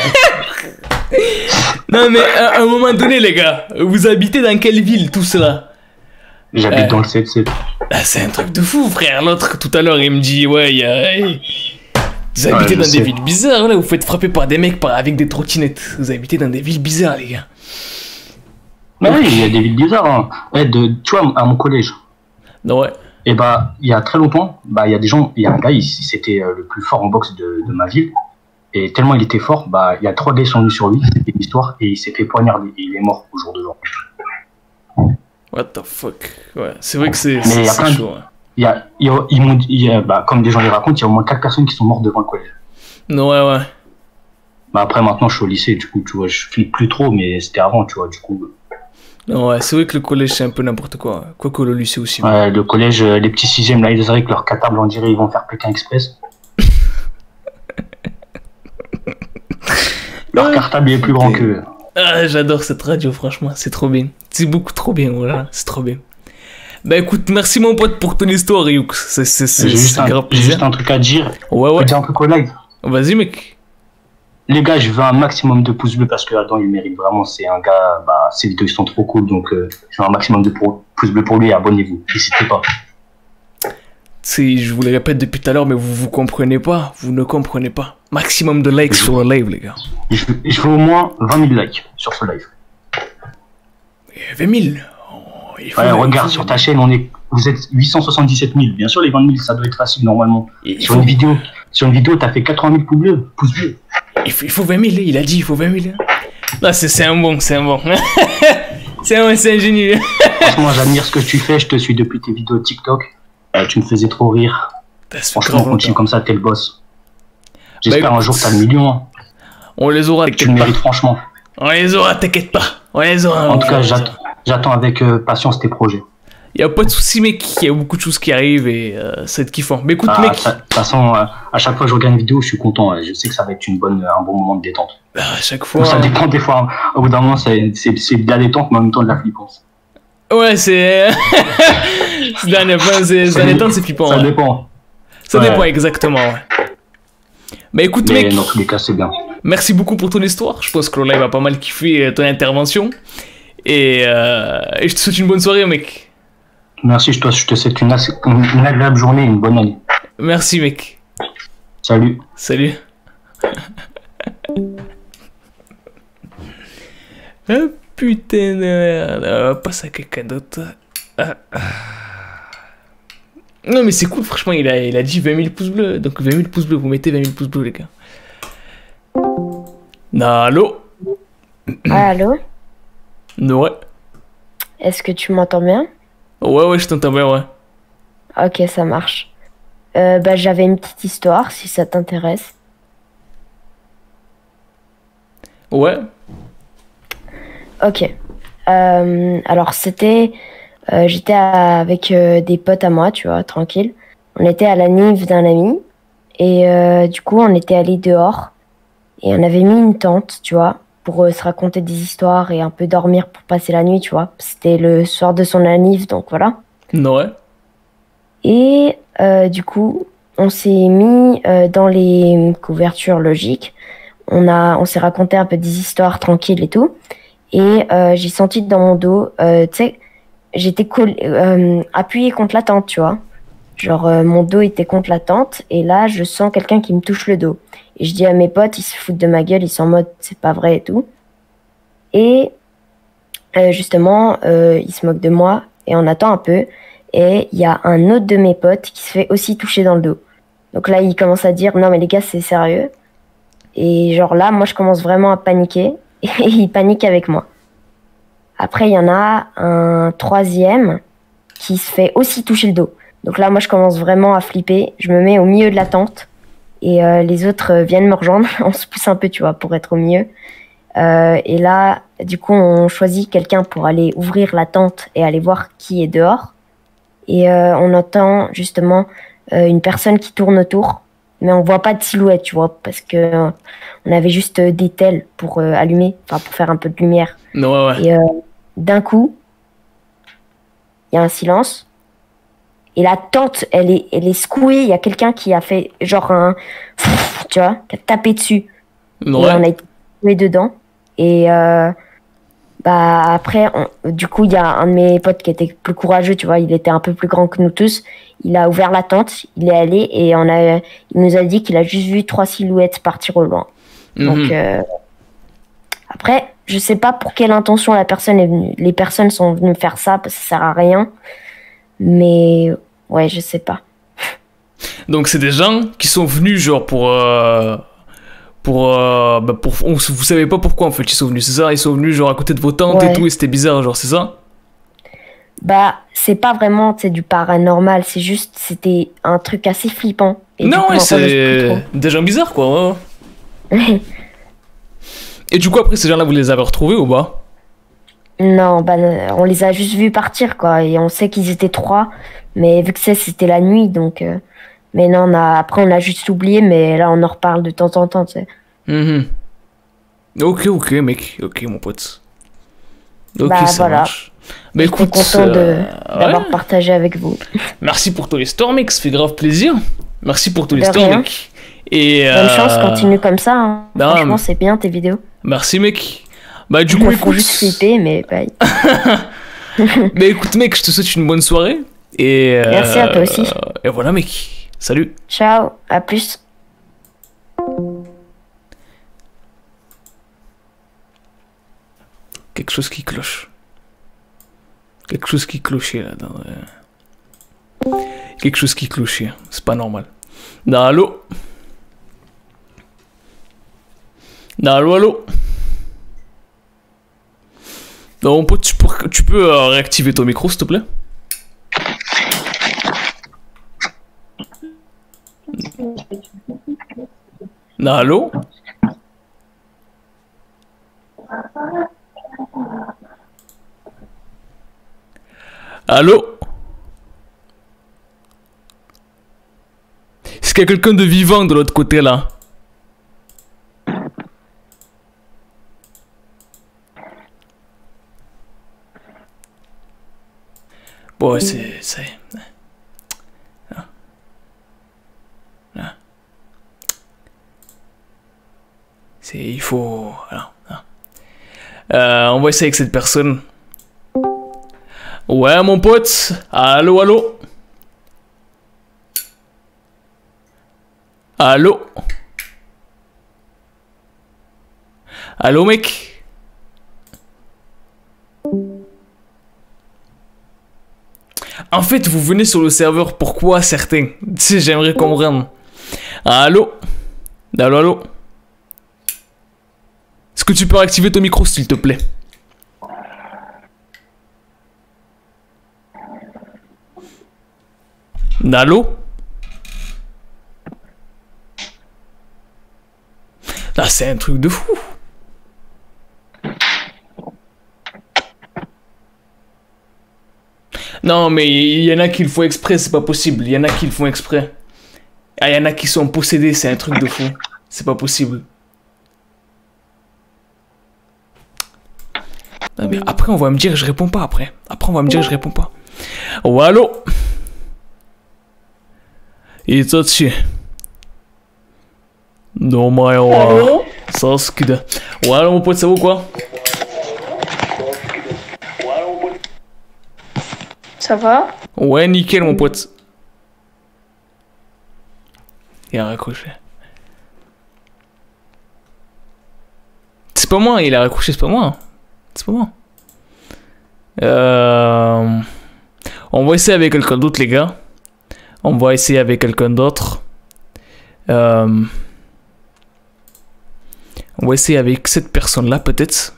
Non mais à un moment donné les gars, vous habitez dans quelle ville tout cela? J'habite dans le 7-7. Ah, c'est un truc de fou frère, l'autre tout à l'heure il me dit ouais vous habitez dans des villes bizarres là, vous faites frapper par des mecs avec des trottinettes. Vous habitez dans des villes bizarres les gars. Mais oui, il y a des villes bizarres. Hein. Tu vois, à mon collège. Ouais. Et bah, il y a très longtemps, bah, il y a des gens, il y a un gars, c'était le plus fort en boxe de ma ville. Et tellement il était fort, bah, il y a 3 gars qui sont venus sur lui, c'était une histoire, et il s'est fait poignarder. Et il est mort au jour d'aujourd'hui. What the fuck? Ouais, c'est vrai que c'est chaud. Bah, comme des gens les racontent, il y a au moins 4 personnes qui sont mortes devant le collège. Ouais. Bah, après, maintenant, je suis au lycée, du coup, tu vois, je flippe plus trop, mais c'était avant, tu vois, du coup. Ouais, c'est vrai que le collège c'est un peu n'importe quoi. Quoique le lycée aussi. Ouais, le collège, les petits 6e là, ils diraient que leur cartable, on dirait ils vont faire Pékin Express. Leur cartable est plus grand qu'eux. Ah, j'adore cette radio, franchement, c'est trop bien. C'est beaucoup trop bien, voilà, c'est trop bien. Bah écoute, merci mon pote pour ton histoire, Ryuk. C'est grave plaisir. J'ai juste un truc à dire. Ouais. Je peux dire un truc au live. Vas-y, mec. Les gars, je veux un maximum de pouces bleus parce que Adam, il mérite vraiment. C'est un gars, ses vidéos sont trop cool. Donc, je veux un maximum de pouces bleus pour lui et abonnez-vous. N'hésitez pas. Je vous le répète depuis tout à l'heure, mais vous comprenez pas. Vous ne comprenez pas. Maximum de likes sur le live, les gars. Je veux au moins 20 000 likes sur ce live. 20 000 ouais, regarde, sur ta chaîne, vous êtes 877 000. Bien sûr, les 20 000, ça doit être facile normalement. Sur une vidéo, t'as fait 80 000 pouces bleus. Il faut 20 000, il a dit, il faut 20 000. Là, c'est un bon. c'est ingénieux. Franchement, j'admire ce que tu fais. Je te suis depuis tes vidéos TikTok. Tu me faisais trop rire. Franchement, continue comme ça, t'es le boss. J'espère un jour t'as le million. Hein. On les aura, tu le mérites franchement. On les aura, t'inquiète pas. On les aura. En tout cas, j'attends avec patience tes projets. Y a pas de soucis, mec. Il y a beaucoup de choses qui arrivent et ça va être kiffant. Mais écoute, mec. De toute façon, à chaque fois que je regarde une vidéo, je suis content. Je sais que ça va être un bon moment de détente. À chaque fois. Ça dépend des fois. Au bout d'un moment, c'est de la détente, mais en même temps de la flippance. Ouais, c'est. C'est de la détente, c'est flippant. Ça dépend. Ça dépend, exactement, ouais. Bah écoute, mec. Dans tous les cas, c'est bien. Merci beaucoup pour ton histoire. Je pense que le live a pas mal kiffé ton intervention. Et je te souhaite une bonne soirée, mec. Merci, je te souhaite une agréable journée et une bonne année. Merci, mec. Salut. Salut. Oh, putain de merde. On va passer à quelqu'un d'autre. Non, mais c'est cool, franchement. Il a dit 20 000 pouces bleus. Donc 20 000 pouces bleus. Vous mettez 20 000 pouces bleus, les gars. Allô? Allô? Ouais. Est-ce que tu m'entends bien? Ouais, je t'entends bien, ouais. Ok, ça marche. J'avais une petite histoire, si ça t'intéresse. Ouais. Ok. Alors, j'étais avec des potes à moi, tu vois, tranquille. On était à la nive d'un ami. Et du coup, on était allés dehors. Et on avait mis une tente, tu vois, pour se raconter des histoires et un peu dormir pour passer la nuit, tu vois. C'était le soir de son anniv, donc voilà. Ouais. Et du coup, on s'est mis dans les couvertures logiques. On s'est raconté un peu des histoires tranquilles et tout. Et j'ai senti dans mon dos, tu sais, j'étais appuyée contre la tente, tu vois. Genre, mon dos était contre la tente. Et là, je sens quelqu'un qui me touche le dos. Et je dis à mes potes, ils se foutent de ma gueule, ils sont en mode c'est pas vrai et tout. Et justement, ils se moquent de moi et on attend un peu. Et il y a un autre de mes potes qui se fait aussi toucher dans le dos. Donc là, il commence à dire non mais les gars, c'est sérieux. Et genre là, moi je commence vraiment à paniquer et il panique avec moi. Après, il y en a un troisième qui se fait aussi toucher le dos. Donc là, moi je commence vraiment à flipper. Je me mets au milieu de la tente. Et les autres viennent me rejoindre. On se pousse un peu, tu vois, pour être au milieu. Et là, du coup, on choisit quelqu'un pour aller ouvrir la tente et aller voir qui est dehors. Et on entend justement une personne qui tourne autour. Mais on voit pas de silhouette, tu vois, parce que on avait juste des tels pour allumer, enfin pour faire un peu de lumière. Ouais. Et d'un coup, il y a un silence. Et la tente, elle est secouée. Il y a quelqu'un qui a fait genre tu vois, qui a tapé dessus. Ouais. Et on a été secoués dedans. Et après, du coup, il y a un de mes potes qui était plus courageux, tu vois. Il était un peu plus grand que nous tous. Il a ouvert la tente, il est allé et il nous a dit qu'il a juste vu 3 silhouettes partir au loin. Donc après, je sais pas pour quelle intention la personne est venue. Les personnes sont venues faire ça parce que ça sert à rien. Mais ouais, je sais pas. Donc c'est des gens qui sont venus genre vous savez pas pourquoi en fait ils sont venus, c'est ça? Ils sont venus genre à côté de vos tentes et tout et c'était bizarre, genre c'est ça? C'est pas vraiment du paranormal, c'est juste c'était un truc assez flippant. Et non, ouais, c'est des gens bizarres quoi. Ouais. Et du coup après ces gens-là vous les avez retrouvés ou pas? Non, on les a juste vus partir quoi et on sait qu'ils étaient 3, mais vu que c'était la nuit donc. Mais non, après on a juste oublié, mais là on en reparle de temps en temps, tu sais. Ok, mec. Ok, mon pote. Ok, ça voilà. marche. Bah écoute, content d'avoir partagé avec vous. Merci pour ton histoire, mec. Ça fait grave plaisir. Merci pour ton histoire, mec. Et, Bonne chance, continue comme ça. Hein. Non, franchement, c'est bien tes vidéos. Merci, mec. Bah, du coup, faut juste flipper, mais bye. Mais écoute, mec, je te souhaite une bonne soirée. Et, merci à toi aussi. Et voilà, mec. Salut. Ciao, à plus. Quelque chose qui cloche. Quelque chose qui clochait là. Quelque chose qui clochait. C'est pas normal. Allô? Allô, allô? Non, mon pote, tu peux réactiver ton micro, s'il te plaît? Allô? Allô? Est-ce qu'il y a quelqu'un de vivant de l'autre côté là? Bon, c'est... Il faut... on va essayer avec cette personne. Ouais, mon pote. Allô, allô. Allô. Allô, mec. En fait, vous venez sur le serveur. Pourquoi certains? Tu sais, j'aimerais comprendre. Allô. Allô, allô. Est-ce que tu peux activer ton micro, s'il te plaît? Allô? Là, c'est un truc de fou. Non, mais il y en a qui le font exprès, c'est pas possible. Il y en a qui le font exprès. Ah, il y en a qui sont possédés, c'est un truc de fou. C'est pas possible. Non, mais après, on va me dire je réponds pas après. Après, on va me dire je réponds pas. Oh, allô? Itachi. Non, mais ouais. Ça, c'est que. Ouais, alors, mon pote, ça vaut quoi? Ça va? Ouais, nickel, mon pote. Il a raccroché. C'est pas moi, il a raccroché, c'est pas moi. C'est pas moi. On va essayer avec quelqu'un d'autre, les gars. On va essayer avec quelqu'un d'autre. On va essayer avec cette personne-là, peut-être.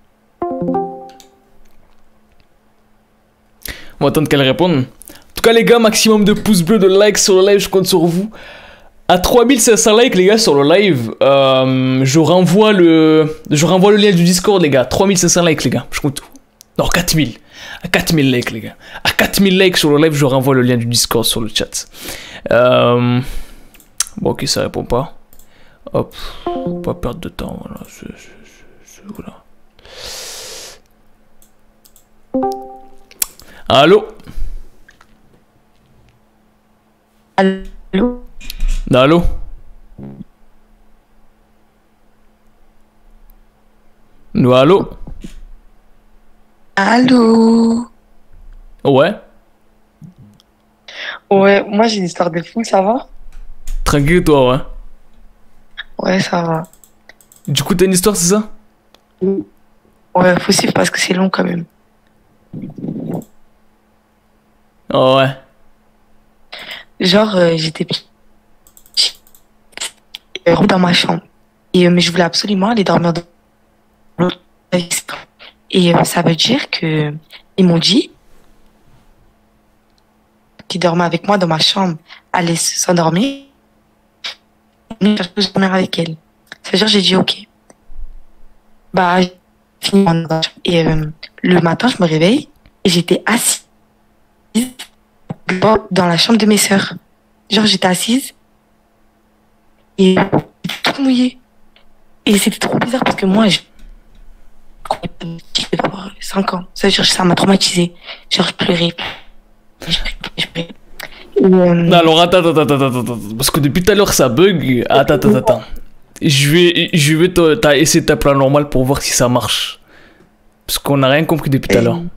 On va attendre qu'elle réponde. En tout cas, les gars, maximum de pouces bleus, de likes sur le live, je compte sur vous. À 3500 likes, les gars, sur le live, je renvoie le lien du Discord, les gars. 3500 likes, les gars. Je compte. Non, 4000. À 4000 likes, les gars. À 4000 likes sur le live, je renvoie le lien du Discord sur le chat. Bon, ok, ça répond pas. Hop. Pas perdre de temps, voilà. Voilà. Allô? Allô? Allô? Nous, allô? Allô? Ouais? Ouais, moi j'ai une histoire de fou, ça va? Tranquille, toi, ouais? Ouais, ça va. Du coup, t'as une histoire, c'est ça? Ouais, faut suivre parce que c'est long quand même. Oh, ouais. Genre, j'étais dans ma chambre. Et, mais je voulais absolument aller dormir dans l'autre. Et ça veut dire que ils m'ont dit qu'ils dormaient avec moi dans ma chambre, allaient s'endormir, je dormir avec elle. Ça veut dire j'ai dit ok. Bah, j'ai fini et le matin, je me réveille et j'étais assise dans la chambre de mes sœurs. Genre, j'étais assise et j'étais tout mouillée. Et c'était trop bizarre parce que moi, je devais avoir 5 ans. Ça veut dire ça m'a traumatisée. Genre, je pleurais. Alors, attends. Parce que depuis tout à l'heure, ça bug. Attends. Je vais essayer de t'appeler en normal pour voir si ça marche. Parce qu'on n'a rien compris depuis tout à l'heure.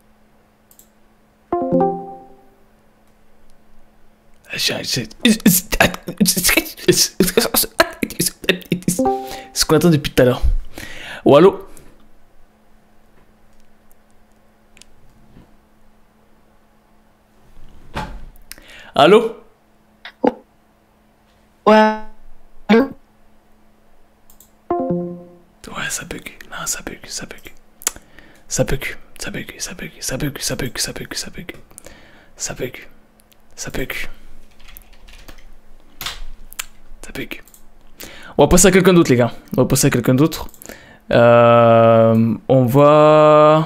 Ce qu'on attend depuis tout à l'heure. Oh, allô? Allô? Ouais. Allô? Ouais, ça bug. Non, ça bug. Ça bug. On va passer à quelqu'un d'autre, les gars. On va...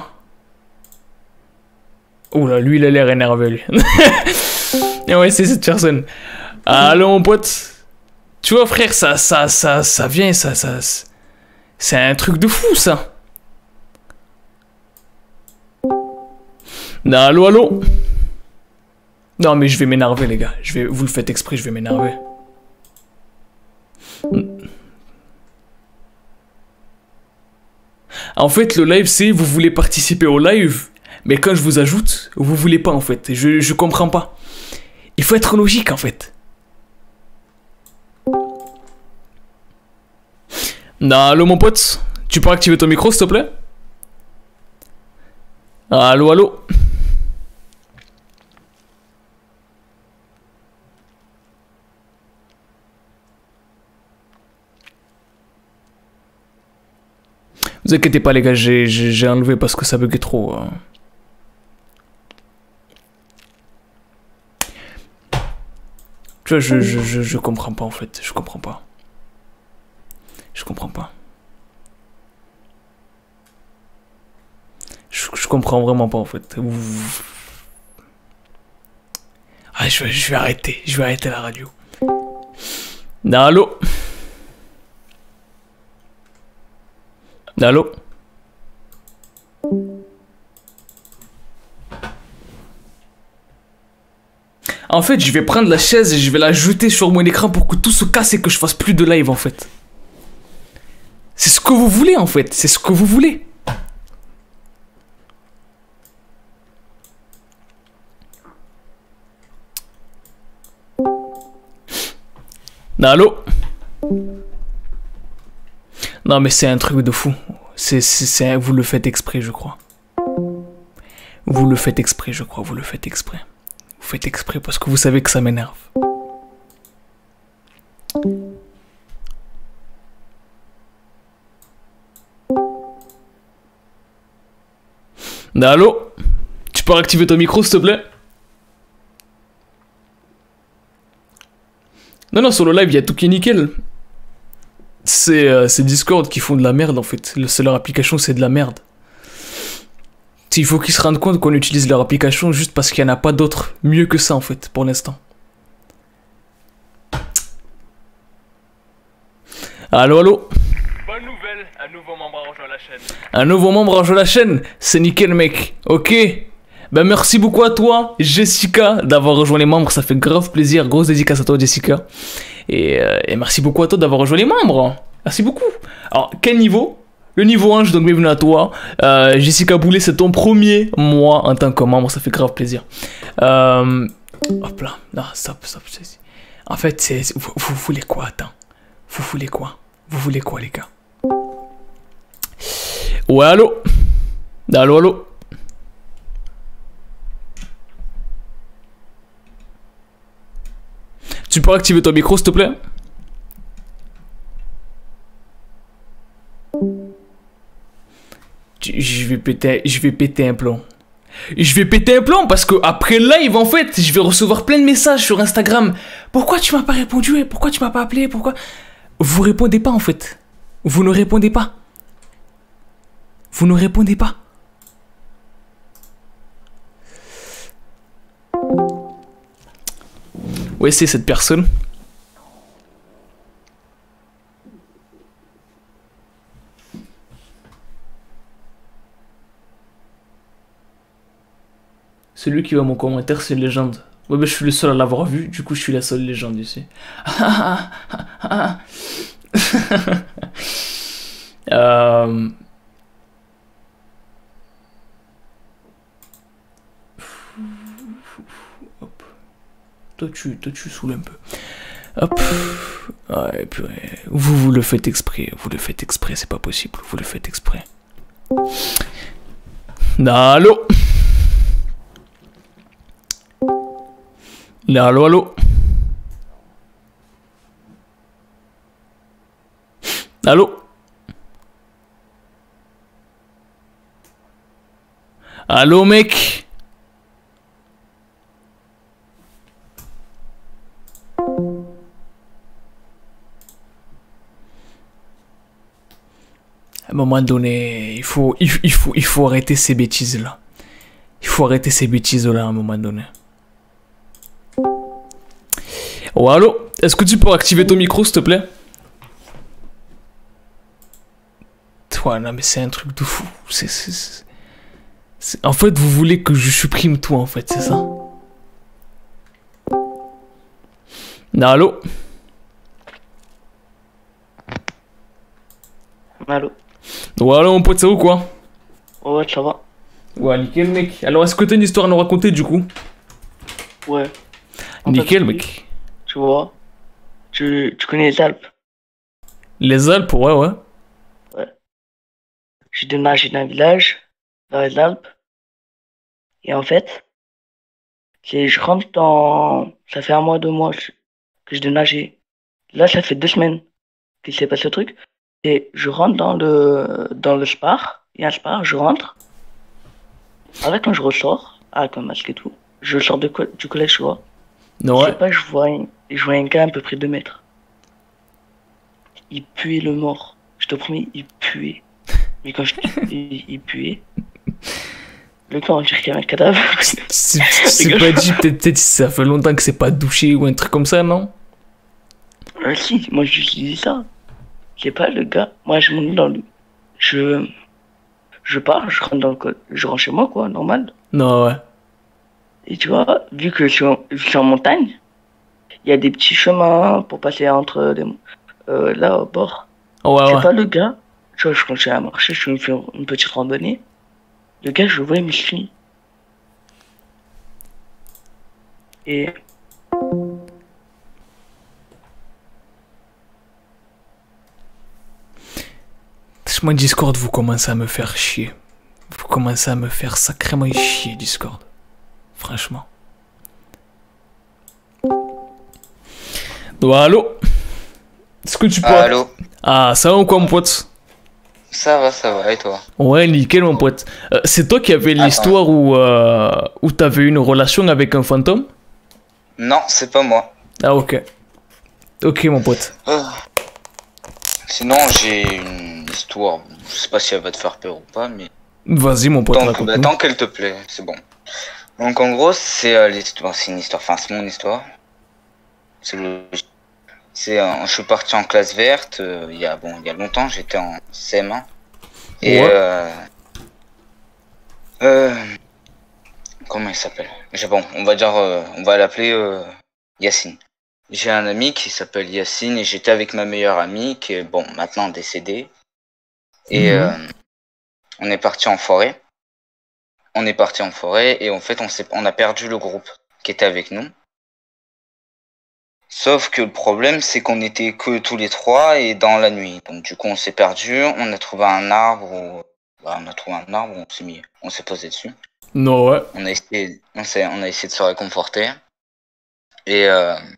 Oula, lui, il a l'air énervé, lui. Et ouais, c'est cette personne. Allô, mon pote. Tu vois, frère, ça vient, c'est un truc de fou, ça. Non, allô? Non, mais je vais m'énerver, les gars. Vous le faites exprès, je vais m'énerver. En fait, le live, c'est vous voulez participer au live, mais quand je vous ajoute, vous voulez pas, en fait. Je comprends pas. Il faut être logique, en fait. Non, allô, mon pote? Tu peux activer ton micro, s'il te plaît? Allô? Vous inquiétez pas, les gars, j'ai enlevé parce que ça buguait trop. Tu vois, je comprends pas, en fait. Je comprends pas. Je comprends vraiment pas, en fait. Ah, je vais arrêter. Je vais arrêter la radio. Non, allô? Allô? En fait, je vais prendre la chaise et je vais la jeter sur mon écran pour que tout se casse et que je fasse plus de live, en fait. C'est ce que vous voulez, en fait. C'est ce que vous voulez. Allô? Non, mais c'est un truc de fou. Vous le faites exprès, je crois. Vous le faites exprès, je crois. Vous le faites exprès. Vous faites exprès parce que vous savez que ça m'énerve. Allô? Tu peux activer ton micro, s'il te plaît? Non, sur le live, il y a tout qui est nickel. C'est Discord qui font de la merde, en fait. C'est leur application, c'est de la merde. Il faut qu'ils se rendent compte qu'on utilise leur application juste parce qu'il n'y en a pas d'autres mieux que ça, en fait, pour l'instant. Allô? Bonne nouvelle, un nouveau membre a rejoint la chaîne. Un nouveau membre a rejoint la chaîne? C'est nickel, mec. Ok. Ben merci beaucoup à toi, Jessica, d'avoir rejoint les membres. Ça fait grave plaisir. Grosse dédicace à toi, Jessica. Et merci beaucoup à toi d'avoir rejoint les membres. Merci beaucoup. Alors, quel niveau? Le niveau 1, donc bienvenue à toi. Jessica Boulet, c'est ton premier mois en tant que membre. Ça fait grave plaisir. Hop là. Non, stop. En fait, vous voulez quoi? Attends. Vous voulez quoi? Vous voulez quoi, les gars? Ouais, allô? Allô? Tu peux activer ton micro, s'il te plaît? Je vais péter un plomb. Je vais péter un plomb parce que après le live, en fait, je vais recevoir plein de messages sur Instagram. Pourquoi tu m'as pas répondu? Pourquoi tu m'as pas appelé? Pourquoi? Vous répondez pas, en fait. Vous ne répondez pas. Vous ne répondez pas. Ouais, c'est cette personne. Celui qui voit mon commentaire, c'est une légende. Ouais, bah, je suis le seul à l'avoir vu, du coup, je suis la seule légende ici. Hop. Toi, tu saoules un peu. Hop. Ouais, purée. Vous le faites exprès. Vous le faites exprès, c'est pas possible. Vous le faites exprès. Allô? Allô, allô? Allô? Allô, mec? À un moment donné, il faut arrêter ces bêtises-là. Il faut arrêter ces bêtises-là à un moment donné. Oh, allô? Est-ce que tu peux activer ton micro, s'il te plaît? Ouais, non, mais c'est un truc de fou. En fait, vous voulez que je supprime tout, en fait, c'est ça? Allô? Allô? Ouais, allô, mon pote, c'est où, quoi? Ouais, ça va. Ouais, nickel, mec. Alors, est-ce que t'as une histoire à nous raconter, du coup? Ouais. Nickel, mec. Tu vois, tu connais les Alpes? Les Alpes, ouais, ouais. Ouais. J'ai déménagé d'un village vers les Alpes. Et en fait, je rentre dans... Ça fait 1 mois, 2 mois que je déménagé. Là, ça fait 2 semaines qu'il s'est passé le truc. Et je rentre dans le spar. Il y a un spar, je rentre. Après, quand je ressors, avec un masque et tout, je sors du collège, tu vois. Ouais. Je sais pas, je vois un gars à peu près 2 mètres. Il puait le mort. Je te promets, il puait. Mais quand je dis il puait, le gars, on dirait qu'il y avait un cadavre. C'est pas dit, peut-être ça fait longtemps que c'est pas douché ou un truc comme ça, non? Si, moi je dis ça. Je sais pas, le gars, moi je monte dans le... Je pars, je rentre chez moi, quoi, normal. Non, ouais. Et tu vois, vu que je suis en montagne, il y a des petits chemins pour passer entre là au bord. Ouais, je sais ouais. pas, le gars, tu vois, je continue à marcher, je me fais une petite randonnée. Le gars, je le vois, il me suit. Et... Moi, Discord, vous commencez à me faire chier. Vous commencez à me faire sacrément chier, Discord. Franchement. Ouais, allô? Est-ce que tu peux... Allô? Ah, ça va ou quoi, mon pote? Ça va, et toi? Ouais, nickel, mon pote. C'est toi qui avais l'histoire où t'avais une relation avec un fantôme? Non, c'est pas moi. Ah, ok. Ok, mon pote. Sinon, j'ai une histoire. Je sais pas si elle va te faire peur ou pas, mais... Vas-y, mon pote, raconte-nous. Tant qu'elle te plaît, c'est bon. Donc, en gros, c'est l'histoire. C'est une histoire. Enfin, c'est mon histoire. C'est logique. Je suis parti en classe verte il y a longtemps, j'étais en CM1. Et comment il s'appelle? Bon, on va dire, on va l'appeler Yacine. J'ai un ami qui s'appelle Yacine et j'étais avec ma meilleure amie qui est, bon, maintenant décédée. Et on est parti en forêt. Et en fait, on a perdu le groupe qui était avec nous. Sauf que le problème, c'est qu'on était que tous les 3 et dans la nuit. Donc du coup, on s'est perdu. On a trouvé un arbre. On s'est posé dessus. Non, ouais. On a essayé de se réconforter. Et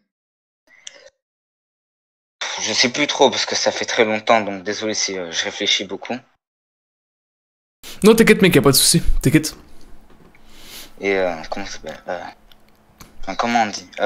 je sais plus trop parce que ça fait très longtemps. Donc désolé si je réfléchis beaucoup. Non, t'inquiète, mec, y'a pas de soucis. T'inquiète. Et comment ça s'appelle comment on dit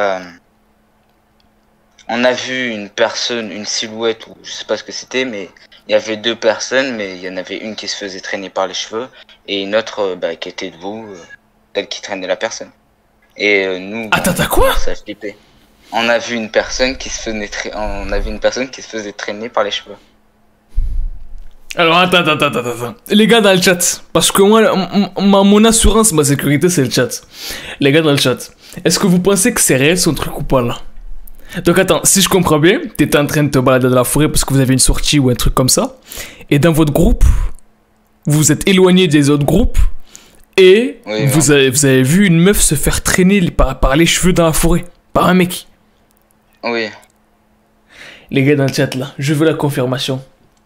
on a vu une personne, une silhouette, ou je sais pas ce que c'était, mais il y avait 2 personnes, mais il y en avait une qui se faisait traîner par les cheveux, et une autre qui était debout, celle qui traînait la personne. Et nous, t'as quoi? Ça a flippé. On a vu une personne qui se faisait traîner par les cheveux. Alors, attends. Les gars dans le chat, parce que moi, mon assurance, ma sécurité, c'est le chat. Les gars dans le chat, Est-ce que vous pensez que c'est réel son truc ou pas là? Donc attends, si je comprends bien, t'étais en train de te balader dans la forêt parce que vous avez une sortie ou un truc comme ça. Et dans votre groupe, vous vous êtes éloigné des autres groupes. Et Oui, vous avez vu une meuf se faire traîner par les cheveux dans la forêt. Par un mec. Oui. Les gars dans le chat là, je veux la confirmation.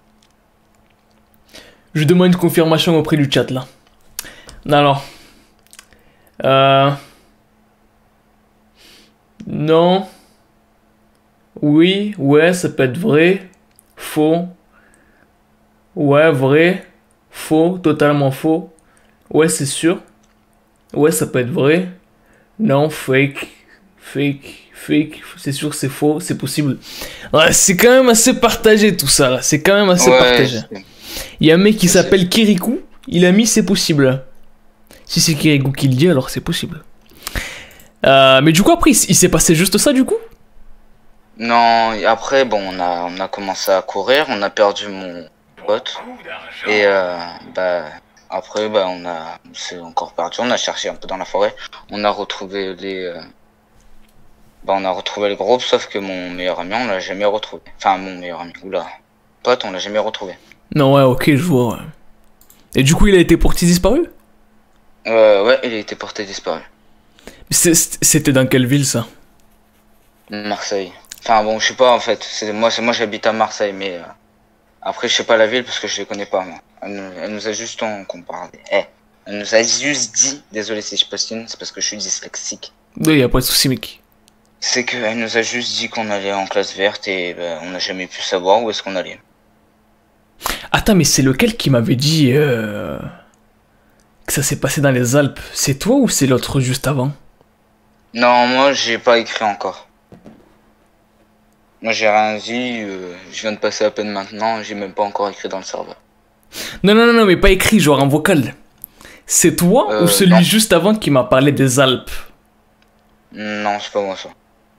Je demande une confirmation auprès du chat là. Alors. Non. Oui, ouais, ça peut être vrai. Faux. Ouais, vrai. Faux, totalement faux. Ouais, c'est sûr. Ouais, ça peut être vrai. Non, fake. Fake. C'est sûr, c'est faux, c'est possible. Ouais, c'est quand même assez partagé tout ça là. C'est quand même assez partagé. Il y a un mec qui s'appelle Kirikou. Il a mis c'est possible. Si c'est Kirikou qui le dit, alors c'est possible. Mais du coup, après, il s'est passé juste ça du coup? Non, et après, bon, on a commencé à courir, on a perdu mon pote. Et après, on s'est encore perdu, on a cherché un peu dans la forêt. On a retrouvé on a retrouvé le groupe, sauf que mon meilleur ami, on l'a jamais retrouvé. Enfin, mon meilleur ami, oula, pote, on l'a jamais retrouvé. Non, ouais, ok, je vois. Ouais. Et du coup, il a été porté disparu? Ouais, il a été porté disparu. C'était dans quelle ville ça? Marseille. Enfin bon, je sais pas en fait. Moi j'habite à Marseille, mais après je sais pas la ville parce que je les connais pas moi. Elle nous a juste qu'on parlait. Elle nous a juste dit, désolé si je postine, c'est parce que je suis dyslexique. Oui, y a pas de souci mec. C'est qu'elle nous a juste dit qu'on allait en classe verte et on n'a jamais pu savoir où est-ce qu'on allait. Attends, mais c'est lequel qui m'avait dit que ça s'est passé dans les Alpes? C'est toi ou c'est l'autre juste avant? Non, moi j'ai pas écrit encore. Moi j'ai rien dit, je viens de passer à peine maintenant, j'ai même pas encore écrit dans le serveur. Non, mais pas écrit, genre en vocal. C'est toi ou celui non. juste avant qui m'a parlé des Alpes? Non, c'est pas moi ça.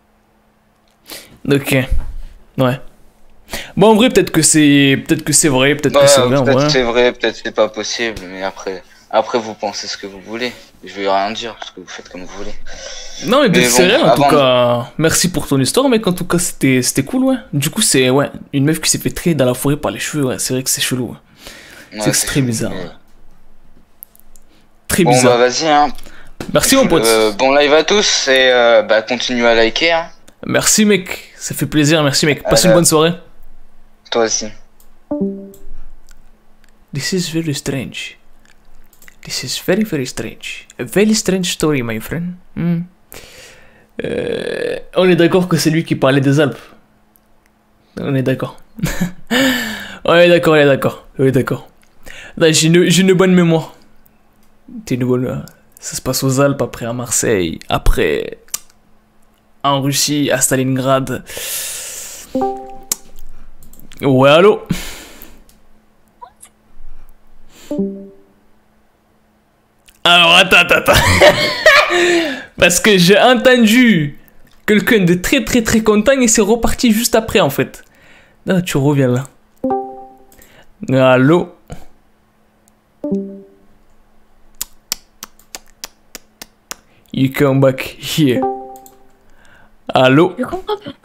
Ok. Ouais. Bon, en vrai, peut-être que c'est vrai, peut-être que c'est vrai. Peut-être c'est vrai, peut-être c'est pas possible, mais après vous pensez ce que vous voulez. Je vais rien dire, parce que vous faites comme vous voulez. Non, mais bon, c'est rien, en tout cas. Merci pour ton histoire, mec. En tout cas, c'était cool, ouais. Du coup, c'est une meuf qui s'est fait traîner dans la forêt par les cheveux, ouais. C'est vrai que c'est chelou. Ouais. C'est que c'est très bizarre. Ouais. Très bizarre. Bon, bah vas-y, hein. Merci, mon pote. Bon live à tous et continuez à liker. Hein. Merci, mec. Ça fait plaisir, merci, mec. Passe une bonne soirée. Toi aussi. This is very strange. This is very, very strange. A very strange story, my friend. On est d'accord que c'est lui qui parlait des Alpes. On est d'accord. On est d'accord. J'ai une bonne mémoire. Ça se passe aux Alpes, après à Marseille, après en Russie, à Stalingrad. Ouais, allô? Alors, attends. Parce que j'ai entendu quelqu'un de très très très content et c'est reparti juste après en fait. Ah, tu reviens là. Allô? You come back here. Allô? Je comprends pas.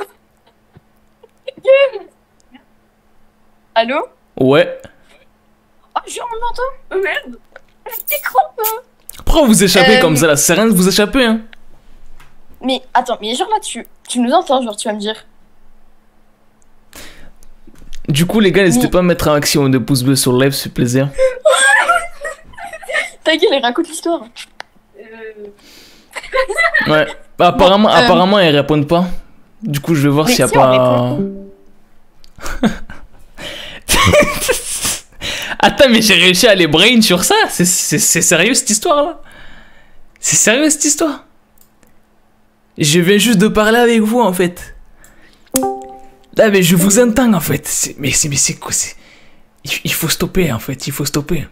Allô? Ouais. Oh, je m'entends. Oh merde. Je décroche. Pourquoi vous échappez comme ça là? C'est rien de vous échapper, hein? Mais attends, mais genre là, tu nous entends, genre tu vas me dire. Du coup, les gars, n'hésitez pas à mettre un action de pouce bleu sur le live, ça fait plaisir. Ta gueule, elle raconte l'histoire. Ouais. Apparemment, elles répondent pas. Du coup, je vais voir s'il y a pas. Attends, mais j'ai réussi à les brain sur ça? C'est sérieux cette histoire là? C'est sérieux cette histoire? Je viens juste de parler avec vous en fait. Là, mais je vous entends en fait. Mais c'est quoi? Il faut stopper en fait, il faut stopper.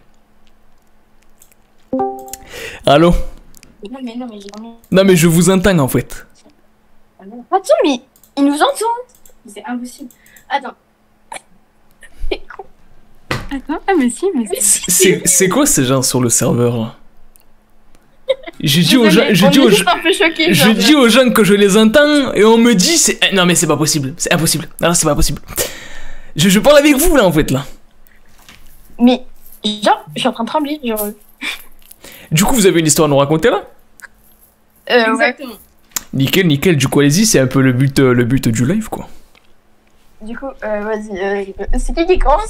Allô? Non, mais je vous entends en fait. Attends, mais il nous entend. C'est impossible. Attends. C'est con. Attends, mais si. C'est quoi ces gens sur le serveur là? Je dis aux gens que je les entends et on me dit non mais c'est pas possible, c'est impossible. Non, c'est pas possible. Je parle avec vous là en fait là. Mais genre, je suis en train de trembler, genre. Du coup, vous avez une histoire à nous raconter là? Exactement. Nickel, nickel. Du coup, allez-y, c'est un peu le but du live quoi. Du coup, vas-y, c'est qui commence?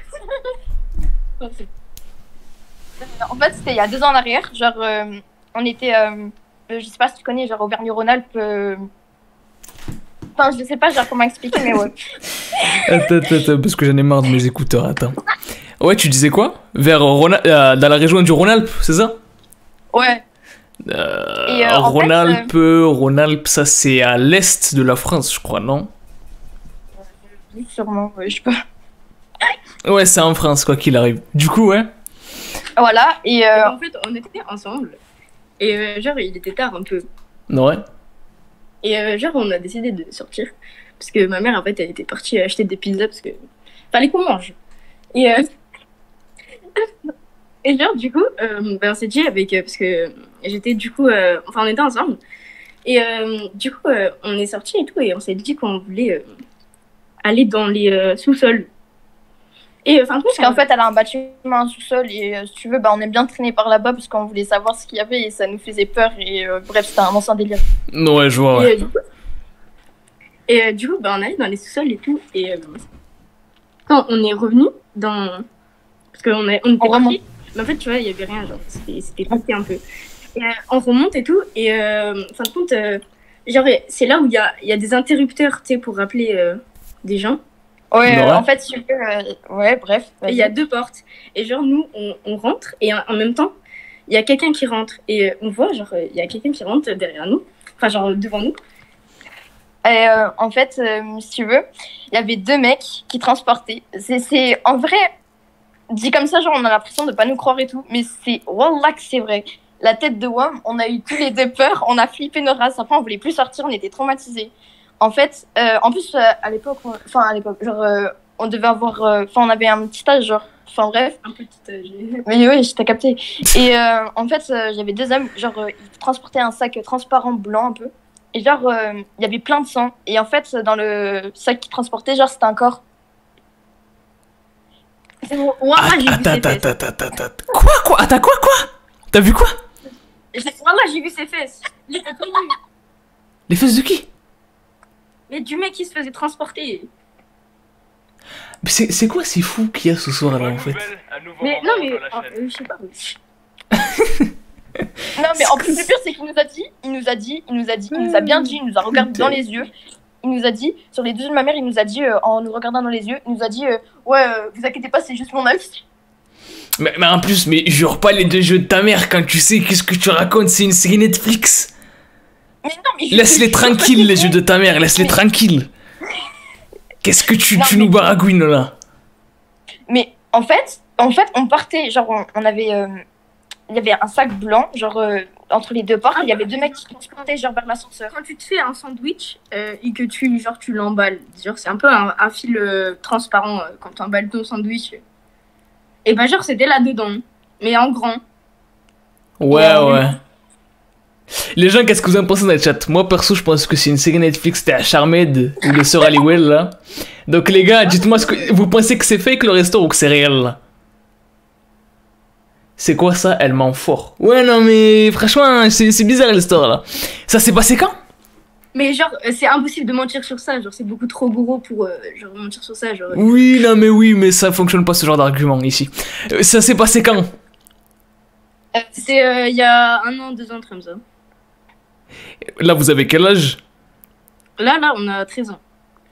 En fait, c'était il y a 2 ans en arrière, genre, on était, je sais pas si tu connais, genre Auvergne-Rhône-Alpes, enfin, je sais pas, genre, comment expliquer, mais ouais. Attends, parce que j'en ai marre de mes écouteurs, attends. Ouais, tu disais quoi? Vers dans la région du Rhône-Alpes, c'est ça? Ouais. Rhône-Alpes, ça c'est à l'est de la France, je crois, non? Sûrement, ouais, je sais pas. Ouais, c'est en France, quoi qu'il arrive. Du coup, ouais. Voilà, et en fait, on était ensemble. Et genre, il était tard un peu. Ouais. Et genre, on a décidé de sortir. Parce que ma mère, en fait, elle était partie acheter des pizzas parce que fallait qu'on mange. Et, et genre, du coup, ben, on s'est dit avec... parce que j'étais du coup... enfin, on était ensemble. Et du coup, on est sortis et tout. Et on s'est dit qu'on voulait aller dans les sous-sols. Et enfin, parce qu'en fait, elle a un bâtiment, un sous-sol, et si tu veux, bah, on est bien traîné par là-bas parce qu'on voulait savoir ce qu'il y avait et ça nous faisait peur. Et bref, c'était un ancien délire. Ouais, je vois, ouais. Et du coup, bah, on allait dans les sous-sols et tout. Et quand on est revenu dans. Parce qu'on était partis, mais en fait, tu vois, il y avait rien, genre, c'était parti un peu. Et on remonte et tout, et fin de compte, genre, c'est là où il y a des interrupteurs, tu sais, pour rappeler des gens. Ouais, en fait, si tu veux, ouais, bref. Il y a 2 portes. Et genre, nous, on rentre, et en même temps, il y a quelqu'un qui rentre. Et on voit, genre, il y a quelqu'un qui rentre derrière nous. Enfin, genre, devant nous. Et en fait, si tu veux, il y avait 2 mecs qui transportaient. C'est en vrai, dit comme ça, genre, on a l'impression de pas nous croire et tout. Mais c'est, wallah que c'est vrai. La tête de WAM, on a eu tous les 2 peur. On a flippé nos races. Après, on voulait plus sortir, on était traumatisés. En fait, en plus, à l'époque, genre, on devait avoir, enfin, on avait un petit âge, genre, enfin, bref. Un petit âge. Mais oui, je t'ai capté. Et en fait, il y avait 2 hommes, genre, ils transportaient un sac transparent blanc un peu. Et genre, il y avait plein de sang. Et en fait, dans le sac qu'ils transportaient, genre, c'était un corps. Attends. Quoi? Attends, quoi? T'as vu quoi? Voilà, j'ai vu ses fesses. Les fesses de qui? Mais du mec qui se faisait transporter. Mais c'est quoi ces fous qu'il y a ce soir là en fait? Mais non mais je sais pas. Non mais en plus le pire c'est qu'il nous a bien dit, il nous a regardé dans les yeux. Il nous a dit, sur les 2 yeux de ma mère, il nous a dit, en nous regardant dans les yeux, il nous a dit, ouais, vous inquiétez pas, c'est juste mon ami. Mais en plus, mais jure pas les 2 yeux de ta mère quand tu sais qu'est-ce que tu racontes, c'est une série Netflix. Mais non, mais laisse-les tranquilles, les yeux de ta mère, laisse-les tranquilles. Qu'est-ce que tu nous baragouines là? Mais en fait, on partait, genre, on avait, il y avait un sac blanc, genre, entre les 2 portes, il y avait 2 mecs qui transportaient, genre, vers l'ascenseur. Quand tu te fais un sandwich et que tu l'emballes, genre, c'est un peu un fil transparent quand tu emballes ton sandwich. Et bah, genre, c'était là-dedans, mais en grand. Ouais. Les gens, qu'est-ce que vous en pensez dans le chat? Moi perso, je pense que c'est une série Netflix, c'était à Charmed ou les sœurs Halliwell là. Donc les gars, dites-moi ce que vous pensez que c'est fake le resto ou que c'est réel là? C'est quoi ça? Elle ment fort. Ouais non mais franchement c'est bizarre l'histoire là. Ça s'est passé quand? Mais genre c'est impossible de mentir sur ça, genre c'est beaucoup trop gros pour genre mentir sur ça genre. Oui non mais oui mais ça fonctionne pas ce genre d'argument ici. Ça s'est passé quand? C'est il y a 1 an, 2 ans comme ça. Là, vous avez quel âge? Là, on a 13 ans.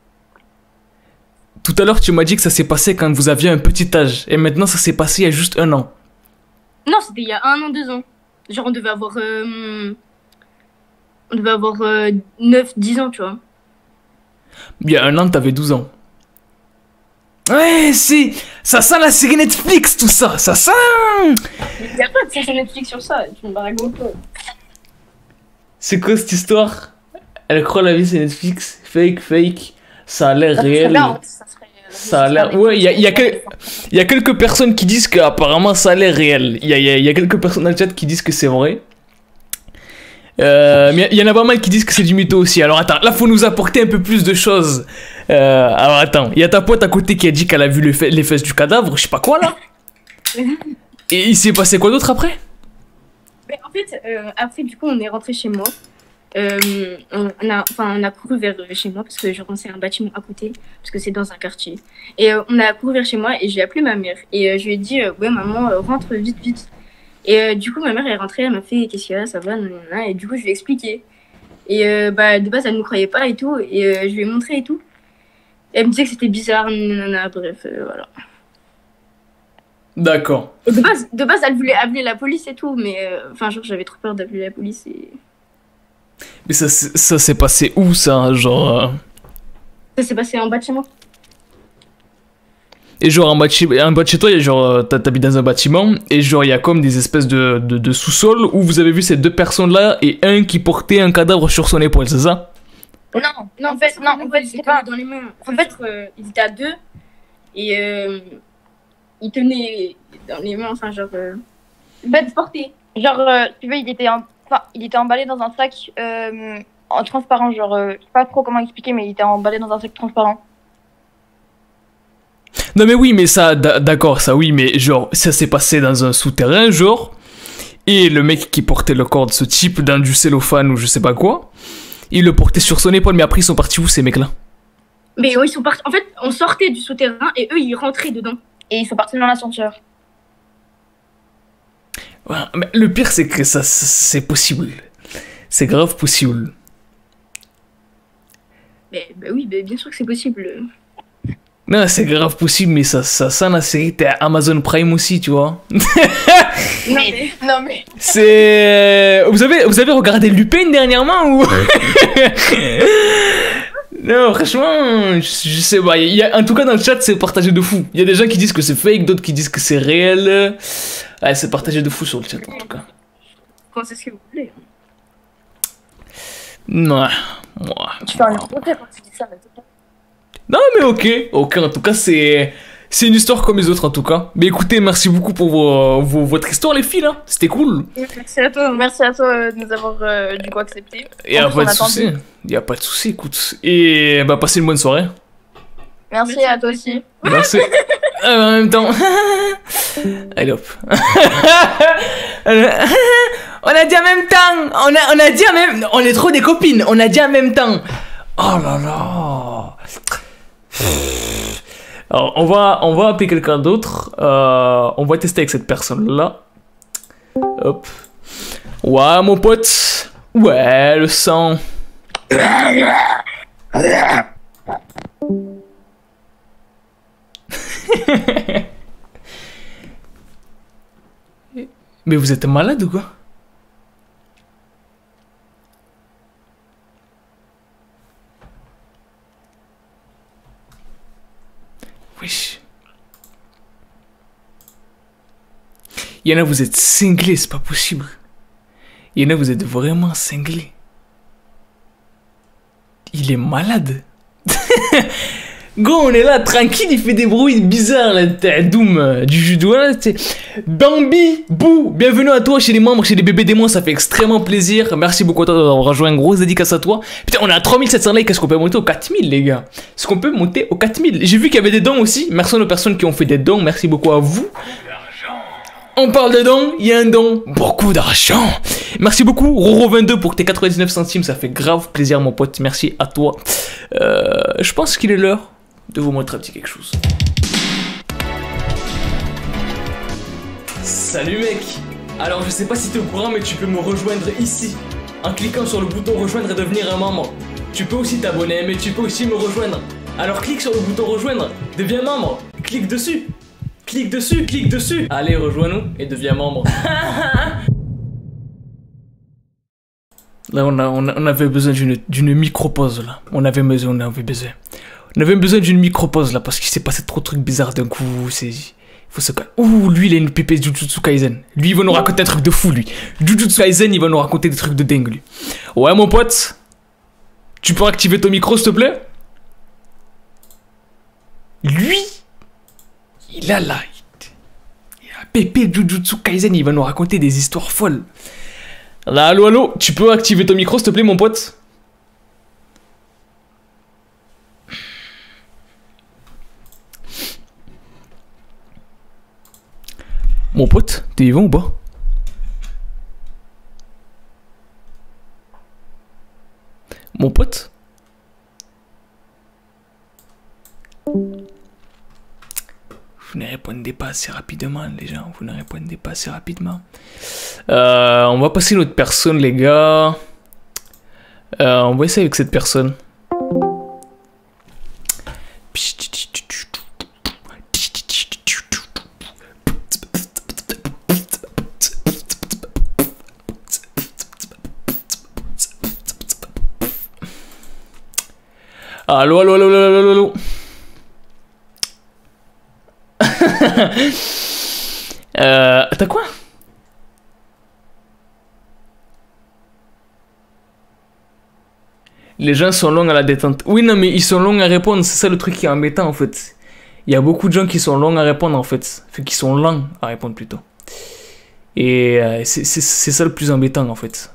Tout à l'heure, tu m'as dit que ça s'est passé quand vous aviez un petit âge. Et maintenant, ça s'est passé il y a juste 1 an. Non, c'était il y a 1 an, 2 ans. Genre, on devait avoir 9, 10 ans, tu vois. Il y a 1 an, t'avais 12 ans. Ouais, si. Ça sent la série Netflix, tout ça. Ça sent. Il y a pas de série Netflix sur ça. Tu me racontes pas. C'est quoi cette histoire? Elle croit la vie c'est Netflix, fake, ça a l'air réel. Ça a l'air. Ouais, il y a quelques personnes qui disent qu'apparemment ça a l'air réel. Il y a quelques personnes dans le chat qui disent que c'est vrai. Mais il y en a pas mal qui disent que c'est du mytho aussi. Alors attends, là faut nous apporter un peu plus de choses. Alors attends, il y a ta pote à côté qui a dit qu'elle a vu les fesses du cadavre, je sais pas quoi là. Et il s'est passé quoi d'autre après? En fait, après du coup on est rentré chez moi. On a couru vers chez moi parce que je rençais un bâtiment à côté parce que c'est dans un quartier. Et on a couru vers chez moi et j'ai appelé ma mère et je lui ai dit ouais maman rentre vite vite. Et du coup ma mère est rentrée, elle m'a fait qu'est-ce qu'il y a, ça va, nanana, et du coup je lui ai expliqué. Et bah de base elle ne croyait pas et tout et je lui ai montré et tout. Et elle me disait que c'était bizarre, nanana, bref voilà. D'accord. De base elle voulait appeler la police et tout mais enfin genre j'avais trop peur d'appeler la police et... Mais ça s'est passé où ça, genre Ça s'est passé en bas de chez moi. Et genre en bas de chez toi, il y a genre t'habites dans un bâtiment et genre il y a comme des espèces de sous-sol où vous avez vu ces deux personnes là et un qui portait un cadavre sur son épaule, c'est ça? Non, en fait c'était pas dans les mains. En fait ils étaient à deux et ils tenaient dans les mains, enfin genre bête portée. Genre tu vois il était emballé dans un sac en transparent, genre je sais pas trop comment expliquer mais il était emballé dans un sac transparent. Non mais oui mais ça d'accord ça oui mais genre ça s'est passé dans un souterrain genre et le mec qui portait le corps de ce type dans du cellophane ou je sais pas quoi il le portait sur son épaule mais après ils sont partis où ces mecs là? Mais eux ils sont partis, en fait on sortait du souterrain et eux ils rentraient dedans et ils sont partis dans l'ascenseur. Ouais, mais le pire c'est que ça c'est possible, c'est grave possible. Mais bah oui bah bien sûr que c'est possible. Non c'est grave possible mais ça la série t'es Amazon Prime aussi tu vois. non mais c'est vous avez regardé Lupin dernièrement ou? Non franchement je sais pas en tout cas dans le chat c'est partagé de fou, il y a des gens qui disent que c'est fake, d'autres qui disent que c'est réel. Ouais, c'est partagé de fou sur le chat en tout cas. Quand c'est ce que vous voulez. Non, moi. Tu fais un côté quand tu dis ça, mais non mais ok, en tout cas c'est une histoire comme les autres en tout cas. Mais écoutez, merci beaucoup pour votre histoire les filles là, c'était cool. Merci à toi de nous avoir du coup accepté. Y'a pas de souci, écoute. Et bah passez une bonne soirée. Merci à toi aussi. Merci. En même temps. Allez hop. On a dit en même temps. On a dit en même. On est trop des copines. On a dit en même temps. Oh là là. Alors on va appeler quelqu'un d'autre. On va tester avec cette personne là. Hop. Ouais mon pote. Ouais le sang. Mais vous êtes malade ou quoi? Wesh. Il y en a vous êtes cinglés, c'est pas possible. Il y en a vous êtes vraiment cinglés. Il est malade. Go, on est là, tranquille, il fait des bruits bizarres, là, Doom, du judo, là, tu sais. Bambi, Bou, bienvenue à toi chez les membres, chez les bébés démons, ça fait extrêmement plaisir. Merci beaucoup à toi d'avoir rejoint, une grosse dédicace à toi. Putain, on est à 3700 likes, est-ce qu'on peut monter aux 4000, les gars? Est-ce qu'on peut monter aux 4000? J'ai vu qu'il y avait des dons aussi, merci aux personnes qui ont fait des dons, merci beaucoup à vous. On parle de dons, il y a un don, beaucoup d'argent. Merci beaucoup, Roro22 pour tes 99 centimes, ça fait grave plaisir mon pote, merci à toi. Je pense qu'il est l'heure de vous montrer un petit quelque chose. Salut mec. Alors je sais pas si t'es au courant mais tu peux me rejoindre ici en cliquant sur le bouton rejoindre et devenir un membre. Tu peux aussi t'abonner mais tu peux aussi me rejoindre. Alors clique sur le bouton rejoindre, deviens membre, clique dessus. Clique dessus, clique dessus. Allez rejoins-nous et deviens membre. Là on avait besoin d'une micro-pause là. On avait besoin d'une micro-pause là parce qu'il s'est passé trop de trucs bizarres d'un coup. Faut se calmer. Ouh, lui il a une pépée de Jujutsu Kaisen. Lui il va nous raconter un truc de fou lui. Jujutsu Kaisen il va nous raconter des trucs de dingue lui. Ouais mon pote. Tu peux activer ton micro s'il te plaît? Lui il a la pépé de Jujutsu Kaisen, il va nous raconter des histoires folles. Là, allô, allô, tu peux activer ton micro, s'il te plaît, mon pote? Mon pote, t'es vivant ou pas? Mon pote? Vous ne répondez pas assez rapidement, les gens. Vous ne répondez pas assez rapidement. On va passer une autre personne, les gars. On va essayer avec cette personne. Allô, allô, allô, allô, allô, allô. T'as quoi? Les gens sont longs à la détente. Oui, non, mais ils sont longs à répondre. C'est ça le truc qui est embêtant, en fait. Il y a beaucoup de gens qui sont longs à répondre, en fait. Fait qu'ils sont lents à répondre, plutôt. Et c'est ça le plus embêtant, en fait.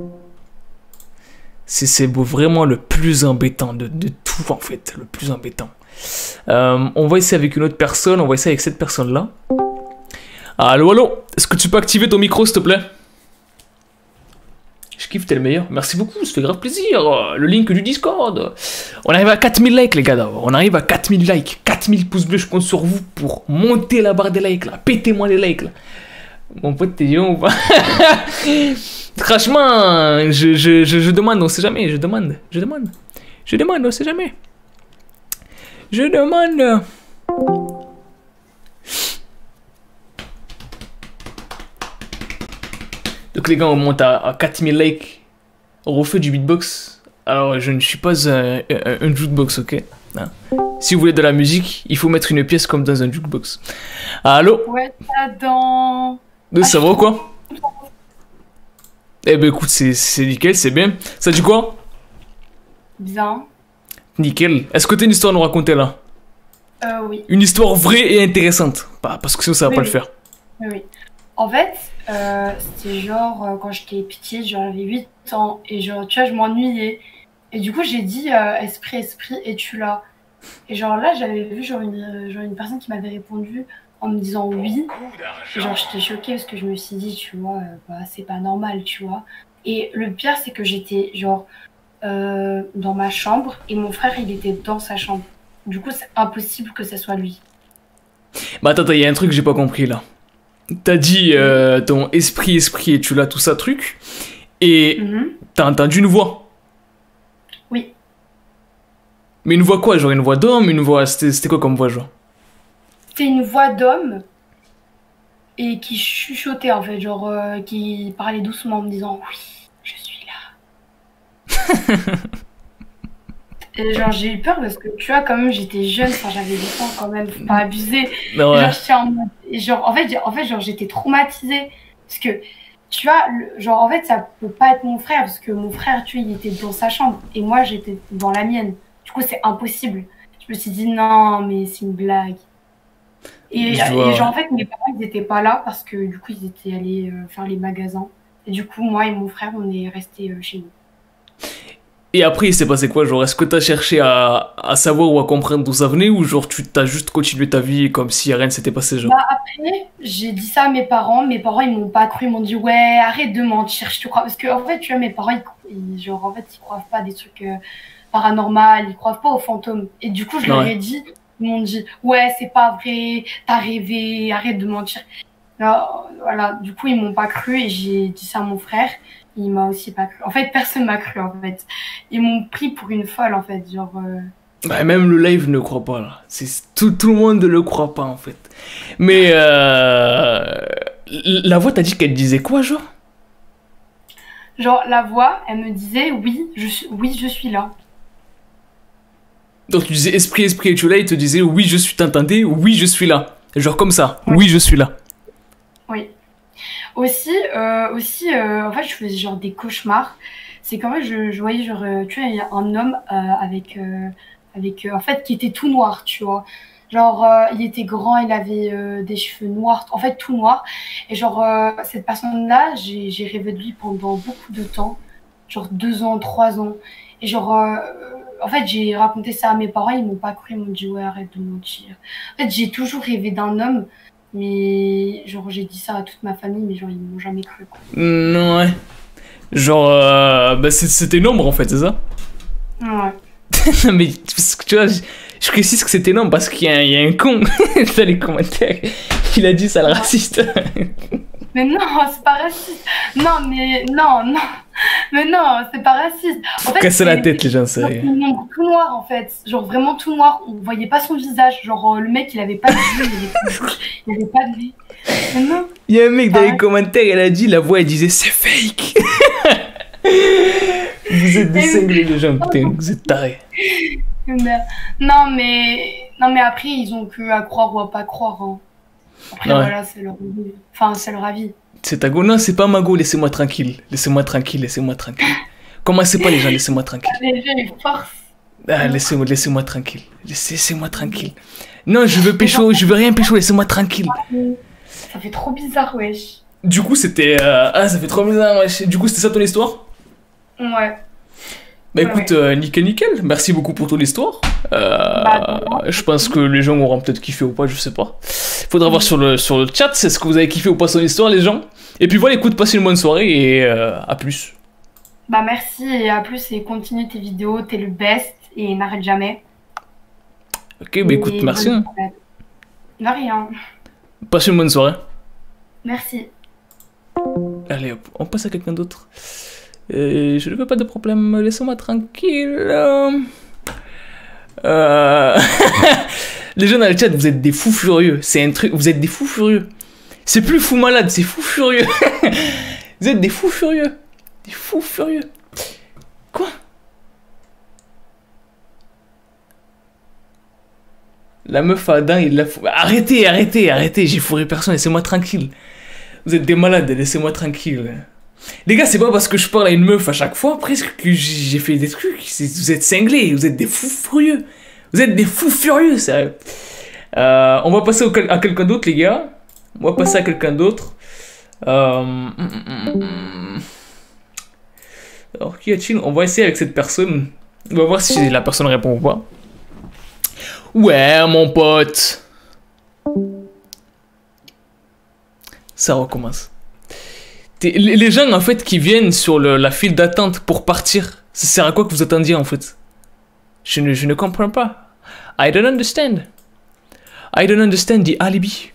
C'est vraiment le plus embêtant de tout, en fait. Le plus embêtant. On va essayer avec une autre personne. On va essayer avec cette personne-là. Allô, allô. Est-ce que tu peux activer ton micro, s'il te plaît? Je kiffe, t'es le meilleur. Merci beaucoup, ça fait grave plaisir. Le link du Discord. On arrive à 4000 likes, les gars. On arrive à 4000 likes. 4000 pouces bleus, je compte sur vous pour monter la barre des likes, là. Pétez-moi les likes, là. Mon pote, t'es vivant ou pas? Franchement, je demande, on sait jamais. Je demande, on sait jamais. Je demande. Donc les gars, on monte à 4000 likes. On refait du beatbox. Alors je ne suis pas un jukebox, ok, hein. Si vous voulez de la musique, il faut mettre une pièce comme dans un jukebox. Allô? Ouais, Adam. Ça va ou quoi? Eh ben écoute, c'est nickel, c'est bien. Ça dit quoi? Bien. Nickel. Est-ce que t'as une histoire à nous raconter là? Oui. Une histoire vraie et intéressante. Parce que sinon ça va pas le faire. Oui, oui. En fait, c'était genre quand j'étais petite, genre j'avais 8 ans et genre tu vois je m'ennuyais et du coup j'ai dit esprit es-tu là? Et genre là j'avais vu genre une personne qui m'avait répondu en me disant oui et genre j'étais choquée parce que je me suis dit tu vois bah, c'est pas normal tu vois. Et le pire c'est que j'étais genre dans ma chambre et mon frère il était dans sa chambre, du coup c'est impossible que ce soit lui. Bah attends, il y a un truc que j'ai pas compris là. T'as dit ton esprit et tu l'as tout ça truc et t'as entendu une voix. Oui. Mais une voix quoi? Genre une voix d'homme, une voix... C'était quoi comme voix genre? C'était une voix d'homme et qui chuchotait en fait, genre qui parlait doucement en me disant oui, je suis là. Et genre j'ai eu peur parce que tu vois quand même j'étais jeune, enfin j'avais 10 ans quand même, faut pas abuser. Non, ouais. Genre en fait genre j'étais traumatisée parce que tu vois genre en fait ça peut pas être mon frère parce que mon frère tu vois il était dans sa chambre et moi j'étais dans la mienne. Du coup c'est impossible. Je me suis dit non mais c'est une blague. Et genre en fait mes parents ils étaient pas là parce que du coup ils étaient allés faire les magasins. Et du coup moi et mon frère on est restés chez nous. Et après, il s'est passé quoi? Genre, est-ce que t'as cherché à savoir ou à comprendre d'où ça venait ou genre tu t'as juste continué ta vie comme si rien ne s'était passé genre? Bah après, j'ai dit ça à mes parents ils m'ont pas cru, ils m'ont dit ouais arrête de mentir, je te crois. Parce que en fait, tu vois, mes parents ils croient pas des trucs paranormaux, ils croient pas aux fantômes. Et du coup, je leur ai dit, ils m'ont dit ouais c'est pas vrai, t'as rêvé, arrête de mentir. Alors, voilà, du coup ils m'ont pas cru et j'ai dit ça à mon frère. Il m'a aussi pas cru. En fait, personne m'a cru, en fait. Ils m'ont pris pour une folle, en fait. Genre. Bah, même le live ne croit pas, là. Tout le monde ne le croit pas, en fait. Mais, la voix, t'as dit qu'elle disait quoi, genre? Genre, la voix, elle me disait oui, je suis là. Donc, tu disais esprit, et tu là, il te disait oui, je suis, t'entendais? Oui, je suis là. Genre comme ça. Ouais. Oui, je suis là. Oui. Aussi, en fait, je faisais genre des cauchemars. C'est qu'en fait, je voyais genre, tu vois, un homme avec, en fait, qui était tout noir, tu vois. Genre, il était grand, il avait des cheveux noirs, en fait tout noir. Et genre, cette personne-là, j'ai rêvé de lui pendant beaucoup de temps. Genre 2 ans, 3 ans. Et genre, en fait, j'ai raconté ça à mes parents, ils m'ont pas cru, ils m'ont dit ouais, arrête de mentir. En fait, j'ai toujours rêvé d'un homme, mais genre, j'ai dit ça à toute ma famille, mais genre, ils m'ont jamais cru, quoi. Ouais. Genre, bah c'était une ombre en fait, c'est ça? Ouais. Mais tu vois, je précise que c'était énorme parce qu'il y a un con dans les commentaires. Il a dit ça le raciste. Mais non, c'est pas raciste. Non, mais non. Mais non, c'est pas raciste. En fait, Casser la tête, les gens, c'est rien. Tout noir, en fait. Genre vraiment tout noir. On voyait pas son visage. Genre le mec, il avait pas de yeux, il avait pas de nez. Mais non. Il y a un mec dans les commentaires, il a dit, la voix, elle disait c'est fake. Vous êtes des cinglés, les gens, putain, vous êtes tarés. Non, mais après, ils ont que à croire ou à pas croire. Hein. Après, voilà, c'est leur avis. Enfin, c'est leur avis. C'est ta go. Non, c'est pas ma go, laissez-moi tranquille. Laissez-moi tranquille, laissez-moi tranquille. Commencez pas, les gens, laissez-moi tranquille. Les gens, ils forcent. Ah, laissez-moi tranquille. Laissez-moi tranquille. Non, je veux pécho, je veux rien pécho, laissez-moi tranquille. Ça fait trop bizarre, wesh. Du coup, c'était. Ah, ça fait trop bizarre, wesh. Du coup, c'était ça ton histoire? Ouais. Bah écoute, nickel. Merci beaucoup pour ton histoire. Je pense que les gens auront peut-être kiffé ou pas, je sais pas. Faudra voir sur le chat, c'est ce que vous avez kiffé ou pas son histoire, les gens. Et puis voilà, écoute, passez une bonne soirée et à plus. Bah merci et à plus et continue tes vidéos, t'es le best et n'arrête jamais. Ok, bah écoute, merci. De rien. Passe une bonne soirée. Merci. Allez hop, on passe à quelqu'un d'autre. Je ne veux pas de problème, laissez-moi tranquille. Les gens dans le chat, vous êtes des fous furieux. C'est un truc, vous êtes des fous furieux. C'est plus fou malade, c'est fou furieux. Vous êtes des fous furieux. Des fous furieux. Quoi? La meuf à Adam, il l'a fou... Arrêtez, j'ai fourré personne, laissez-moi tranquille. Vous êtes des malades, laissez-moi tranquille. Les gars, c'est pas parce que je parle à une meuf à chaque fois, presque, que j'ai fait des trucs. Vous êtes cinglés, vous êtes des fous furieux. Vous êtes des fous furieux, sérieux. On va passer à quelqu'un d'autre, les gars. On va passer à quelqu'un d'autre. Alors, qui a-t-il? On va essayer avec cette personne. On va voir si la personne répond ou pas. Ouais, mon pote. Ça recommence. Les gens en fait qui viennent sur la file d'attente pour partir, ça sert à quoi que vous attendiez en fait? Je ne comprends pas. I don't understand. I don't understand the alibi.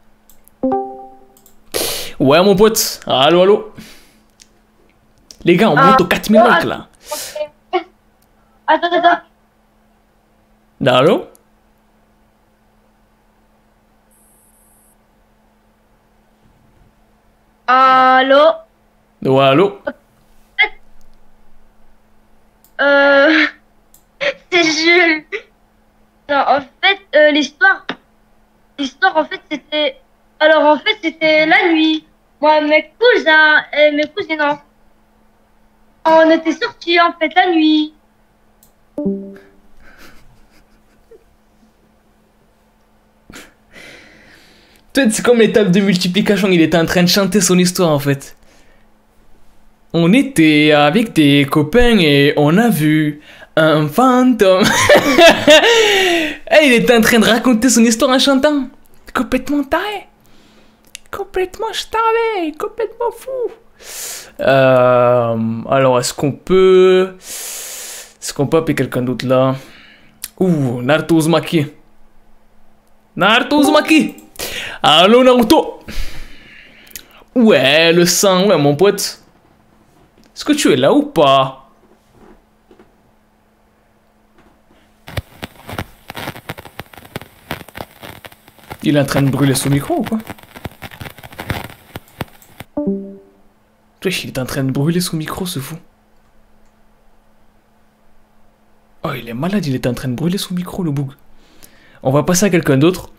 Ouais mon pote, allô. Les gars, on monte aux 4000 likes là. Attends. Allô? Allô? Ouais, allô? C'est Jules. Non, en fait, l'histoire, en fait, c'était... Alors, en fait, c'était la nuit. Moi, mes cousins et mes cousines, on était sortis, en fait, la nuit. C'est comme l'étape de multiplication, il était en train de chanter son histoire en fait. On était avec des copains et on a vu un fantôme. Et il était en train de raconter son histoire en chantant. Complètement taré. Complètement starvé. Complètement fou. Alors, est-ce qu'on peut appeler quelqu'un d'autre là? Ouh, Naruto Uzumaki. Allô Naruto. Ouais, le sang, ouais mon pote. Est-ce que tu es là ou pas? Il est en train de brûler son micro ou quoi? Wesh, il est en train de brûler son micro, ce fou. Oh, il est malade, il est en train de brûler son micro, le boug. On va passer à quelqu'un d'autre.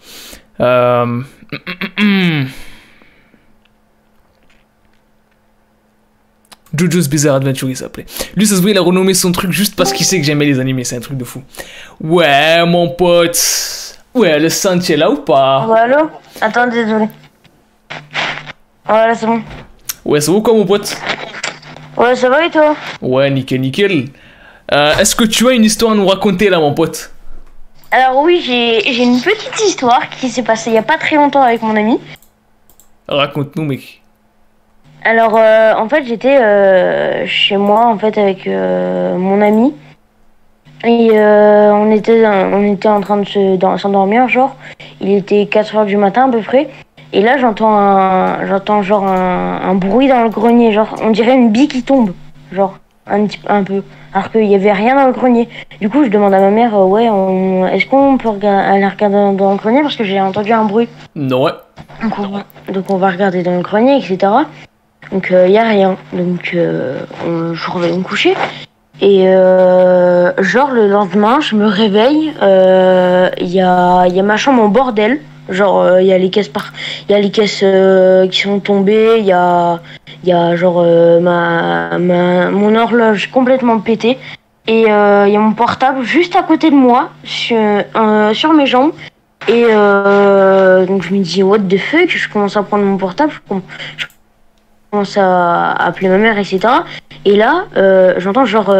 Jojo's Bizarre Adventure, il s'appelait. Lui, ça se voit, il a renommé son truc juste parce qu'il sait que j'aimais les animés. C'est un truc de fou. Ouais, mon pote. Ouais, le sentier là ou pas? Ouais, allô? Attends, désolé. Voilà, c'est bon. Ouais, c'est bon quoi mon pote? Ouais, ça va et toi? Ouais, nickel, nickel. Est-ce que tu as une histoire à nous raconter là mon pote? Alors oui, j'ai une petite histoire qui s'est passée il y a pas très longtemps avec mon ami. Raconte-nous mec. Alors en fait j'étais chez moi en fait avec mon ami et on était en train de s'endormir, genre il était 4h du matin à peu près, et là j'entends genre un bruit dans le grenier, genre on dirait une bille qui tombe, genre un peu, alors qu'il y avait rien dans le grenier. Du coup je demande à ma mère ouais est-ce qu'on peut aller regarder dans le grenier parce que j'ai entendu un bruit. Non ouais. Donc on va regarder dans le grenier, etc. Donc il y a rien, donc je reviens me coucher. Et genre le lendemain, je me réveille, il y a ma chambre en bordel. Genre il y a les caisses qui sont tombées, il y a genre mon horloge complètement pétée, et il y a mon portable juste à côté de moi sur mes jambes. Et donc je me dis what the fuck, je commence à prendre mon portable, je commence à appeler ma mère, etc. Et là, j'entends genre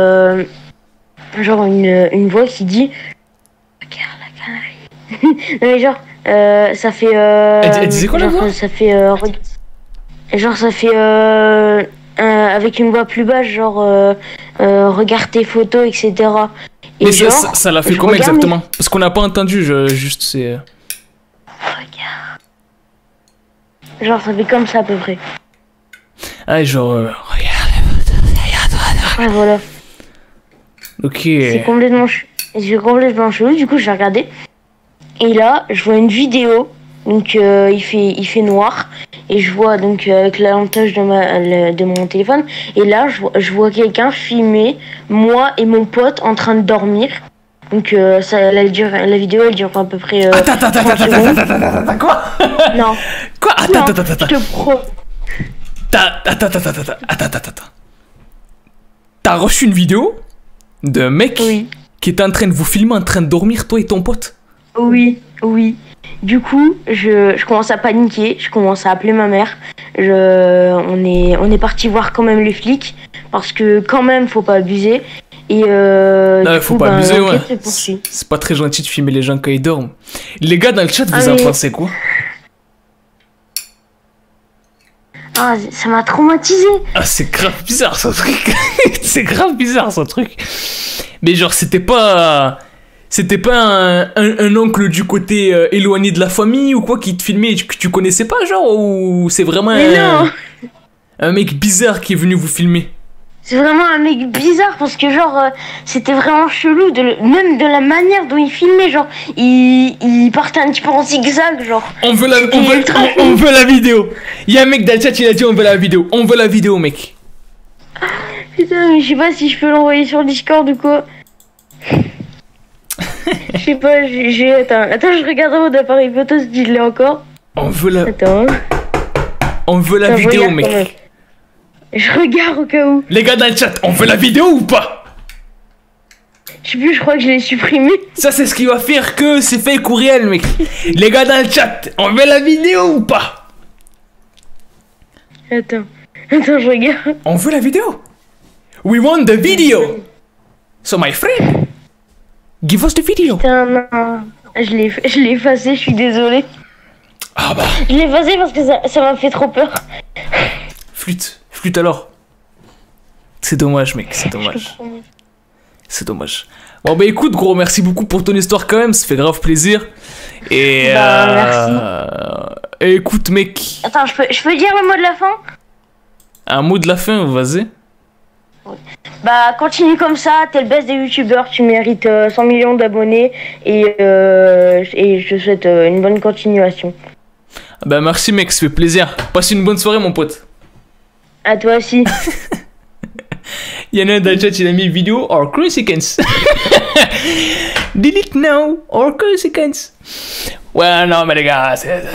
une voix qui dit regarde la connerie. Non mais genre, ça fait. Elle disait quoi la voix? Ça fait. Genre ça fait. Avec une voix plus basse, genre regarde tes photos, etc. Et mais genre, ça l'a fait comment exactement? Parce qu'on n'a pas entendu, juste c'est. Regarde. Genre ça fait comme ça à peu près. Ah genre regarde. Ouais voilà. Ok. C'est complètement chelou, du coup j'ai regardé. Et là je vois une vidéo, donc il fait noir. Et je vois donc avec la lentille de mon téléphone. Et là je vois quelqu'un filmer moi et mon pote en train de dormir. Donc la vidéo elle dure à peu près. Attends, quoi? Non. Quoi? Attends. Je te promets. Attends. T'as reçu une vidéo d'un mec qui était en train de vous filmer en train de dormir, toi et ton pote? Oui. Du coup, je commence à paniquer, je commence à appeler ma mère. On est parti voir quand même les flics parce que quand même faut pas abuser. Et non, faut pas abuser, ouais. C'est pas très gentil de filmer les gens quand ils dorment. Les gars dans le chat, vous en pensez quoi? Ah, ça m'a traumatisé. Ah, c'est grave bizarre ce truc. C'est grave bizarre ce truc. Mais genre, c'était pas un oncle du côté éloigné de la famille ou quoi qui te filmait que tu connaissais pas, genre? Ou c'est vraiment un mec bizarre qui est venu vous filmer? C'est vraiment un mec bizarre parce que genre c'était vraiment chelou, même de la manière dont il filmait, genre il partait un petit peu en zigzag, genre. On veut la vidéo. Il y a un mec dans le chat, il a dit on veut la vidéo. On veut la vidéo, mec. Putain, mais je sais pas si je peux l'envoyer sur Discord ou quoi. Je sais pas, attends, je regarde mon appareil photo si je l'ai encore. On veut la. Attends. On veut la vidéo, mec. Je regarde au cas où. Les gars dans le chat, on veut la vidéo ou pas? Je sais plus, je crois que je l'ai supprimé. Ça, c'est ce qui va faire que c'est fake ou réel, mec. Les gars dans le chat, on veut la vidéo ou pas? Attends, je regarde. On veut la vidéo. We want the video. So my friend, give us the video. Putain, non. Je l'ai effacé, je suis désolé. Ah bah. Je l'ai effacé parce que ça m'a fait trop peur. Flûte alors. C'est dommage, mec, c'est dommage. C'est dommage. Bon bah écoute gros, merci beaucoup pour ton histoire quand même, ça fait grave plaisir. Et merci. Écoute mec. Attends, je peux dire le mot de la fin? Un mot de la fin, vas-y. Bah continue comme ça, t'es le best des youtubeurs, tu mérites 100 millions d'abonnés et je te souhaite une bonne continuation. Bah merci mec, ça fait plaisir. Passe une bonne soirée mon pote. À toi aussi. Il y en a un dans le chat, il a mis vidéo or consequence. Delete now or consequence. Ouais, non, mais les gars,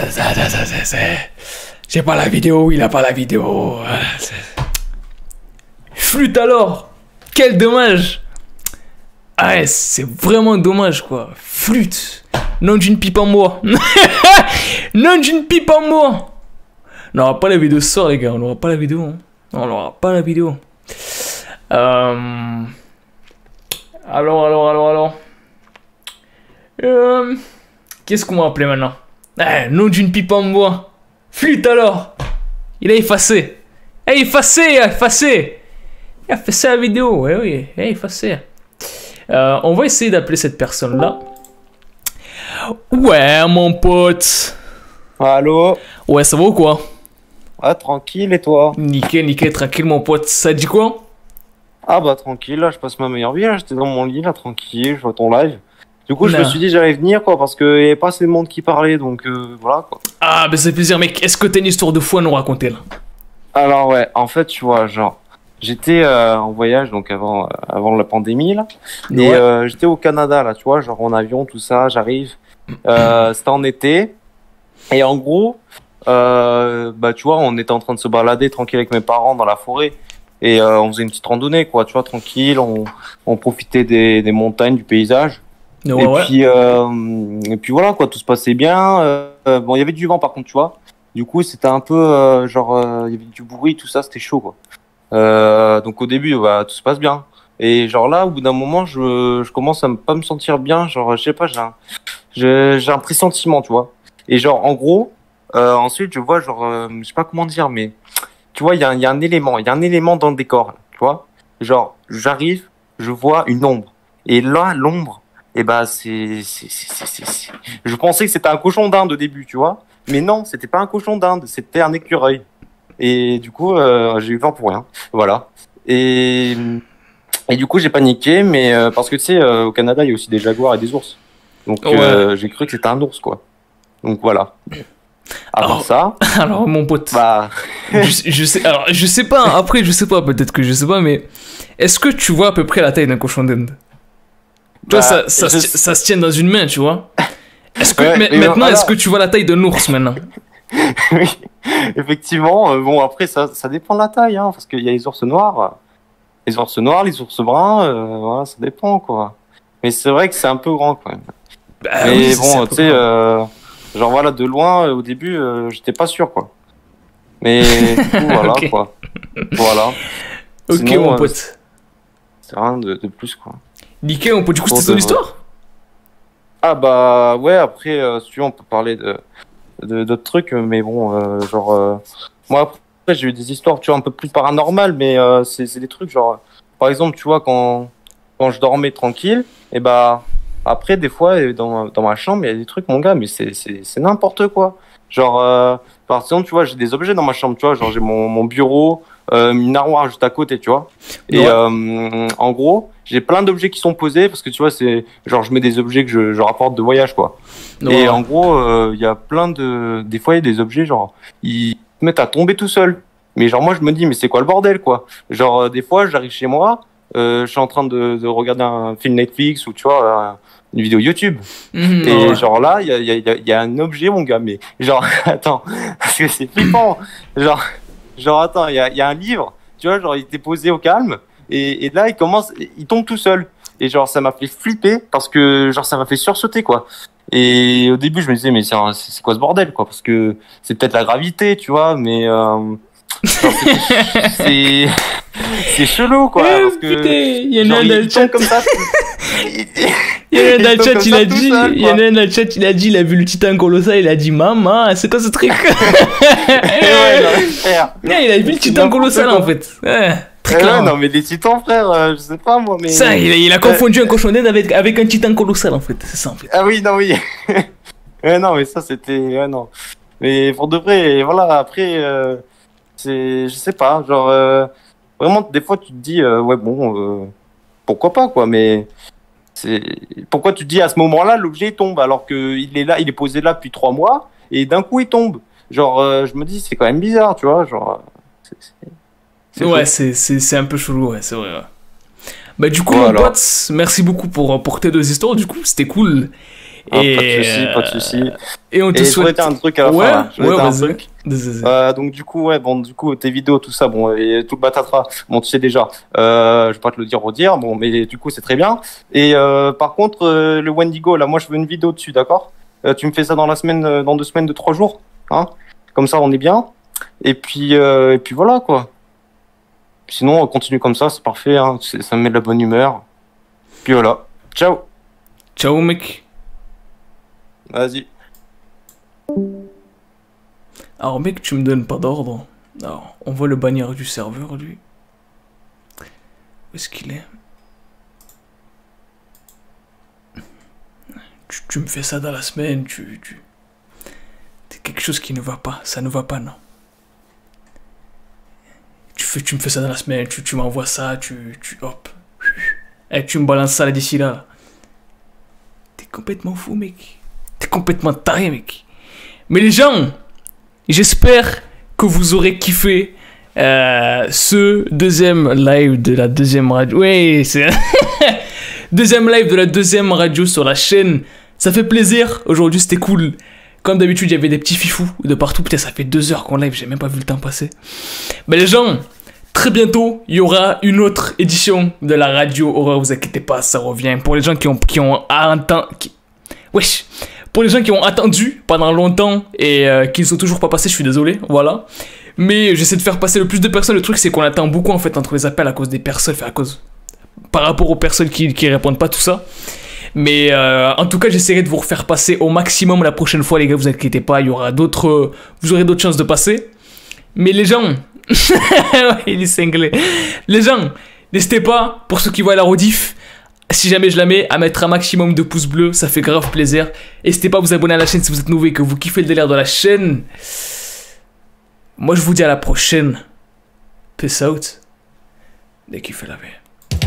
j'ai pas la vidéo, il a pas la vidéo. Flûte alors. Quel dommage. Ah ouais, c'est vraiment dommage quoi. Flûte. Non d'une pipe en moi. Non d'une pipe en moi. On n'aura pas la vidéo ce soir, les gars. On n'aura pas la vidéo. Hein. Non, on n'aura pas la vidéo. Alors. Qu'est-ce qu'on va appeler maintenant? Nom d'une pipe en bois. Flûte alors. Il a effacé. Effacé. Il a fait ça la vidéo. Oui, effacé. On va essayer d'appeler cette personne-là. Ouais, mon pote. Allô? Ouais, ça va ou quoi? Ah, tranquille, et toi? Nickel, tranquille, mon pote. Ça dit quoi? Ah bah tranquille, là je passe ma meilleure vie, là j'étais dans mon lit, là tranquille, je vois ton live. Du coup je me suis dit j'allais venir quoi, parce qu'il n'y avait pas assez de monde qui parlait, donc voilà quoi. Ah bah c'est plaisir mec, est-ce que t'as une histoire de fou à nous raconter là? Alors ouais, en fait tu vois, genre, j'étais en voyage donc avant la pandémie là, et j'étais au Canada là, tu vois, genre en avion, tout ça, j'arrive, c'était en été, et en gros, bah tu vois, on était en train de se balader tranquille avec mes parents dans la forêt. Et on faisait une petite randonnée, quoi, tu vois, tranquille, on profitait des montagnes, du paysage. Et puis voilà, quoi, tout se passait bien. Bon, il y avait du vent, par contre, tu vois. Du coup, c'était un peu, il y avait du bruit, tout ça, c'était chaud, quoi. Donc au début, bah, tout se passe bien. Et genre là, au bout d'un moment, je commence à pas me sentir bien. Genre, je sais pas, j'ai un pressentiment, tu vois. Et genre, en gros, ensuite, je vois, genre, je sais pas comment dire, mais... Tu vois, il y a un élément dans le décor, tu vois. Genre, j'arrive, je vois une ombre. Et là, l'ombre, eh ben, je pensais que c'était un cochon d'Inde au début, tu vois. Mais non, c'était pas un cochon d'Inde, c'était un écureuil. Et du coup, j'ai eu peur pour rien. Voilà. Et du coup, j'ai paniqué, mais parce que tu sais, au Canada, il y a aussi des jaguars et des ours. Donc, j'ai cru que c'était un ours, quoi. Donc, voilà. Alors ça. Alors mon pote. Bah. je sais pas. Après je sais pas. Peut-être que je sais pas. Mais est-ce que tu vois à peu près la taille d'un cochon d'Inde? Tu vois ça se tient dans une main, tu vois. Est-ce que maintenant est-ce que tu vois la taille d'un ours maintenant? Oui. Effectivement. Bon après ça dépend de la taille, hein, parce qu'il y a les ours noirs, les ours bruns. Voilà, ça dépend quoi. Mais c'est vrai que c'est un peu grand quand même. Bah, mais oui, bon tu sais. Genre voilà, de loin, au début, j'étais pas sûr, quoi. Mais du coup, voilà, quoi. Voilà. Ok, sinon, mon pote. C'est rien de plus, quoi. Nickel, mon pote. Du coup, c'était ton histoire? Ah bah, ouais, après, si tu veux, on peut parler d'autres trucs, mais bon, genre... moi, après, j'ai eu des histoires, tu vois, un peu plus paranormales, mais c'est des trucs, genre... Par exemple, tu vois, quand je dormais tranquille, et bah... Après, des fois, dans ma chambre, il y a des trucs, mon gars, mais c'est n'importe quoi. Genre, par exemple, tu vois, j'ai des objets dans ma chambre, tu vois, genre j'ai mon bureau, une armoire juste à côté, tu vois. Et en gros, j'ai plein d'objets qui sont posés parce que tu vois, c'est genre je mets des objets que je rapporte de voyage, quoi. Et en gros, il y a plein des fois, il y a des objets, genre, ils se mettent à tomber tout seuls. Mais genre, moi, je me dis, mais c'est quoi le bordel, quoi? Genre, des fois, j'arrive chez moi, je suis en train de regarder un film Netflix ou tu vois, une vidéo YouTube. Et genre là, il y a un objet, mon gars, mais genre, attends, parce que c'est flippant. Genre, attends, il y a un livre, tu vois, genre, il était posé au calme, et là, il tombe tout seul. Et genre, ça m'a fait flipper, parce que, genre, ça m'a fait sursauter, quoi. Et au début, je me disais, mais c'est quoi ce bordel, quoi, parce que c'est peut-être la gravité, tu vois, mais c'est chelou, quoi, parce que putain, il y en a un dans le chat comme ça. Il y en a un dans le chat, il a dit, il a vu le titan colossal, il a dit, maman, c'est quoi ce truc? Il a vu le titan colossal, en fait. Non, mais les titans, frère, je sais pas, moi, mais... Ça, il a confondu un cochon d'Inde avec un titan colossal, en fait, c'est ça, en fait. Ah oui, non, oui. Non, mais ça, c'était... non. Mais pour de vrai, voilà, après, je sais pas, genre... Vraiment, des fois, tu te dis, ouais, bon, pourquoi pas, quoi, mais... Pourquoi tu te dis, à ce moment-là, l'objet tombe, alors qu'il est là, il est posé là depuis 3 mois, et d'un coup, il tombe. Genre, je me dis, c'est quand même bizarre, tu vois, genre... Ouais, c'est un peu chelou, ouais, c'est vrai, ouais. Bah, du coup, mon pote, merci beaucoup pour tes 2 histoires, du coup, c'était cool. Et, pas de soucis. Et on te souhaite un truc à la ouais, fin. Ouais, vas-y. Donc du coup, tes vidéos, tout ça, bon, et tout le batatra, bon, tu sais déjà. Je vais pas te le redire, bon, mais du coup, c'est très bien. Et par contre, le Wendigo, là, moi, je veux une vidéo dessus, d'accord? Tu me fais ça dans 2 semaines de 3 jours, hein? Comme ça, on est bien. Et puis voilà, quoi. Sinon, on continue comme ça, c'est parfait, hein. Ça me met de la bonne humeur. Puis voilà. Ciao. Ciao, mec. Vas-y. Alors, mec, tu me donnes pas d'ordre. Alors, on voit le bannir du serveur, lui. Où est-ce qu'il est? Tu me fais ça dans la semaine, c'est quelque chose qui ne va pas, ça ne va pas, non. Tu me fais ça dans la semaine, tu m'envoies ça, hop. Et tu me balances ça là d'ici là. T'es complètement fou, mec. T'es complètement taré, mec. Mais les gens, j'espère que vous aurez kiffé ce deuxième live de la deuxième radio. Ouais, c'est... Deuxième live de la deuxième radio sur la chaîne. Ça fait plaisir. Aujourd'hui, c'était cool. Comme d'habitude, il y avait des petits fifous de partout. Putain, ça fait 2 heures qu'on live. J'ai même pas vu le temps passer. Mais les gens, très bientôt, il y aura une autre édition de la radio horreur. Vous inquiétez pas, ça revient. Pour les gens qui ont Wesh. Pour les gens qui ont attendu pendant longtemps et qui ne sont toujours pas passés, je suis désolé. Voilà. Mais j'essaie de faire passer le plus de personnes. Le truc, c'est qu'on attend beaucoup en fait entre les appels à cause des personnes. Enfin, par rapport aux personnes qui répondent pas, tout ça. Mais en tout cas, j'essaierai de vous refaire passer au maximum la prochaine fois, les gars, vous inquiétez pas, il y aura vous aurez d'autres chances de passer. Mais les gens, il est cinglé. Les gens, n'hésitez pas, pour ceux qui voient la rediff, si jamais je la mets, à mettre un maximum de pouces bleus, ça fait grave plaisir. N'hésitez pas à vous abonner à la chaîne si vous êtes nouveau et que vous kiffez le délire de la chaîne. Moi, je vous dis à la prochaine. Peace out. Dès qu'il fait la paix.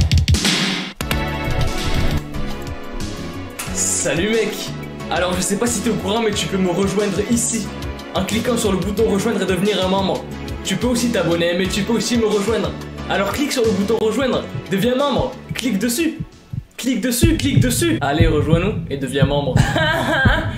Salut mec. Alors je sais pas si t'es au courant, mais tu peux me rejoindre ici en cliquant sur le bouton rejoindre et devenir un membre. Tu peux aussi t'abonner, mais tu peux aussi me rejoindre. Alors clique sur le bouton rejoindre, deviens membre, clique dessus. Clique dessus. Allez, rejoins-nous et deviens membre.